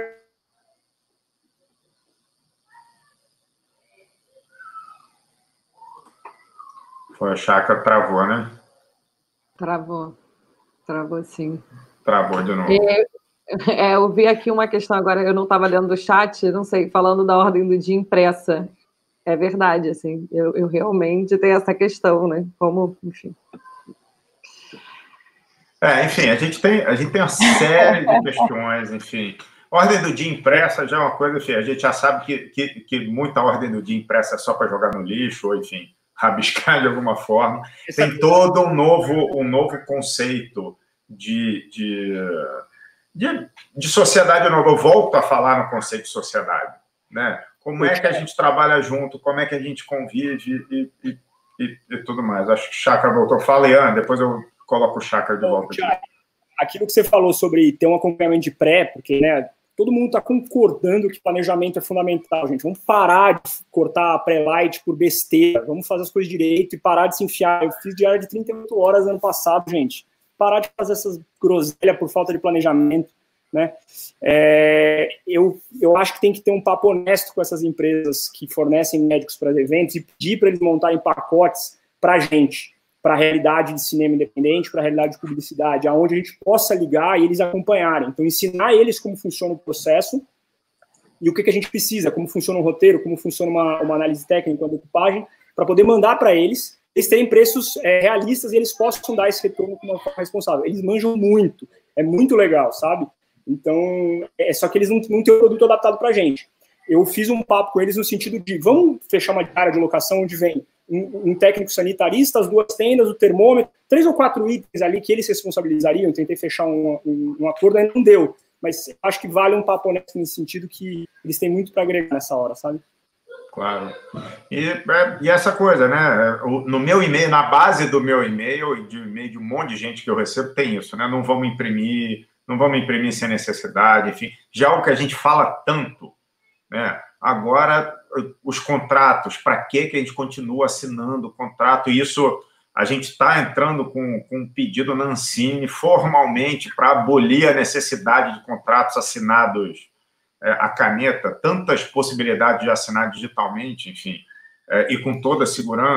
Foi a Chakra, travou, né? Travou. Travou, sim. Travou de novo. É, é, eu vi aqui uma questão agora, eu não estava lendo do chat, não sei, falando da ordem do dia impressa. É verdade, assim, eu, eu realmente tenho essa questão, né? Como, enfim... É, enfim, a gente tem, a gente tem uma série de questões, enfim. Ordem do dia impressa já é uma coisa, enfim, a gente já sabe que, que, que muita ordem do dia impressa é só para jogar no lixo, ou, enfim, rabiscar de alguma forma. Tem todo um novo, um novo conceito de, de, de, de sociedade nova. Eu volto a falar no conceito de sociedade, né? Como é que a gente trabalha junto, como é que a gente convive e, e, e, e tudo mais. Acho que o Chakra voltou. Fala, Ian, depois eu... coloca o Chakra de volta aqui. Aquilo que você falou sobre ter um acompanhamento de pré, porque, né, todo mundo está concordando que planejamento é fundamental, gente. Vamos parar de cortar a pré-light por besteira, vamos fazer as coisas direito e parar de se enfiar. Eu fiz diário de trinta e oito horas ano passado, gente. Parar de fazer essas groselhas por falta de planejamento, né? É, eu, eu acho que tem que ter um papo honesto com essas empresas que fornecem médicos para eventos e pedir para eles montarem pacotes para a gente, para a realidade de cinema independente, para a realidade de publicidade, aonde a gente possa ligar e eles acompanharem. Então, ensinar eles como funciona o processo e o que, que a gente precisa, como funciona um roteiro, como funciona uma, uma análise técnica, uma decupagem, para poder mandar para eles, eles terem preços é, realistas e eles possam dar esse retorno com uma forma responsável. Eles manjam muito, é muito legal, sabe? Então, é só que eles não, não têm o produto adaptado para a gente. Eu fiz um papo com eles no sentido de, vamos fechar uma área de locação onde vem um, um técnico sanitarista, as duas tendas, o termômetro, três ou quatro itens ali que eles responsabilizariam. Eu tentei fechar um, um, um acordo, ainda não deu. Mas acho que vale um papo honesto nesse sentido que eles têm muito para agregar nessa hora, sabe? Claro. E, e essa coisa, né? No meu e-mail, na base do meu e-mail e de e-mail de um monte de gente que eu recebo, tem isso, né? Não vamos imprimir, não vamos imprimir sem necessidade, enfim. Já o que a gente fala tanto, né? Agora, os contratos, para que a gente continua assinando o contrato? E isso, a gente está entrando com, com um pedido na Ancine formalmente para abolir a necessidade de contratos assinados é, à caneta, tantas possibilidades de assinar digitalmente, enfim, é, e com toda a segurança.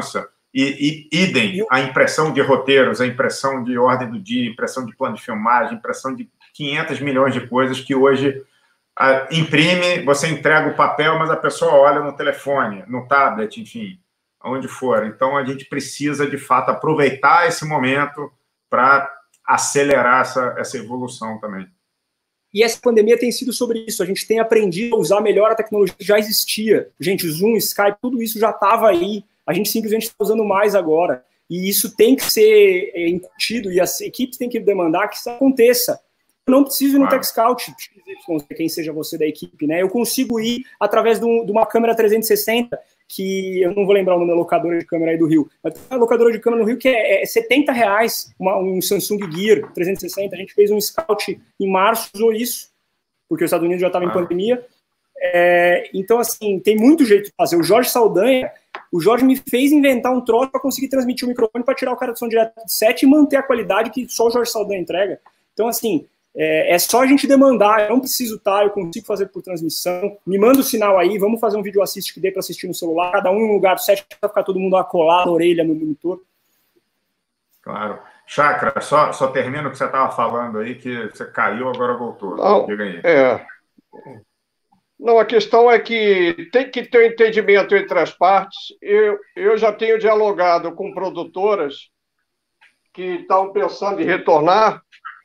E, e idem, a impressão de roteiros, a impressão de ordem do dia, impressão de plano de filmagem, impressão de quinhentos milhões de coisas que hoje a, imprime, você entrega o papel, mas a pessoa olha no telefone, no tablet, enfim, onde for. Então, a gente precisa, de fato, aproveitar esse momento para acelerar essa, essa evolução também. E essa pandemia tem sido sobre isso. A gente tem aprendido a usar melhor a tecnologia que já existia. Gente, Zoom, Skype, tudo isso já estava aí. A gente simplesmente está usando mais agora. E isso tem que ser é, incutido e as equipes têm que demandar que isso aconteça. Eu não preciso ir no Tech Scout, quem seja você da equipe, né? Eu consigo ir através de, um, de uma câmera trezentos e sessenta, que eu não vou lembrar o nome da locadora de câmera aí do Rio, mas tem uma locadora de câmera no Rio que é, é setenta reais, uma, um Samsung Gear trezentos e sessenta. A gente fez um scout em março, usou isso, porque os Estados Unidos já estavam ah. em pandemia. É, então, assim, tem muito jeito de fazer. O Jorge Saldanha, o Jorge me fez inventar um troço para conseguir transmitir o microfone para tirar o cara do som direto de set e manter a qualidade que só o Jorge Saldanha entrega. Então, assim, é, é só a gente demandar. Eu não preciso estar, eu consigo fazer por transmissão. Me manda o sinal aí, vamos fazer um vídeo assist que dê para assistir no celular, cada um em um lugar do set para ficar todo mundo acolado, a orelha no monitor. Claro. Chakra, só, só termina o que você estava falando aí, que você caiu, agora voltou. Não, Diga aí. É... Não, a questão é que tem que ter um entendimento entre as partes. Eu, eu já tenho dialogado com produtoras que estão pensando em retornar,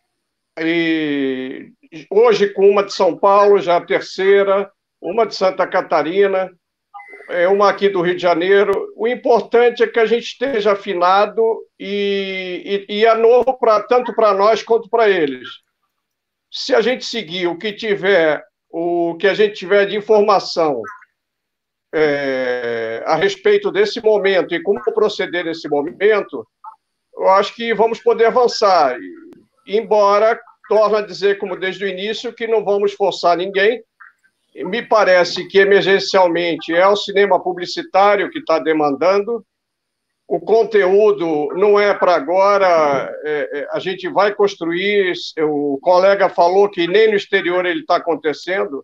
e hoje com uma de São Paulo, já a terceira, uma de Santa Catarina, uma aqui do Rio de Janeiro. O importante é que a gente esteja afinado e, e, e é novo pra, tanto para nós quanto para eles. Se a gente seguir o que tiver... o que a gente tiver de informação é, a respeito desse momento e como proceder nesse momento, eu acho que vamos poder avançar. Embora, torno a dizer, como desde o início, que não vamos forçar ninguém. Me parece que, emergencialmente, é o cinema publicitário que está demandando. O conteúdo não é para agora, é, é, a gente vai construir, o colega falou que nem no exterior ele está acontecendo,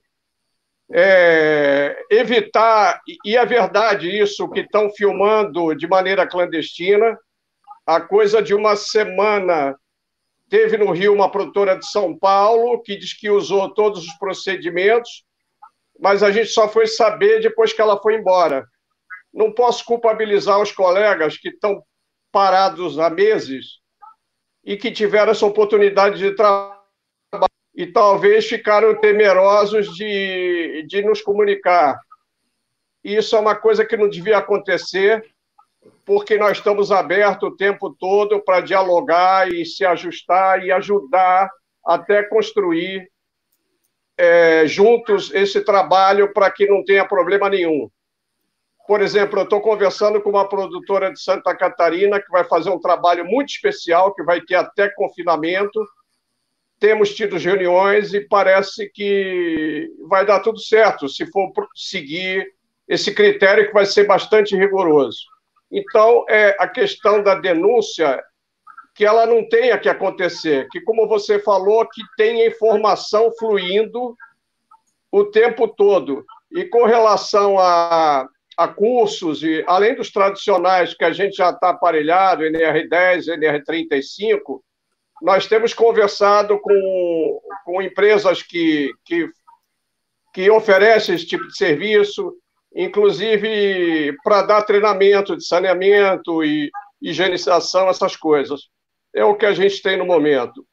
é, evitar, e é verdade isso, que estão filmando de maneira clandestina, a coisa de uma semana, teve no Rio uma produtora de São Paulo que diz que usou todos os procedimentos, mas a gente só foi saber depois que ela foi embora. Não posso culpabilizar os colegas que estão parados há meses e que tiveram essa oportunidade de trabalho e talvez ficaram temerosos de, de nos comunicar. Isso é uma coisa que não devia acontecer, porque nós estamos abertos o tempo todo para dialogar e se ajustar e ajudar até construir é, juntos esse trabalho para que não tenha problema nenhum. Por exemplo, eu estou conversando com uma produtora de Santa Catarina que vai fazer um trabalho muito especial, que vai ter até confinamento. Temos tido reuniões e parece que vai dar tudo certo, se for seguir esse critério que vai ser bastante rigoroso. Então, é a questão da denúncia, que ela não tenha que acontecer, que, como você falou, que tenha informação fluindo o tempo todo. E com relação a... a cursos, e além dos tradicionais que a gente já está aparelhado, N R dez, N R trinta e cinco, nós temos conversado com, com empresas que, que, que oferecem esse tipo de serviço, inclusive para dar treinamento de saneamento e higienização, essas coisas. É o que a gente tem no momento.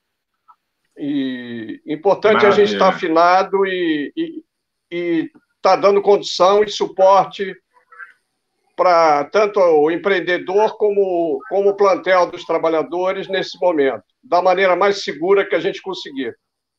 E importante Maravilha. A gente estar afinado e estar tá dando condição e suporte para tanto o empreendedor como, como o plantel dos trabalhadores nesse momento, da maneira mais segura que a gente conseguir.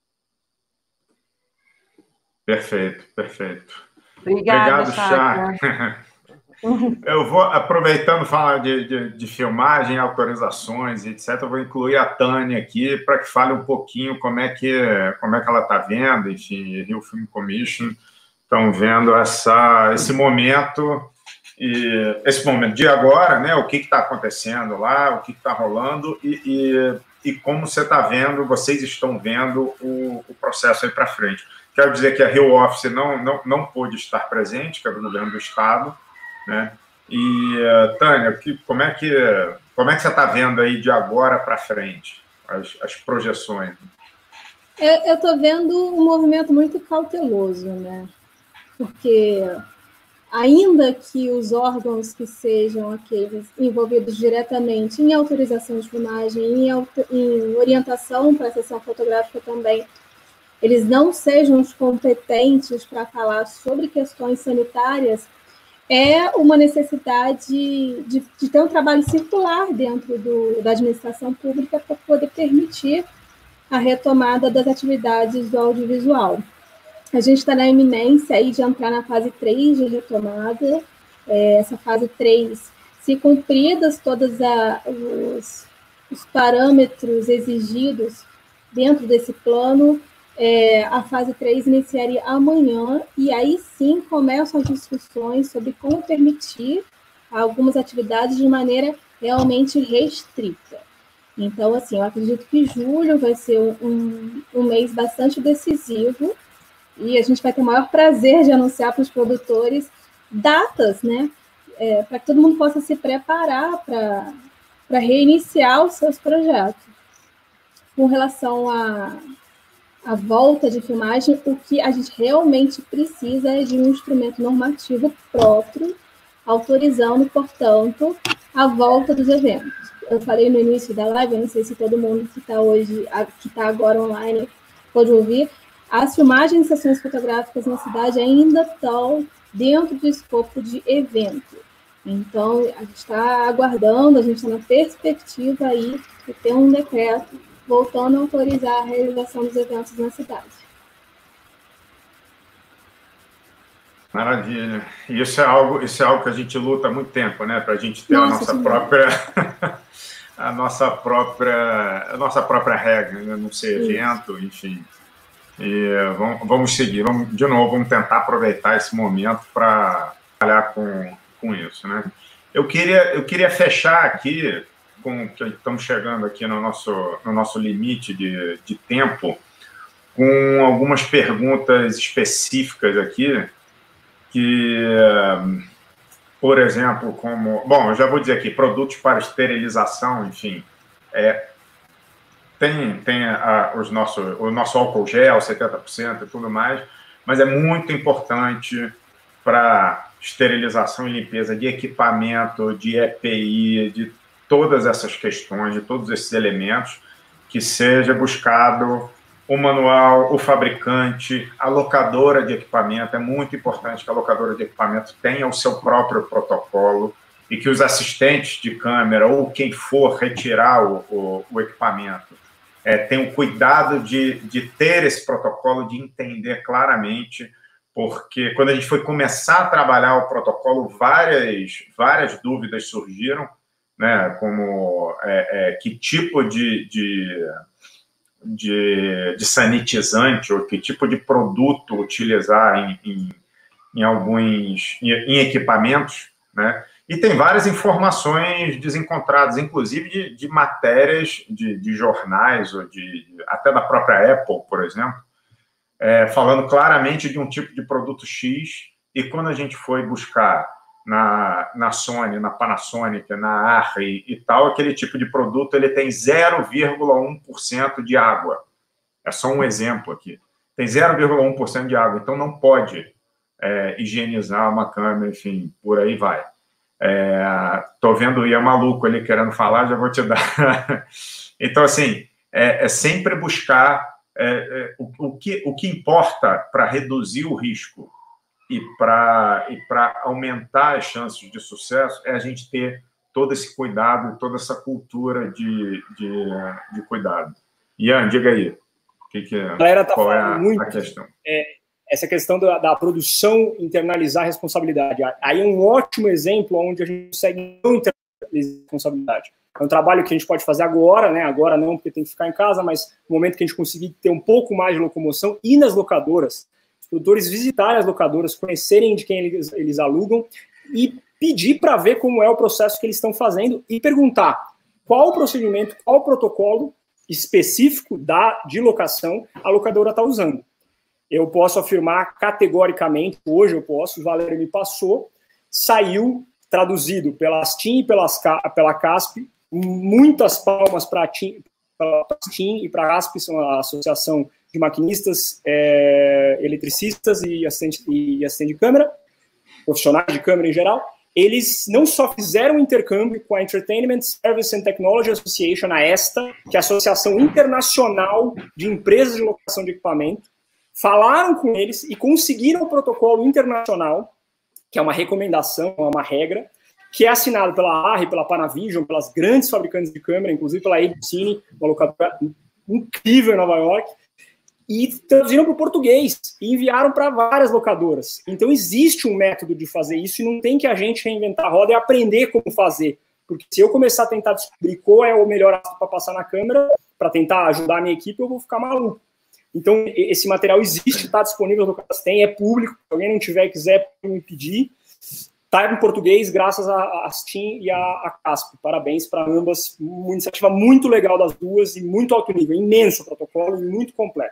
Perfeito, perfeito. Obrigada, Obrigado, Chá. Eu vou, aproveitando falar de, de, de filmagem, autorizações, etcétera, eu vou incluir a Tânia aqui para que fale um pouquinho como é que, como é que ela está vendo, enfim, Rio Film Commission estão vendo essa, esse momento... E esse momento de agora, né, o que está acontecendo lá, o que está rolando e, e, e como você está vendo, vocês estão vendo o, o processo aí para frente. Quero dizer que a Rio Office não, não, não pôde estar presente, que é do governo do Estado, né, E, uh, Tânia, que, como, é que, como é que você está vendo aí de agora para frente, as, as projeções? Eu estou vendo um movimento muito cauteloso, né? Porque, ainda que os órgãos que sejam aqueles envolvidos diretamente em autorização de filmagem, em, auto, em orientação para a sessão fotográfica também, eles não sejam os competentes para falar sobre questões sanitárias, é uma necessidade de, de ter um trabalho circular dentro do, da administração pública para poder permitir a retomada das atividades do audiovisual. A gente está na iminência aí de entrar na fase três de retomada. É, essa fase três, se cumpridas todos a, os, os parâmetros exigidos dentro desse plano, É, a fase três iniciaria amanhã, e aí sim começam as discussões sobre como permitir algumas atividades de maneira realmente restrita. Então, assim, eu acredito que julho vai ser um, um mês bastante decisivo, e a gente vai ter o maior prazer de anunciar para os produtores datas, né, é, para que todo mundo possa se preparar para reiniciar os seus projetos. Com relação a a volta de filmagem, o que a gente realmente precisa é de um instrumento normativo próprio, autorizando, portanto, a volta dos eventos. Eu falei no início da live, eu não sei se todo mundo que está hoje, que está agora online, pode ouvir, as filmagens de sessões fotográficas na cidade ainda estão dentro do escopo de evento. Então, a gente está aguardando, a gente está na perspectiva aí de ter um decreto voltando a autorizar a realização dos eventos na cidade. Maravilha. Isso é algo, isso é algo que a gente luta há muito tempo, né? Para a gente ter nossa, a nossa própria, a nossa própria, a nossa própria regra, né? Não ser evento, isso. Enfim. E vamos, vamos seguir. Vamos, de novo, vamos tentar aproveitar esse momento para trabalhar com, com isso, né? Eu queria, eu queria fechar aqui, com que estamos chegando aqui no nosso, no nosso limite de, de tempo, com algumas perguntas específicas aqui, que, por exemplo, como... Bom, eu já vou dizer aqui, produtos para esterilização, enfim, é, tem, tem a, os nosso, o nosso álcool gel, setenta por cento e tudo mais, mas é muito importante para esterilização e limpeza de equipamento, de E P I, de todas essas questões, de todos esses elementos, que seja buscado o manual, o fabricante, a locadora de equipamento. É muito importante que a locadora de equipamento tenha o seu próprio protocolo e que os assistentes de câmera ou quem for retirar o, o, o equipamento é, tenham cuidado de, de ter esse protocolo, de entender claramente, porque quando a gente foi começar a trabalhar o protocolo, várias, várias dúvidas surgiram, né, como é, é, que tipo de, de, de, de sanitizante ou que tipo de produto utilizar em, em, em alguns em, em equipamentos, né? E tem várias informações desencontradas, inclusive de, de matérias de, de jornais, ou de, até da própria Apple, por exemplo, é, falando claramente de um tipo de produto X, e quando a gente foi buscar Na, na Sony, na Panasonic, na Arri e tal, aquele tipo de produto ele tem zero vírgula um por cento de água. É só um exemplo aqui. Tem zero vírgula um por cento de água, então não pode é, higienizar uma câmera, enfim, por aí vai. Estou é, vendo o Ian maluco ali querendo falar, já vou te dar. Então, assim, é, é sempre buscar é, é, o, o, que, o que importa para reduzir o risco e para e para aumentar as chances de sucesso é a gente ter todo esse cuidado, toda essa cultura de, de, de cuidado. Ian, diga aí, o que, que é, a tá qual é a, muito, a questão? É, essa questão da, da produção internalizar a responsabilidade. Aí é um ótimo exemplo onde a gente consegue não internalizar a responsabilidade. É um trabalho que a gente pode fazer agora, né? Agora não, porque tem que ficar em casa, mas no momento que a gente conseguir ter um pouco mais de locomoção, ir nas locadoras, produtores visitarem as locadoras, conhecerem de quem eles, eles alugam e pedir para ver como é o processo que eles estão fazendo e perguntar qual o procedimento, qual o protocolo específico da, de locação a locadora está usando. Eu posso afirmar categoricamente, hoje eu posso, o Valério me passou, saiu traduzido pelas T I M e pelas, pela CASP. Muitas palmas para a T I M e para a CASP, são a Associação de Maquinistas, é, Eletricistas e assistente, e assistente de câmera, profissionais de câmera em geral. Eles não só fizeram um intercâmbio com a Entertainment Service and Technology Association, a ESTA, que é a Associação Internacional de Empresas de Locação de Equipamento, falaram com eles e conseguiram o protocolo internacional, que é uma recomendação, uma regra, que é assinado pela A R R I, pela Panavision, pelas grandes fabricantes de câmera, inclusive pela A B C, uma locadora incrível em Nova York, e traduziram para o português e enviaram para várias locadoras. Então, existe um método de fazer isso e não tem que a gente reinventar a roda e aprender como fazer. Porque se eu começar a tentar descobrir qual é o melhor para passar na câmera, para tentar ajudar a minha equipe, eu vou ficar maluco. Então, esse material existe, está disponível, as locadoras têm, é público. Se alguém não tiver e quiser me pedir, está em português, graças à Steam e à CASP. Parabéns para ambas. Uma iniciativa muito legal das duas e muito alto nível. Imenso protocolo e muito completo.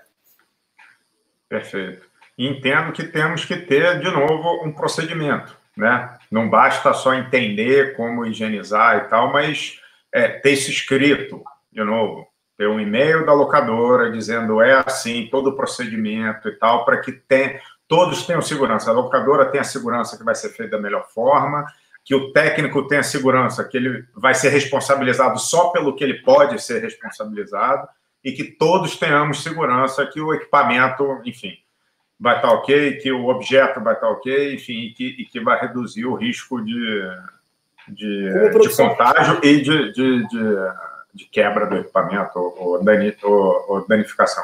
Perfeito. E entendo que temos que ter, de novo, um procedimento, né? Não basta só entender como higienizar e tal, mas é, ter isso escrito, de novo, ter um e-mail da locadora dizendo é assim, todo o procedimento e tal, para que tenha, todos tenham segurança. A locadora tem a segurança que vai ser feita da melhor forma, que o técnico tenha a segurança que ele vai ser responsabilizado só pelo que ele pode ser responsabilizado, e que todos tenhamos segurança que o equipamento, enfim, vai estar ok, que o objeto vai estar ok, enfim, e que, e que vai reduzir o risco de, de, de contágio e de, de, de, de quebra do equipamento ou, dani, ou, ou danificação.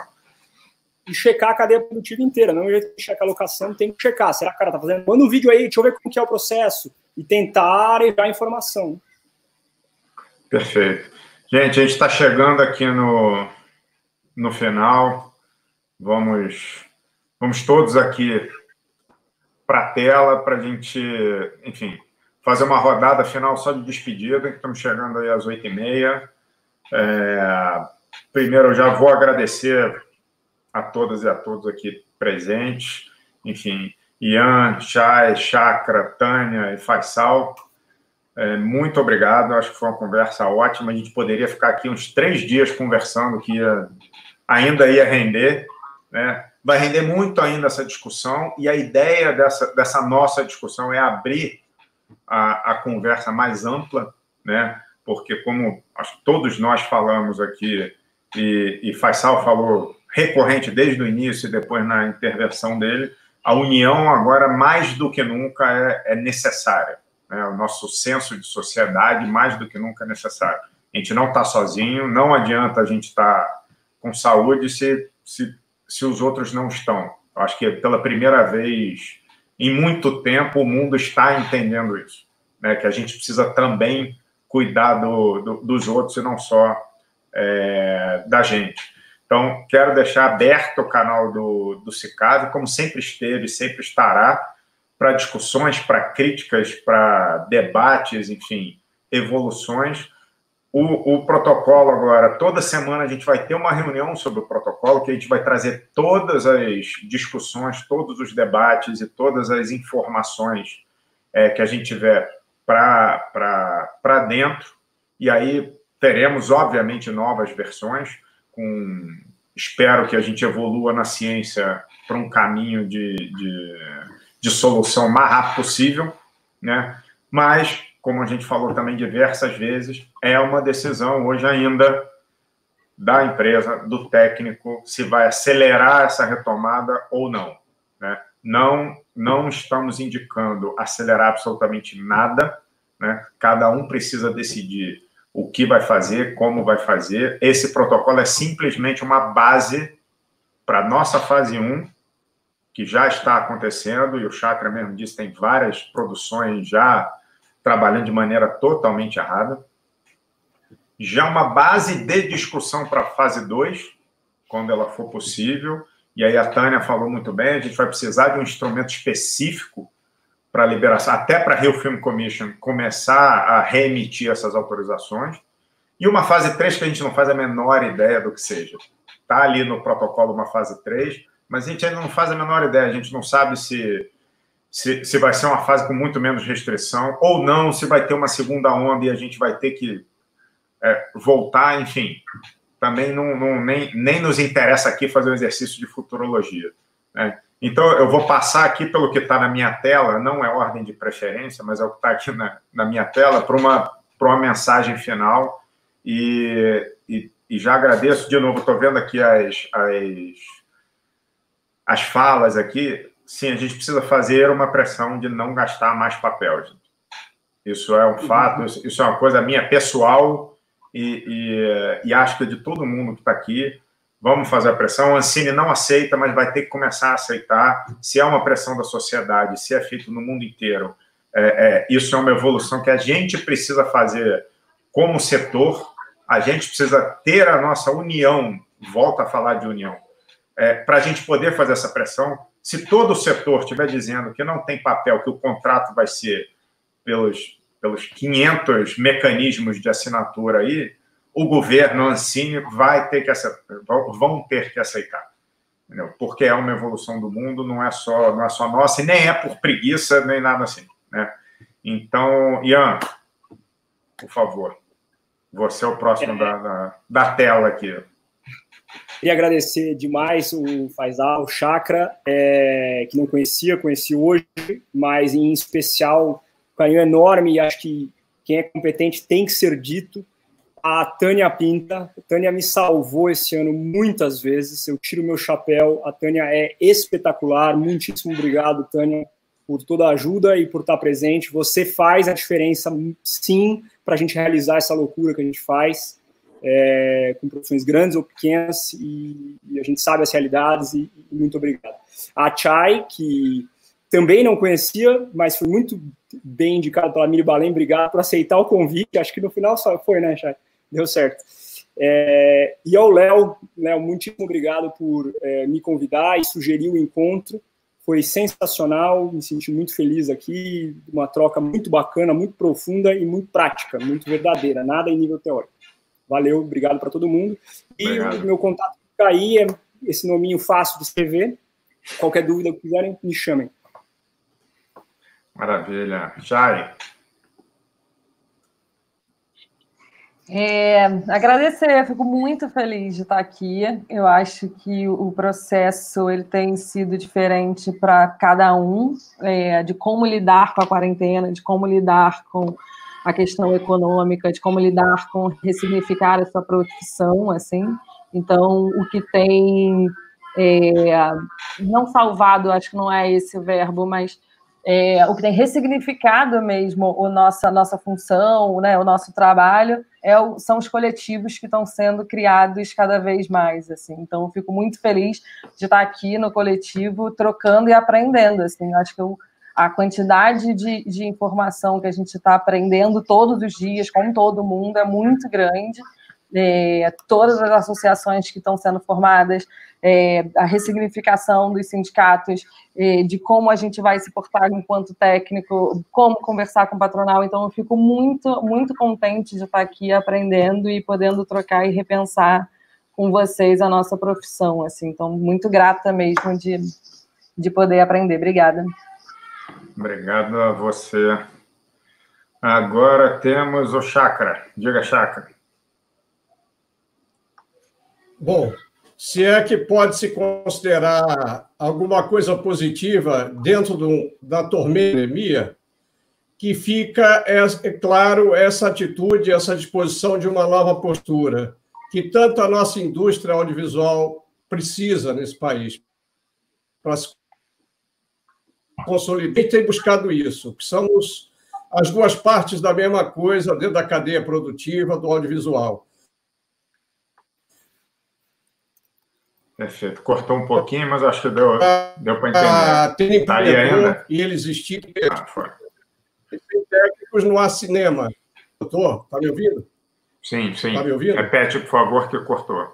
E checar a cadeia produtiva inteira, não é checar a locação, tem que checar. Será que o cara está fazendo? Manda um vídeo aí, deixa eu ver como que é o processo, e tentar arejar a informação. Perfeito. Gente, a gente está chegando aqui no... no final, vamos, vamos todos aqui para a tela para a gente, enfim, fazer uma rodada final só de despedida, que estamos chegando aí às oito e meia. É, primeiro, eu já vou agradecer a todas e a todos aqui presentes, enfim, Ian, Chay, Chakra, Tânia e Faisal. É, muito obrigado, acho que foi uma conversa ótima. A gente poderia ficar aqui uns três dias conversando, que ia, ainda ia render, né? Vai render muito ainda essa discussão, e a ideia dessa, dessa nossa discussão é abrir a, a conversa mais ampla, né? Porque, como acho que todos nós falamos aqui, e, e Faisal falou recorrente desde o início e depois na intervenção dele, a união agora, mais do que nunca, é, é necessária. É, o nosso senso de sociedade, mais do que nunca, é necessário. A gente não está sozinho, não adianta a gente estar tá com saúde se, se, se os outros não estão. Eu acho que pela primeira vez em muito tempo o mundo está entendendo isso, né? Que a gente precisa também cuidar do, do, dos outros e não só é, da gente. Então, quero deixar aberto o canal do, do CICAV, como sempre esteve, sempre estará, para discussões, para críticas, para debates, enfim, evoluções. O, o protocolo agora, toda semana a gente vai ter uma reunião sobre o protocolo, que a gente vai trazer todas as discussões, todos os debates e todas as informações é, que a gente tiver para dentro. E aí teremos, obviamente, novas versões, com... espero que a gente evolua na ciência para um caminho de... de de solução mais rápido possível, né? Mas, como a gente falou também diversas vezes, é uma decisão hoje ainda da empresa, do técnico, se vai acelerar essa retomada ou não, né? Não, não estamos indicando acelerar absolutamente nada, né? Cada um precisa decidir o que vai fazer, como vai fazer. Esse protocolo é simplesmente uma base para a nossa fase um, que já está acontecendo, e o Chakra mesmo disse, tem várias produções já trabalhando de maneira totalmente errada. Já uma base de discussão para a fase dois, quando ela for possível, e aí a Tânia falou muito bem, a gente vai precisar de um instrumento específico para liberação, até para a Rio Film Commission começar a reemitir essas autorizações, e uma fase três que a gente não faz a menor ideia do que seja. Está ali no protocolo uma fase três, mas a gente ainda não faz a menor ideia, a gente não sabe se, se, se vai ser uma fase com muito menos restrição ou não, se vai ter uma segunda onda e a gente vai ter que é, voltar, enfim. Também não, não, nem, nem nos interessa aqui fazer um exercício de futurologia, né? Então, eu vou passar aqui pelo que está na minha tela, não é ordem de preferência, mas é o que está aqui na, na minha tela, para uma, para uma mensagem final. E, e, e já agradeço de novo, estou vendo aqui as, as, as falas aqui. Sim, a gente precisa fazer uma pressão de não gastar mais papel, gente. Isso é um fato, isso, isso é uma coisa minha pessoal e, e, e acho que de todo mundo que está aqui. Vamos fazer a pressão. A Ancine não aceita, mas vai ter que começar a aceitar. Se é uma pressão da sociedade, se é feito no mundo inteiro, é, é, isso é uma evolução que a gente precisa fazer como setor. A gente precisa ter a nossa união, volta a falar de união, é, para a gente poder fazer essa pressão. Se todo o setor estiver dizendo que não tem papel, que o contrato vai ser pelos, pelos quinhentos mecanismos de assinatura aí, o governo, a Ancine, vai ter que aceitar, vão ter que aceitar, entendeu? Porque é uma evolução do mundo, não é só, não é só nossa, e nem é por preguiça, nem nada assim, né? Então, Ian, por favor, você é o próximo é. da, da, da tela aqui. Queria agradecer demais o Faisal, o Chakra, é, que não conhecia, conheci hoje, mas em especial, um carinho enorme, e acho que quem é competente tem que ser dito. A Tânia Pinta, a Tânia me salvou esse ano muitas vezes, eu tiro meu chapéu, a Tânia é espetacular, muitíssimo obrigado, Tânia, por toda a ajuda e por estar presente. Você faz a diferença, sim, para a gente realizar essa loucura que a gente faz, é, com produções grandes ou pequenas, e, e a gente sabe as realidades, e, e muito obrigado. A Chay, que também não conhecia, mas foi muito bem indicado pela Miri Balém, obrigado por aceitar o convite, acho que no final só foi, né, Chay? Deu certo. É, e ao Léo, Léo, muitíssimo obrigado por é, me convidar e sugerir o encontro. Foi sensacional, me senti muito feliz aqui, uma troca muito bacana, muito profunda e muito prática, muito verdadeira, nada em nível teórico. Valeu, obrigado para todo mundo. E obrigado. O meu contato fica aí, é esse nominho fácil de escrever. Qualquer dúvida que quiserem, me chamem. Maravilha. Chay. É, agradecer, fico muito feliz de estar aqui. Eu acho que o processo ele tem sido diferente para cada um, é, de como lidar com a quarentena, de como lidar com a questão econômica, de como lidar com ressignificar a sua profissão, assim. Então, o que tem é, não salvado, acho que não é esse o verbo, mas É, o que tem ressignificado mesmo o nossa, a nossa função, né, o nosso trabalho, é o, são os coletivos que estão sendo criados cada vez mais. Assim. Então, eu fico muito feliz de estar aqui no coletivo, trocando e aprendendo. Assim. Eu acho que eu, a quantidade de, de informação que a gente está aprendendo todos os dias, com todo mundo, é muito grande. É, todas as associações que estão sendo formadas, é, a ressignificação dos sindicatos, é, de como a gente vai se portar enquanto técnico, como conversar com o patronal. Então, eu fico muito, muito contente de estar aqui aprendendo e podendo trocar e repensar com vocês a nossa profissão. Assim. Então, muito grata mesmo de, de poder aprender. Obrigada. Obrigado a você. Agora temos o Chakra. Diga, Chakra. Bom, se é que pode se considerar alguma coisa positiva dentro do, da tormenta da pandemia, que fica, é, é claro, essa atitude, essa disposição de uma nova postura, que tanto a nossa indústria audiovisual precisa nesse país, para se consolidar. E tem buscado isso, que são os, as duas partes da mesma coisa dentro da cadeia produtiva do audiovisual. Perfeito. Cortou um pouquinho, mas acho que deu, deu para entender. Ah, tem tá aí ainda? E eles existem. Ah, foi. Tem técnicos no cinema. Doutor, está me ouvindo? Sim, sim. Está me ouvindo? Repete, por favor, que cortou.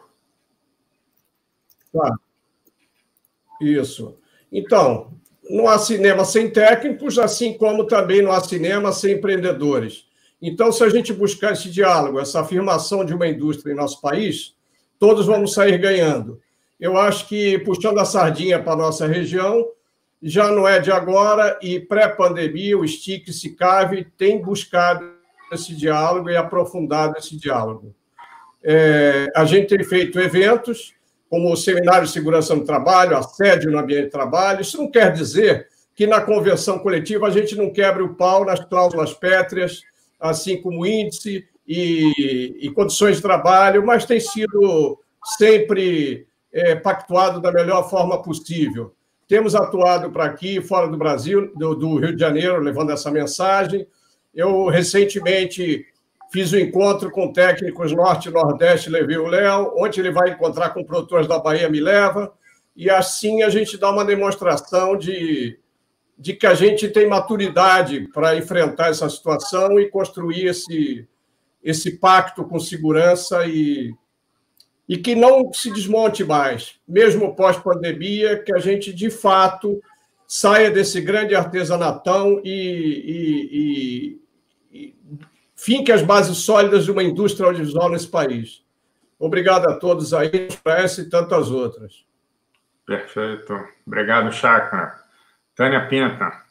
Tá. Isso. Então, não há cinema sem técnicos, assim como também não há cinema sem empreendedores. Então, se a gente buscar esse diálogo, essa afirmação de uma indústria em nosso país, todos vamos sair ganhando. Eu acho que, puxando a sardinha para a nossa região, já não é de agora, e pré-pandemia, o STIC e SICAV tem buscado esse diálogo e aprofundado esse diálogo. É, a gente tem feito eventos, como o Seminário de Segurança no Trabalho, assédio no ambiente de trabalho. Isso não quer dizer que na convenção coletiva a gente não quebre o pau nas cláusulas pétreas, assim como índice e, e condições de trabalho, mas tem sido sempre é, pactuado da melhor forma possível. Temos atuado para aqui, fora do Brasil, do, do Rio de Janeiro, levando essa mensagem. Eu, recentemente, fiz um encontro com técnicos Norte e Nordeste, levei o Léo. Ontem ele vai encontrar com produtores da Bahia, me leva. E assim a gente dá uma demonstração de, de que a gente tem maturidade para enfrentar essa situação e construir esse, esse pacto com segurança e, e que não se desmonte mais, mesmo pós-pandemia, que a gente, de fato, saia desse grande artesanatão e, e, e, e finque as bases sólidas de uma indústria audiovisual nesse país. Obrigado a todos aí, para essa e tantas outras. Perfeito. Obrigado, Chacra. Tânia Pinta.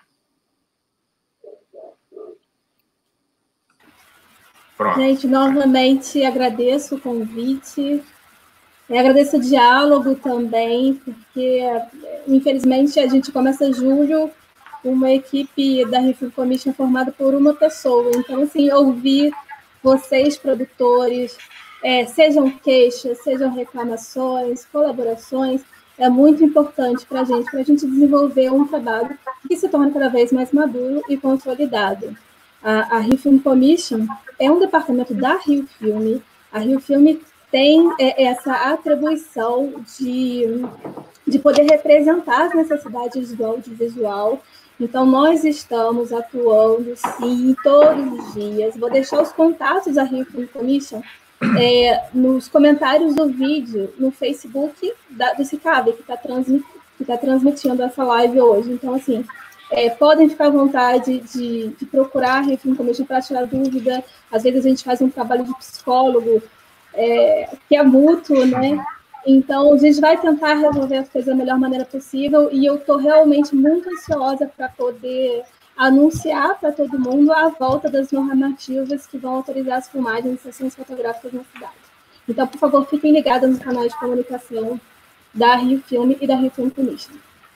Pronto. Gente, novamente agradeço o convite. E agradeço o diálogo também, porque, infelizmente, a gente começa julho uma equipe da Refilm Commission formada por uma pessoa. Então, assim, ouvir vocês, produtores, é, sejam queixas, sejam reclamações, colaborações, é muito importante para a gente, para a gente desenvolver um trabalho que se torne cada vez mais maduro e consolidado. A, a Refilm Commission é um departamento da Rio Filme. A Rio Filme tem é, essa atribuição de, de poder representar as necessidades do audiovisual. Então, nós estamos atuando, sim, todos os dias. Vou deixar os contatos da Rio Film Commission é, nos comentários do vídeo no Facebook da, do SICAV, que está transmit, tá transmitindo essa live hoje. Então, assim, é, podem ficar à vontade de, de procurar a Rio Film Commission para tirar dúvida. Às vezes a gente faz um trabalho de psicólogo, é, que é mútuo, né? Então, a gente vai tentar resolver as coisas da melhor maneira possível e eu estou realmente muito ansiosa para poder anunciar para todo mundo a volta das normativas que vão autorizar as filmagens e sessões fotográficas na cidade. Então, por favor, fiquem ligados nos canais de comunicação da Rio Filme e da Rio Film Commission.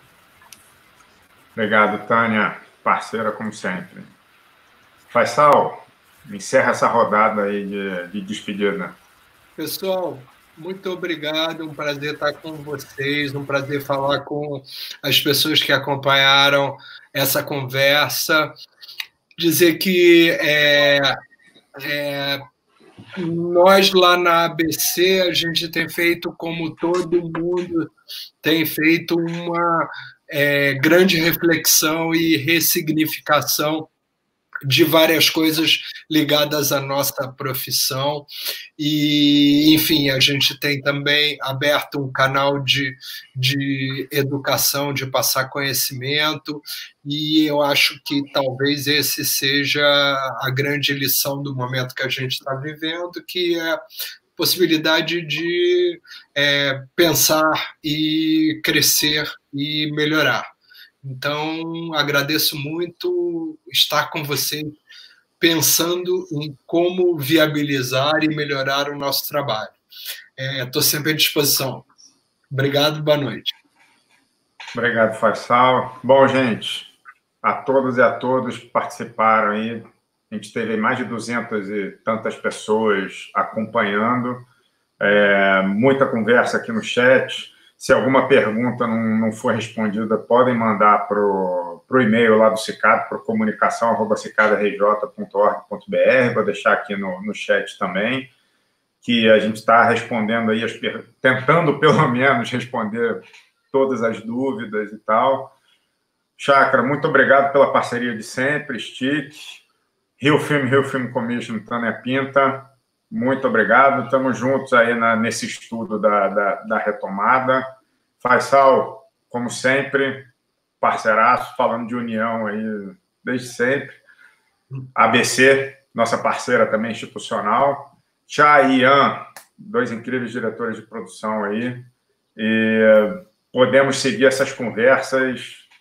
Obrigado, Tânia, parceira como sempre. Faisal, encerra essa rodada aí de, de despedida. Pessoal, muito obrigado, um prazer estar com vocês, um prazer falar com as pessoas que acompanharam essa conversa. Dizer que é, é, nós lá na A B C, a gente tem feito, como todo mundo, tem feito uma é, grande reflexão e ressignificação de várias coisas ligadas à nossa profissão e, enfim, a gente tem também aberto um canal de, de educação, de passar conhecimento e eu acho que talvez esse seja a grande lição do momento que a gente está vivendo, que é a possibilidade de é, pensar e crescer e melhorar. Então, agradeço muito estar com vocês, pensando em como viabilizar e melhorar o nosso trabalho. Estou é, sempre à disposição. Obrigado, boa noite. Obrigado, Faisal. Bom, gente, a todos e a todos que participaram aí, a gente teve mais de duzentas e tantas pessoas acompanhando, é, muita conversa aqui no chat. Se alguma pergunta não, não for respondida, podem mandar para o e-mail lá do CICAD, para comunicação arroba cicad r j ponto org ponto b r. Vou deixar aqui no, no chat também, que a gente está respondendo aí, as per... tentando pelo menos responder todas as dúvidas e tal. Chacra, muito obrigado pela parceria de sempre, STIC, Rio Film, Rio Film Commission, Tânia Pinta. Muito obrigado, estamos juntos aí na, nesse estudo da, da, da retomada. Faisal, como sempre, parceiraço, falando de união aí desde sempre. A B C, nossa parceira também institucional. Tchá e Ian, dois incríveis diretores de produção aí. E podemos seguir essas conversas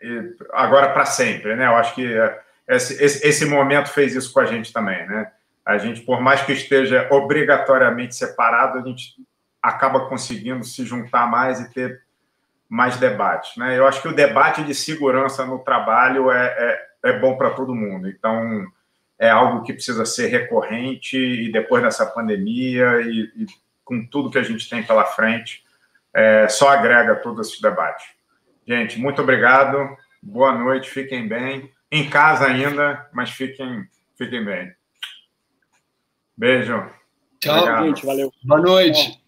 e agora para sempre, né? Eu acho que esse, esse, esse momento fez isso com a gente também, né? A gente, por mais que esteja obrigatoriamente separado, a gente acaba conseguindo se juntar mais e ter mais debates, né? Eu acho que o debate de segurança no trabalho é, é, é bom para todo mundo. Então, é algo que precisa ser recorrente e depois dessa pandemia e, e com tudo que a gente tem pela frente, é, só agrega todos esses debates. Gente, muito obrigado. Boa noite, fiquem bem. Em casa ainda, mas fiquem, fiquem bem. Beijo. Tchau, obrigado. Gente. Valeu. Boa noite. Tchau.